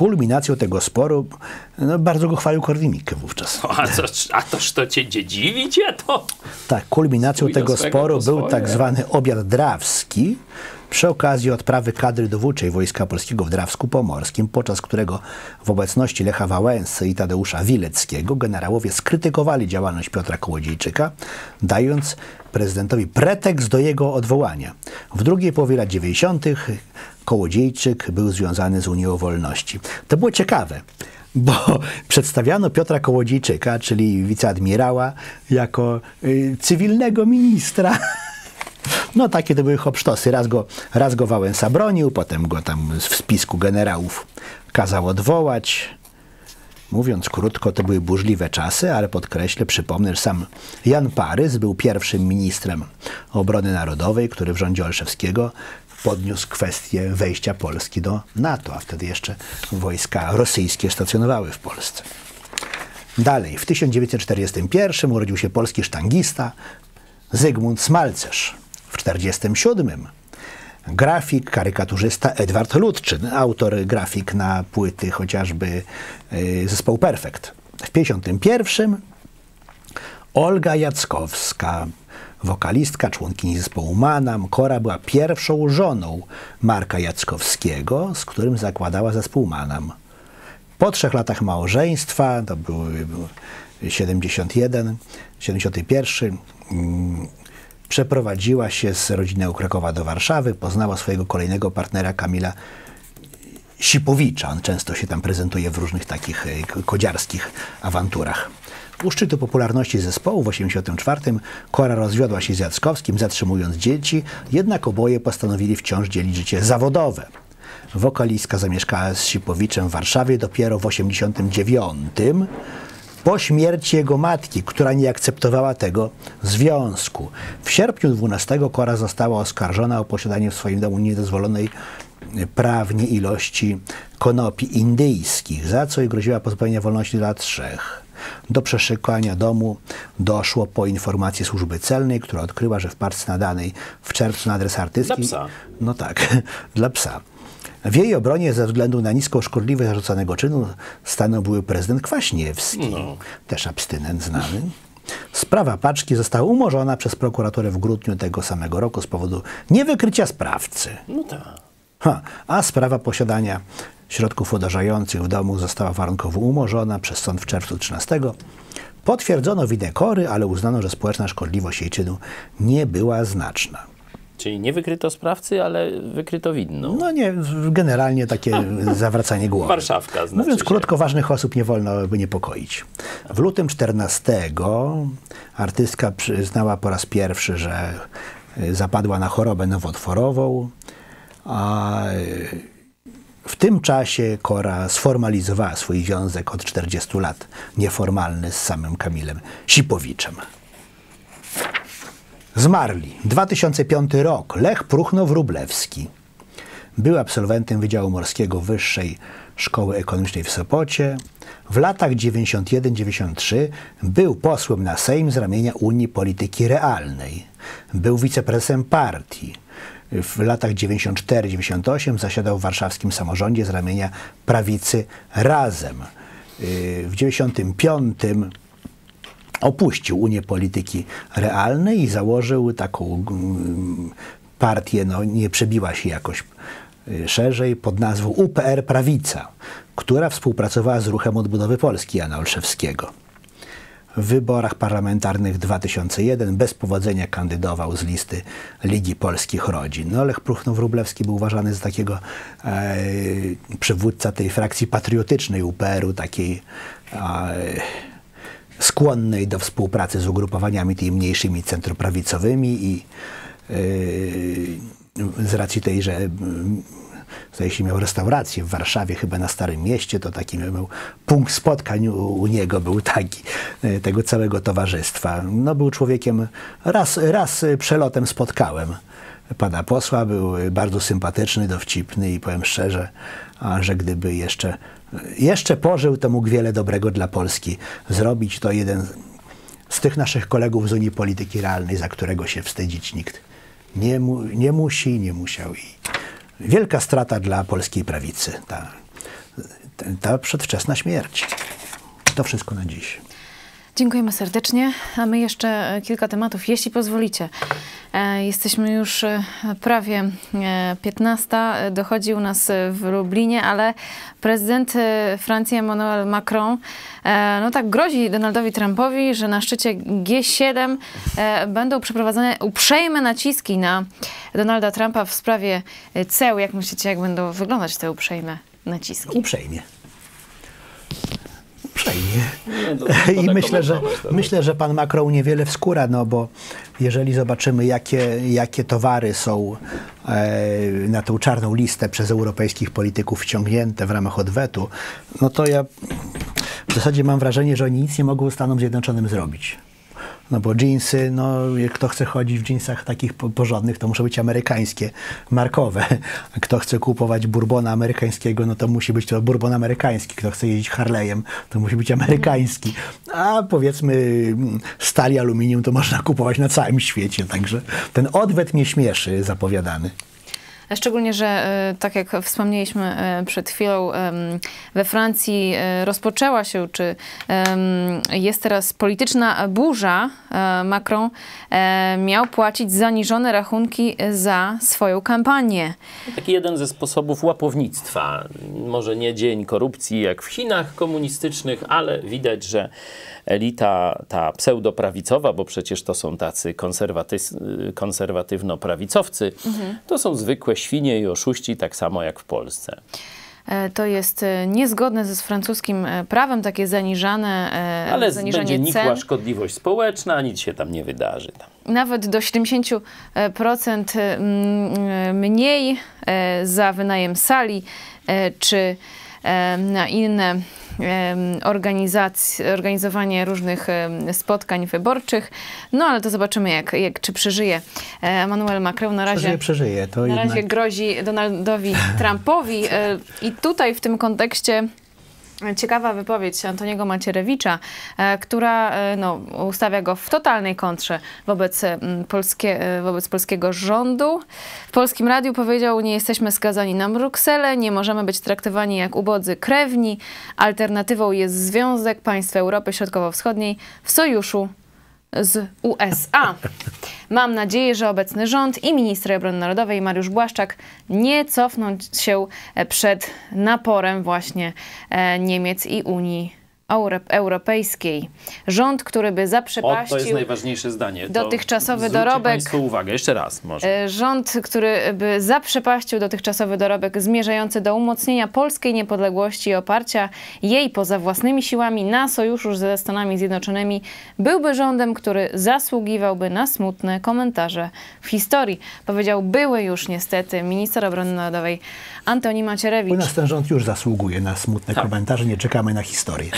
kulminacją tego sporu no, bardzo go chwalił Korwin-Mikke wówczas. A, to, a toż to cię dziedziwić, a to... Tak, kulminacją Swój tego sporu był swoje. tak zwany obiad drawski przy okazji odprawy kadry dowódczej Wojska Polskiego w Drawsku Pomorskim, podczas którego w obecności Lecha Wałęsy i Tadeusza Wileckiego generałowie skrytykowali działalność Piotra Kołodziejczyka, dając prezydentowi pretekst do jego odwołania. W drugiej połowie lat dziewięćdziesiątych Kołodziejczyk był związany z Unią Wolności. To było ciekawe, bo przedstawiano Piotra Kołodziejczyka, czyli wiceadmirała, jako y, cywilnego ministra. No takie to były hopsztosy. Raz go, raz go Wałęsa bronił, potem go tam w spisku generałów kazał odwołać. Mówiąc krótko, to były burzliwe czasy, ale podkreślę, przypomnę, że sam Jan Parys był pierwszym ministrem obrony narodowej, który w rządzie Olszewskiego podniósł kwestię wejścia Polski do NATO, a wtedy jeszcze wojska rosyjskie stacjonowały w Polsce. Dalej, w tysiąc dziewięćset czterdziestym pierwszym urodził się polski sztangista Zygmunt Smalcerz. W czterdziestym siódmym grafik, karykaturzysta Edward Ludczyn, autor grafik na płyty chociażby y, zespołu Perfekt. W pięćdziesiątym pierwszym Olga Jackowska, wokalistka, członkini zespołu Manam. Kora była pierwszą żoną Marka Jackowskiego, z którym zakładała zespół Manam. Po trzech latach małżeństwa, to był, był siedemdziesiąty pierwszy, siedemdziesiąty pierwszy, mm, przeprowadziła się z rodziną Krakowa do Warszawy, poznała swojego kolejnego partnera Kamila Sipowicza. On często się tam prezentuje w różnych takich kodziarskich awanturach. U szczytu popularności zespołu w osiemdziesiątym czwartym Kora rozwiodła się z Jackowskim, zatrzymując dzieci, jednak oboje postanowili wciąż dzielić życie zawodowe. Wokalistka zamieszkała z Sipowiczem w Warszawie dopiero w osiemdziesiątym dziewiątym, po śmierci jego matki, która nie akceptowała tego związku. W sierpniu dwunastego Kora została oskarżona o posiadanie w swoim domu niedozwolonej prawnie ilości konopi indyjskich, za co jej groziła pozbawienia wolności do lat trzech. Do przeszukania domu doszło po informacji służby celnej, która odkryła, że w parce nadanej w czerwcu na adres artystki... Dla psa. No tak, dla psa. W jej obronie ze względu na niską szkodliwość zarzucanego czynu stanął były prezydent Kwaśniewski, no. Też abstynent znany. Sprawa paczki została umorzona przez prokuraturę w grudniu tego samego roku z powodu niewykrycia sprawcy. No tak. Ha, a sprawa posiadania środków odurzających w domu została warunkowo umorzona przez sąd w czerwcu trzynastego. Potwierdzono winę Kory, ale uznano, że społeczna szkodliwość jej czynu nie była znaczna. Czyli nie wykryto sprawcy, ale wykryto winną. No nie, generalnie takie A. zawracanie głowy. Warszawka znaczy Mówiąc się. krótko, ważnych osób nie wolno by niepokoić. W lutym czternastego artystka przyznała po raz pierwszy, że zapadła na chorobę nowotworową, a w tym czasie Kora sformalizowała swój związek od czterdziestu lat, nieformalny, z samym Kamilem Sipowiczem. Zmarli. dwa tysiące piąty rok. Lech Pruchno-Wróblewski. Był absolwentem Wydziału Morskiego Wyższej Szkoły Ekonomicznej w Sopocie. W latach dziewięćdziesiątym pierwszym do dziewięćdziesiątego trzeciego był posłem na Sejm z ramienia Unii Polityki Realnej. Był wiceprezesem partii. W latach dziewięćdziesiątym czwartym do dziewięćdziesiątego ósmego zasiadał w warszawskim samorządzie z ramienia prawicy Razem. W dziewięćdziesiątym piątym opuścił Unię Polityki Realnej i założył taką partię, no nie przebiła się jakoś szerzej, pod nazwą U P R Prawica, która współpracowała z Ruchem Odbudowy Polski Jana Olszewskiego. W wyborach parlamentarnych dwa tysiące pierwszym bez powodzenia kandydował z listy Ligi Polskich Rodzin. No, Lech Pruchno-Wróblewski był uważany za takiego e, przywódca tej frakcji patriotycznej U P R-u, takiej e, skłonnej do współpracy z ugrupowaniami tymi mniejszymi centroprawicowymi i yy, z racji tej, że yy, zdaje się miał restaurację w Warszawie, chyba na Starym Mieście, to taki miał punkt spotkań u, u niego był taki, yy, tego całego towarzystwa. No był człowiekiem, raz, raz przelotem spotkałem pana posła, był bardzo sympatyczny, dowcipny i powiem szczerze, a że gdyby jeszcze jeszcze pożył, to mógł wiele dobrego dla Polski zrobić. To jeden z tych naszych kolegów z Unii Polityki Realnej, za którego się wstydzić nikt nie, mu, nie musi, nie musiał. I wielka strata dla polskiej prawicy. Ta, ta przedwczesna śmierć. To wszystko na dziś. Dziękujemy serdecznie, a my jeszcze kilka tematów, jeśli pozwolicie. Jesteśmy już prawie piętnasta, dochodzi u nas w Lublinie, ale prezydent Francji Emmanuel Macron no tak grozi Donaldowi Trumpowi, że na szczycie G siedem będą przeprowadzane uprzejme naciski na Donalda Trumpa w sprawie ceł. Jak myślicie, jak będą wyglądać te uprzejme naciski? Uprzejmie. Uprzejmie. I myślę, że, myślę, że pan Macron niewiele wskóra, no bo jeżeli zobaczymy, jakie, jakie towary są e, na tą czarną listę przez europejskich polityków wciągnięte w ramach odwetu, no to ja w zasadzie mam wrażenie, że oni nic nie mogą Stanom Zjednoczonym zrobić. No bo dżinsy, no kto chce chodzić w dżinsach takich porządnych, to muszą być amerykańskie, markowe. Kto chce kupować bourbona amerykańskiego, no to musi być to bourbon amerykański. Kto chce jeździć Harley'em, to musi być amerykański. A powiedzmy stali, aluminium to można kupować na całym świecie. Także ten odwet mnie śmieszy zapowiadany. Szczególnie, że tak jak wspomnieliśmy przed chwilą, we Francji rozpoczęła się, czy jest teraz polityczna burza. Macron miał płacić zaniżone rachunki za swoją kampanię. Taki jeden ze sposobów łapownictwa. Może nie dzień korupcji jak w Chinach komunistycznych, ale widać, że elita ta pseudoprawicowa, bo przecież to są tacy konserwaty konserwatywno-prawicowcy, mhm. to są zwykłe świnie i oszuści, tak samo jak w Polsce. To jest niezgodne ze francuskim prawem, takie zaniżane Ale zaniżanie będzie nikła cen. Szkodliwość społeczna, nic się tam nie wydarzy. Tam. Nawet do siedemdziesięciu procent mniej za wynajem sali, czy na inne organizacje, organizowanie różnych spotkań wyborczych. No ale to zobaczymy, jak, jak czy przeżyje Emmanuel Macron. Na razie, przeżyje, przeżyje. To na jednak... razie grozi Donaldowi Trumpowi. I tutaj w tym kontekście ciekawa wypowiedź Antoniego Macierewicza, która no, ustawia go w totalnej kontrze wobec, polskie, wobec polskiego rządu. W Polskim Radiu powiedział: nie jesteśmy skazani na Brukselę, nie możemy być traktowani jak ubodzy krewni. Alternatywą jest Związek Państw Europy Środkowo-Wschodniej w sojuszu z U S A. Mam nadzieję, że obecny rząd i minister obrony narodowej Mariusz Błaszczak nie cofną się przed naporem właśnie Niemiec i Unii Europejskiej. Rząd, który by zaprzepaścił... O, to jest najważniejsze zdanie. Dotychczasowy to dorobek... Państwo uwagę, jeszcze raz może. Rząd, który by zaprzepaścił dotychczasowy dorobek zmierzający do umocnienia polskiej niepodległości i oparcia jej poza własnymi siłami na sojuszu ze Stanami Zjednoczonymi, byłby rządem, który zasługiwałby na smutne komentarze w historii. Powiedział były już niestety minister obrony narodowej Antoni Macierewicz. U nas ten rząd już zasługuje na smutne tak. komentarze, nie czekamy na historię.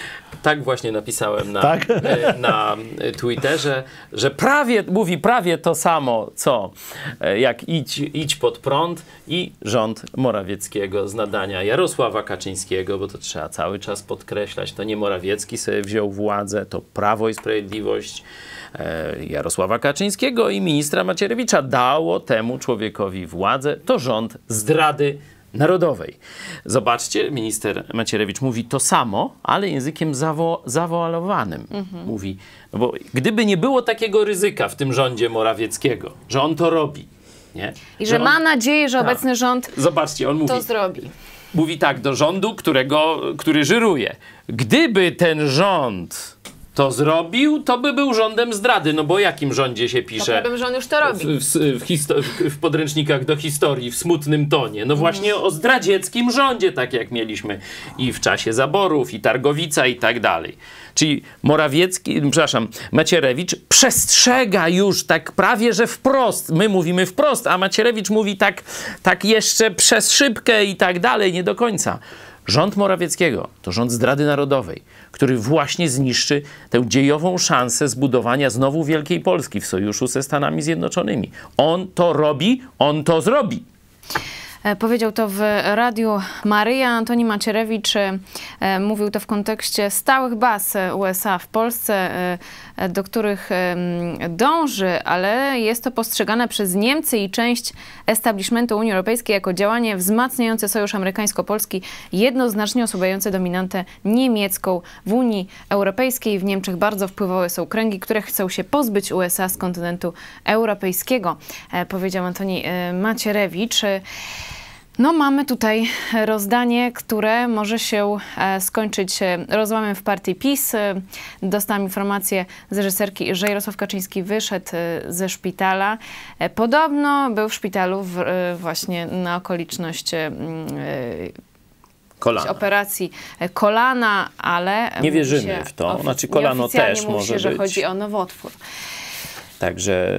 Tak właśnie napisałem na, tak? na Twitterze, że prawie, mówi prawie to samo, co jak idź, idź pod prąd i rząd Morawieckiego z nadania Jarosława Kaczyńskiego, bo to trzeba cały czas podkreślać, to nie Morawiecki sobie wziął władzę, to Prawo i Sprawiedliwość Jarosława Kaczyńskiego i ministra Macierewicza dało temu człowiekowi władzę, to rząd zdrady narodowej. Zobaczcie, minister Macierewicz mówi to samo, ale językiem zawo zawoalowanym. Mhm. Mówi, no bo gdyby nie było takiego ryzyka w tym rządzie Morawieckiego, że on to robi, nie? I że, że on, ma nadzieję, że tak. obecny rząd Zobaczcie, on mówi, to zrobi. Mówi tak do rządu, którego, który żyruje. Gdyby ten rząd to zrobił, to by był rządem zdrady. No bo o jakim rządzie się pisze? To bym rząd już to robi. W, w, w, w podręcznikach do historii, w smutnym tonie. No właśnie o zdradzieckim rządzie, tak jak mieliśmy i w czasie zaborów, i Targowica, i tak dalej. Czyli Morawiecki, przepraszam, Macierewicz przestrzega już tak prawie, że wprost. My mówimy wprost, a Macierewicz mówi tak, tak jeszcze przez szybkę i tak dalej, nie do końca. Rząd Morawieckiego to rząd zdrady narodowej, który właśnie zniszczy tę dziejową szansę zbudowania znowu Wielkiej Polski w sojuszu ze Stanami Zjednoczonymi. On to robi, on to zrobi. Powiedział to w Radiu Maryja. Antoni Macierewicz mówił to w kontekście stałych baz U S A w Polsce, do których dąży, ale jest to postrzegane przez Niemcy i część establishmentu Unii Europejskiej jako działanie wzmacniające sojusz amerykańsko-polski, jednoznacznie osłabiające dominantę niemiecką w Unii Europejskiej. W Niemczech bardzo wpływowe są kręgi, które chcą się pozbyć U S A z kontynentu europejskiego, powiedział Antoni Macierewicz. No mamy tutaj rozdanie, które może się skończyć rozłamem w partii PiS. Dostałam informację z reżyserki, że Jarosław Kaczyński wyszedł ze szpitala. Podobno był w szpitalu w, właśnie na okoliczność kolana. operacji kolana, ale nie wierzymy w to. Znaczy kolano też mówi może się, że być. chodzi o nowotwór. Także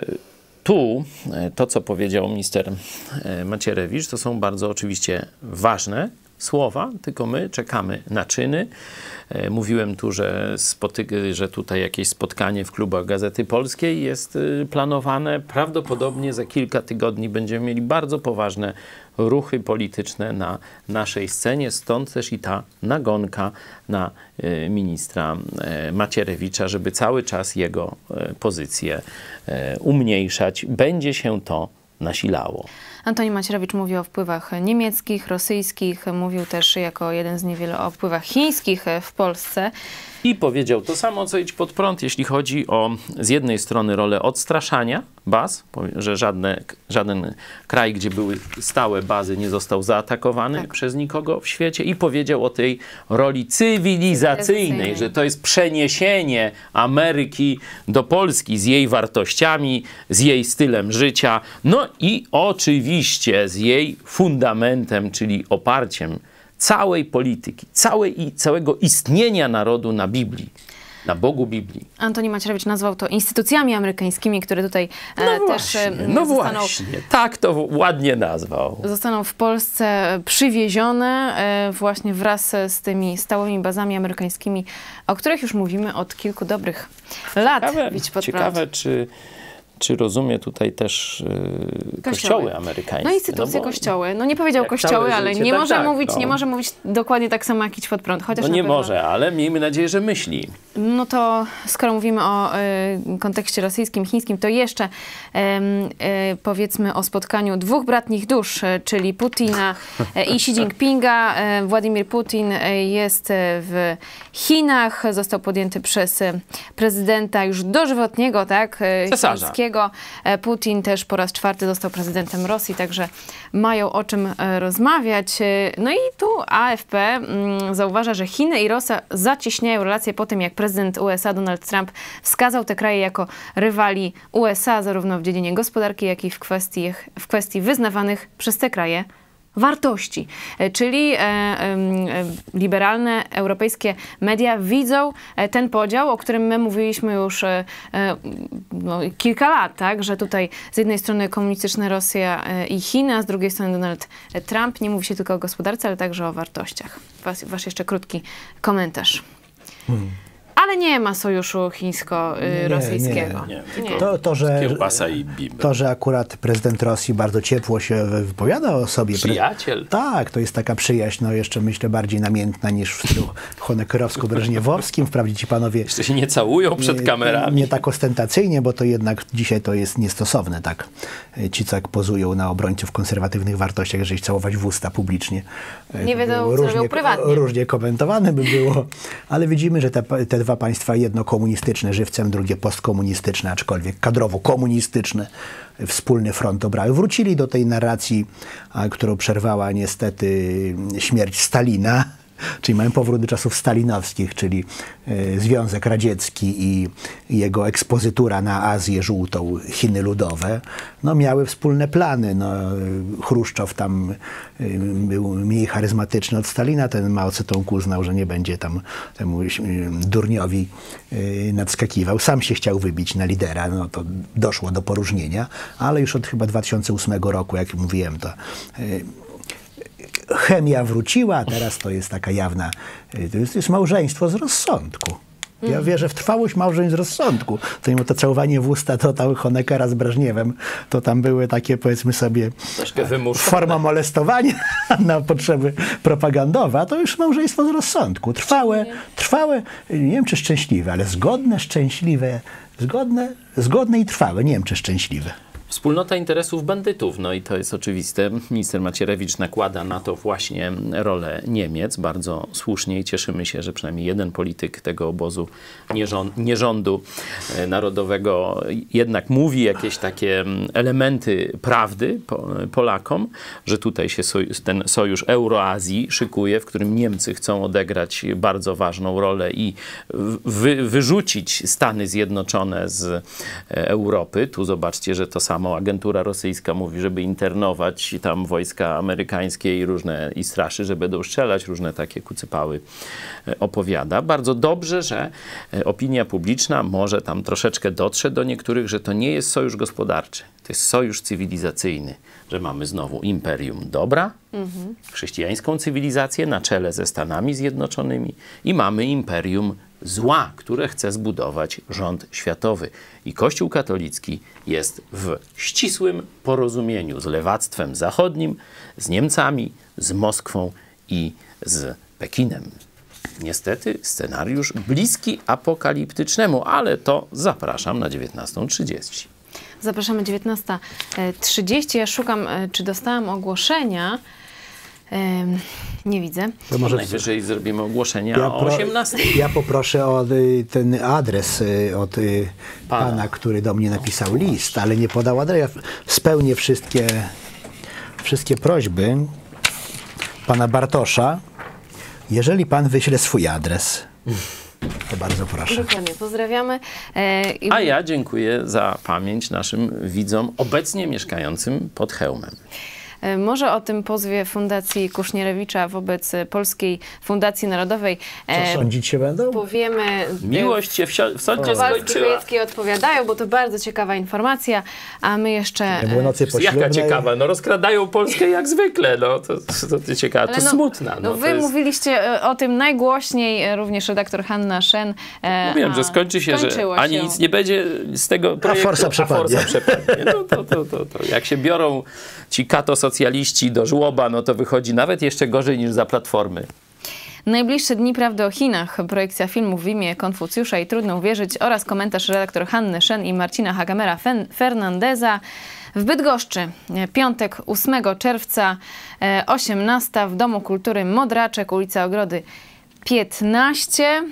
tu to, co powiedział minister Macierewicz, to są bardzo oczywiście ważne słowa, tylko my czekamy na czyny. Mówiłem tu, że, spoty- że tutaj jakieś spotkanie w klubach Gazety Polskiej jest planowane. Prawdopodobnie za kilka tygodni będziemy mieli bardzo poważne ruchy polityczne na naszej scenie. Stąd też i ta nagonka na ministra Macierewicza, żeby cały czas jego pozycję umniejszać. Będzie się to nasilało. Antoni Macierewicz mówi o wpływach niemieckich, rosyjskich, mówił też jako jeden z niewielu o wpływach chińskich w Polsce. I powiedział to samo, co Idź Pod Prąd, jeśli chodzi o z jednej strony rolę odstraszania baz, że żadne, żaden kraj, gdzie były stałe bazy, nie został zaatakowany tak. przez nikogo w świecie, i powiedział o tej roli cywilizacyjnej, że to jest przeniesienie Ameryki do Polski z jej wartościami, z jej stylem życia, no i oczywiście z jej fundamentem, czyli oparciem całej polityki, całej i całego istnienia narodu na Biblii, na Bogu Biblii. Antoni Macierewicz nazwał to instytucjami amerykańskimi, które tutaj no e, właśnie, też e, no zostaną, właśnie, tak to ładnie nazwał. Zostaną w Polsce przywiezione e, właśnie wraz z tymi stałymi bazami amerykańskimi, o których już mówimy od kilku dobrych lat. Ciekawe, pod ciekawe czy... Czy rozumie tutaj też yy, kościoły. kościoły amerykańskie? No instytucje, no kościoły. No nie powiedział kościoły, ale nie, tak, może tak, mówić, no. nie może mówić dokładnie tak samo jak Idź Pod Prąd. Chociaż no nie pewno... może, ale miejmy nadzieję, że myśli. No to skoro mówimy o y, kontekście rosyjskim, chińskim, to jeszcze y, y, powiedzmy o spotkaniu dwóch bratnich dusz, y, czyli Putina y, i Xi Jinpinga. Y, Władimir Putin y, jest w Chinach, został podjęty przez y, prezydenta już dożywotniego, tak? Y, Cesarza. Chińskiego. Putin też po raz czwarty został prezydentem Rosji, także mają o czym rozmawiać. No i tu A F P mm, zauważa, że Chiny i Rosja zacieśniają relacje po tym, jak prezydent U S A Donald Trump wskazał te kraje jako rywali U S A, zarówno w dziedzinie gospodarki, jak i w kwestii, w kwestii wyznawanych przez te kraje wartości. Czyli e, e, liberalne europejskie media widzą ten podział, o którym my mówiliśmy już e, no, kilka lat, tak? Że tutaj z jednej strony komunistyczna Rosja i Chiny, a z drugiej strony Donald Trump. Nie mówi się tylko o gospodarce, ale także o wartościach. Was, wasz jeszcze krótki komentarz. Hmm. Ale nie ma sojuszu chińsko-rosyjskiego. Nie, nie, nie. To, to, że, kiełbasa i biber. To, że akurat prezydent Rosji bardzo ciepło się wypowiada o sobie. Przyjaciel. Tak, to jest taka przyjaźń, no jeszcze myślę bardziej namiętna niż w stylu honekerowsko-breżniewowskim. Wprawdzie ci panowie... Jeszcze się nie całują przed nie, kamerami. Nie tak ostentacyjnie, bo to jednak dzisiaj to jest niestosowne, tak. Ci, co jak pozują na obrońców konserwatywnych wartościach, jeżeli całować w usta publicznie. Nie wiedzą, co robią prywatnie. Różnie komentowane by było, ale widzimy, że te, te dwa państwa, jedno komunistyczne żywcem, drugie postkomunistyczne, aczkolwiek kadrowo komunistyczne, wspólny front obrały. Wrócili do tej narracji, a, którą przerwała niestety śmierć Stalina, czyli mamy powrót do czasów stalinowskich, czyli y, Związek Radziecki i, i jego ekspozytura na Azję Żółtą, Chiny Ludowe, no miały wspólne plany. No, Chruszczow tam y, był mniej charyzmatyczny od Stalina, ten Mao Tse-tung uznał, że nie będzie tam temu y, durniowi y, nadskakiwał. Sam się chciał wybić na lidera, no to doszło do poróżnienia, ale już od chyba dwa tysiące ósmego roku, jak mówiłem, to y, chemia wróciła, a teraz to jest taka jawna, to jest, to jest małżeństwo z rozsądku. Ja wierzę w trwałość małżeństw z rozsądku. To mimo to całowanie w usta to tam Honeckera z Breżniewem, to tam były takie, powiedzmy sobie, forma molestowania na potrzeby propagandowe, a to już małżeństwo z rozsądku. Trwałe, trwałe, nie wiem czy szczęśliwe, ale zgodne, szczęśliwe, zgodne, zgodne i trwałe, nie wiem czy szczęśliwe. Wspólnota interesów bandytów, no i to jest oczywiste. Minister Macierewicz nakłada na to właśnie rolę Niemiec, bardzo słusznie i cieszymy się, że przynajmniej jeden polityk tego obozu nierząd, nierządu narodowego jednak mówi jakieś takie elementy prawdy Polakom, że tutaj się sojusz, ten sojusz Euroazji szykuje, w którym Niemcy chcą odegrać bardzo ważną rolę i wy, wyrzucić Stany Zjednoczone z Europy. Tu zobaczcie, że to samo agentura rosyjska mówi, żeby internować tam wojska amerykańskie i różne i straszy, że będą strzelać, różne takie kucypały opowiada. Bardzo dobrze, że opinia publiczna może tam troszeczkę dotrze do niektórych, że to nie jest sojusz gospodarczy, to jest sojusz cywilizacyjny, że mamy znowu imperium dobra, mhm. chrześcijańską cywilizację na czele ze Stanami Zjednoczonymi i mamy imperium zła, które chce zbudować rząd światowy. I Kościół katolicki jest w ścisłym porozumieniu z lewactwem zachodnim, z Niemcami, z Moskwą i z Pekinem. Niestety scenariusz bliski apokaliptycznemu, ale to zapraszam na dziewiętnastą trzydzieści. Zapraszamy dziewiętnasta trzydzieści. Ja szukam, czy dostałam ogłoszenia. Um, nie widzę. To może najwyżej zrobimy ogłoszenia ja o osiemnastej. Ja poproszę o ten adres od pana. pana, który do mnie napisał list, ale nie podał adresu. Ja spełnię wszystkie, wszystkie prośby pana Bartosza, jeżeli pan wyśle swój adres. To bardzo proszę. Dokładnie, pozdrawiamy. E, i... A ja dziękuję za pamięć naszym widzom obecnie mieszkającym pod Chełmem. Może o tym pozwie Fundacji Kusznierewicza wobec Polskiej Fundacji Narodowej Co sądzić się będą? Powiemy. Miłość się w sądzie skończyła. Odpowiadają, bo to bardzo ciekawa informacja, a my jeszcze... Jaka ciekawa? No rozkradają Polskę jak zwykle, no to, to, to ciekawe, to no, smutna. No, no wy jest... mówiliście o tym najgłośniej, również redaktor Hanna Szen. Mówiłem, że skończy się, że ani się. nic nie będzie z tego projektu, a forsa przepadnie. A forsa przepadnie. No to, to, to, to. Jak się biorą ci katosocjaliści do żłoba, no to wychodzi nawet jeszcze gorzej niż za Platformy. Najbliższe dni prawdy o Chinach, projekcja filmów w imię Konfucjusza i Trudno uwierzyć oraz komentarz redaktor Hanny Szen i Marcina Hagamera Fernandeza. W Bydgoszczy, piątek ósmego czerwca, osiemnasta w Domu Kultury Modraczek, ulica Ogrody piętnaście.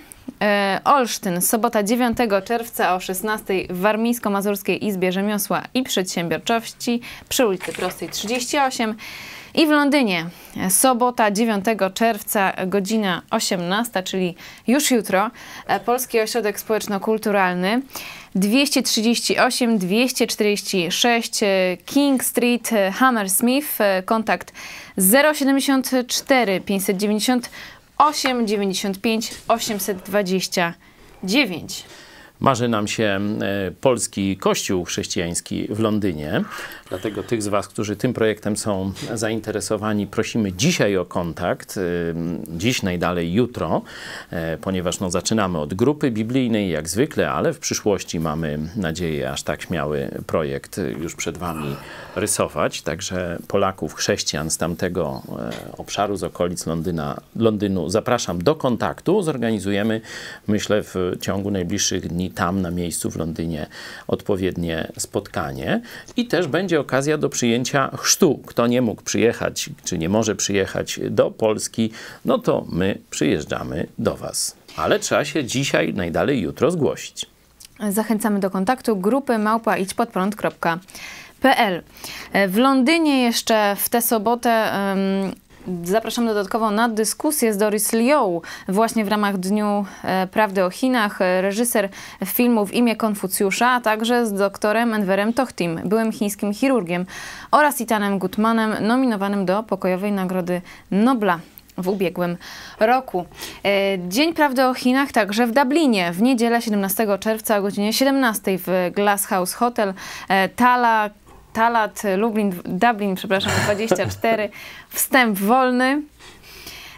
Olsztyn, sobota dziewiątego czerwca o szesnastej w Warmińsko-Mazurskiej Izbie Rzemiosła i Przedsiębiorczości przy ulicy Prostej trzydzieści osiem. I w Londynie sobota dziewiątego czerwca godzina osiemnasta, czyli już jutro, Polski Ośrodek Społeczno-Kulturalny dwieście trzydzieści osiem dwieście czterdzieści sześć King Street, Hammersmith, kontakt zero siedemdziesiąt cztery pięćset dziewięćdziesiąt osiem dziewięćdziesiąt pięć osiemset dwadzieścia dziewięć. Marzy nam się e, polski kościół chrześcijański w Londynie. Dlatego tych z was, którzy tym projektem są zainteresowani, prosimy dzisiaj o kontakt. E, dziś, najdalej jutro, e, ponieważ no, zaczynamy od grupy biblijnej jak zwykle, ale w przyszłości mamy nadzieję aż tak śmiały projekt już przed wami rysować. Także Polaków, chrześcijan z tamtego e, obszaru, z okolic Londyna, Londynu zapraszam do kontaktu. Zorganizujemy, myślę, w ciągu najbliższych dni tam na miejscu w Londynie odpowiednie spotkanie i też będzie okazja do przyjęcia chrztu. Kto nie mógł przyjechać, czy nie może przyjechać do Polski, no to my przyjeżdżamy do was. Ale trzeba się dzisiaj, najdalej jutro zgłosić. Zachęcamy do kontaktu grupy małpa idź pod prąd kropka p l. W Londynie jeszcze w tę sobotę um, zapraszamy dodatkowo na dyskusję z Doris Liu właśnie w ramach Dniu e, Prawdy o Chinach. Reżyser filmu W imię Konfucjusza, a także z doktorem Enverem Tochtim, byłym chińskim chirurgiem, oraz Itanem Gutmanem, nominowanym do Pokojowej Nagrody Nobla w ubiegłym roku. E, Dzień Prawdy o Chinach także w Dublinie. W niedzielę siedemnastego czerwca o godzinie siedemnastej w Glass House Hotel. E, Tala Talat, Lublin, Dublin, przepraszam, dwadzieścia cztery. Wstęp wolny.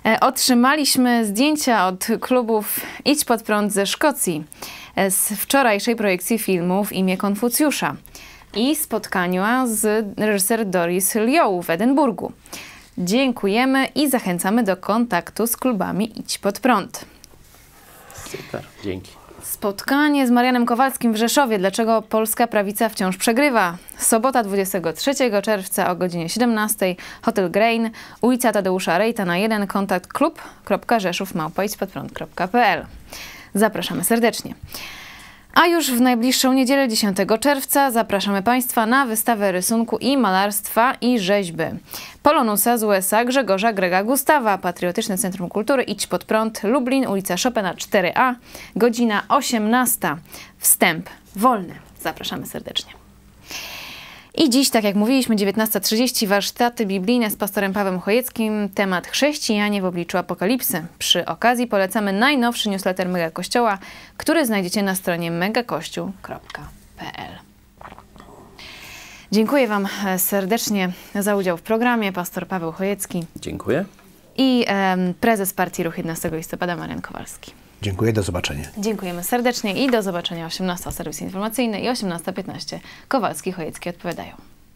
Otrzymaliśmy zdjęcia od klubów Idź Pod Prąd ze Szkocji z wczorajszej projekcji filmu W imię Konfucjusza i spotkania z reżyser Doris Lioł w Edynburgu. Dziękujemy i zachęcamy do kontaktu z klubami Idź Pod Prąd. Super, dzięki. Spotkanie z Marianem Kowalskim w Rzeszowie. Dlaczego polska prawica wciąż przegrywa? Sobota dwudziestego trzeciego czerwca o godzinie siedemnastej. Hotel Grain, ulica Tadeusza Rejta na jeden. Kontakt klub kropka rzeszów małpa idź pod prąd kropka p l. Zapraszamy serdecznie. A już w najbliższą niedzielę dziesiątego czerwca zapraszamy Państwa na wystawę rysunku i malarstwa i rzeźby Polonusa z U S A Grzegorza Grega Gustawa. Patriotyczne Centrum Kultury Idź Pod Prąd, Lublin, ulica Chopina cztery A, godzina osiemnasta. Wstęp wolny. Zapraszamy serdecznie. I dziś, tak jak mówiliśmy, dziewiętnasta trzydzieści, warsztaty biblijne z pastorem Pawłem Chojeckim. Temat chrześcijanie w obliczu apokalipsy. Przy okazji polecamy najnowszy newsletter Mega Kościoła, który znajdziecie na stronie megakościół kropka p l. Dziękuję Wam serdecznie za udział w programie. Pastor Paweł Chojecki. Dziękuję. I em, prezes Partii Ruch jedenastego listopada Marian Kowalski. Dziękuję, do zobaczenia. Dziękujemy serdecznie i do zobaczenia o osiemnastej. Serwis informacyjny i osiemnasta piętnaście. Kowalski, Chojecki odpowiadają.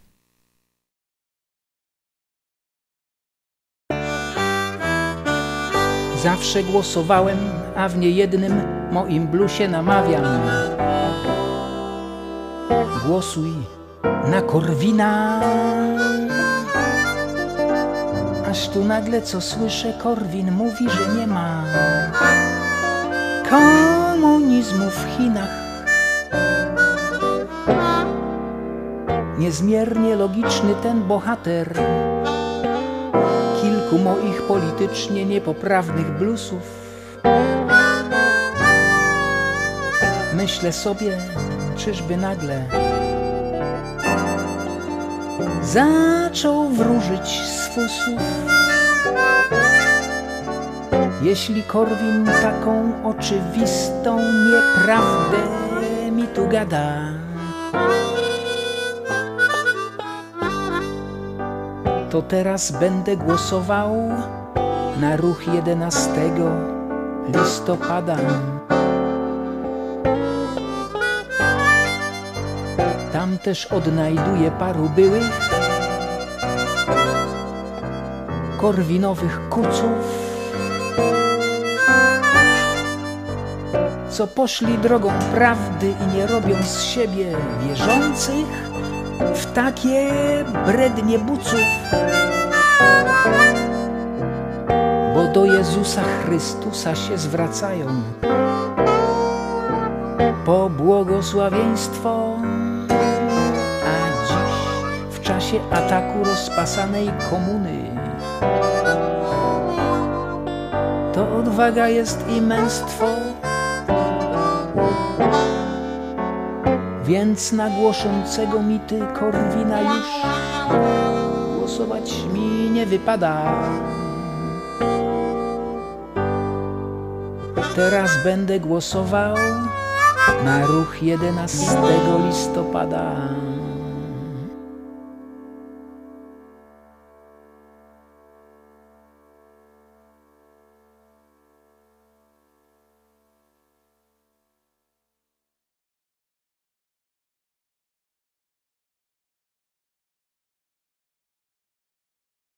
Zawsze głosowałem, a w niejednym moim blusie namawiam. Głosuj na Korwina. Aż tu nagle co słyszę, Korwin mówi, że nie ma komunizmu w Chinach. Niezmiernie logiczny ten bohater kilku moich politycznie niepoprawnych bluesów. Myślę sobie, czyżby nagle zaczął wróżyć z fusów. Jeśli Korwin taką oczywistą nieprawdę mi tu gada, to teraz będę głosował na ruch jedenastego listopada. Tam też odnajduję paru byłych korwinowych kuców, co poszli drogą prawdy i nie robią z siebie wierzących w takie brednie buców. Bo do Jezusa Chrystusa się zwracają po błogosławieństwo, a dziś w czasie ataku rozpasanej komuny to odwaga jest i męstwo. Więc na głoszącego mity Korwina już głosować mi nie wypada. Teraz będę głosował na ruch jedenastego listopada.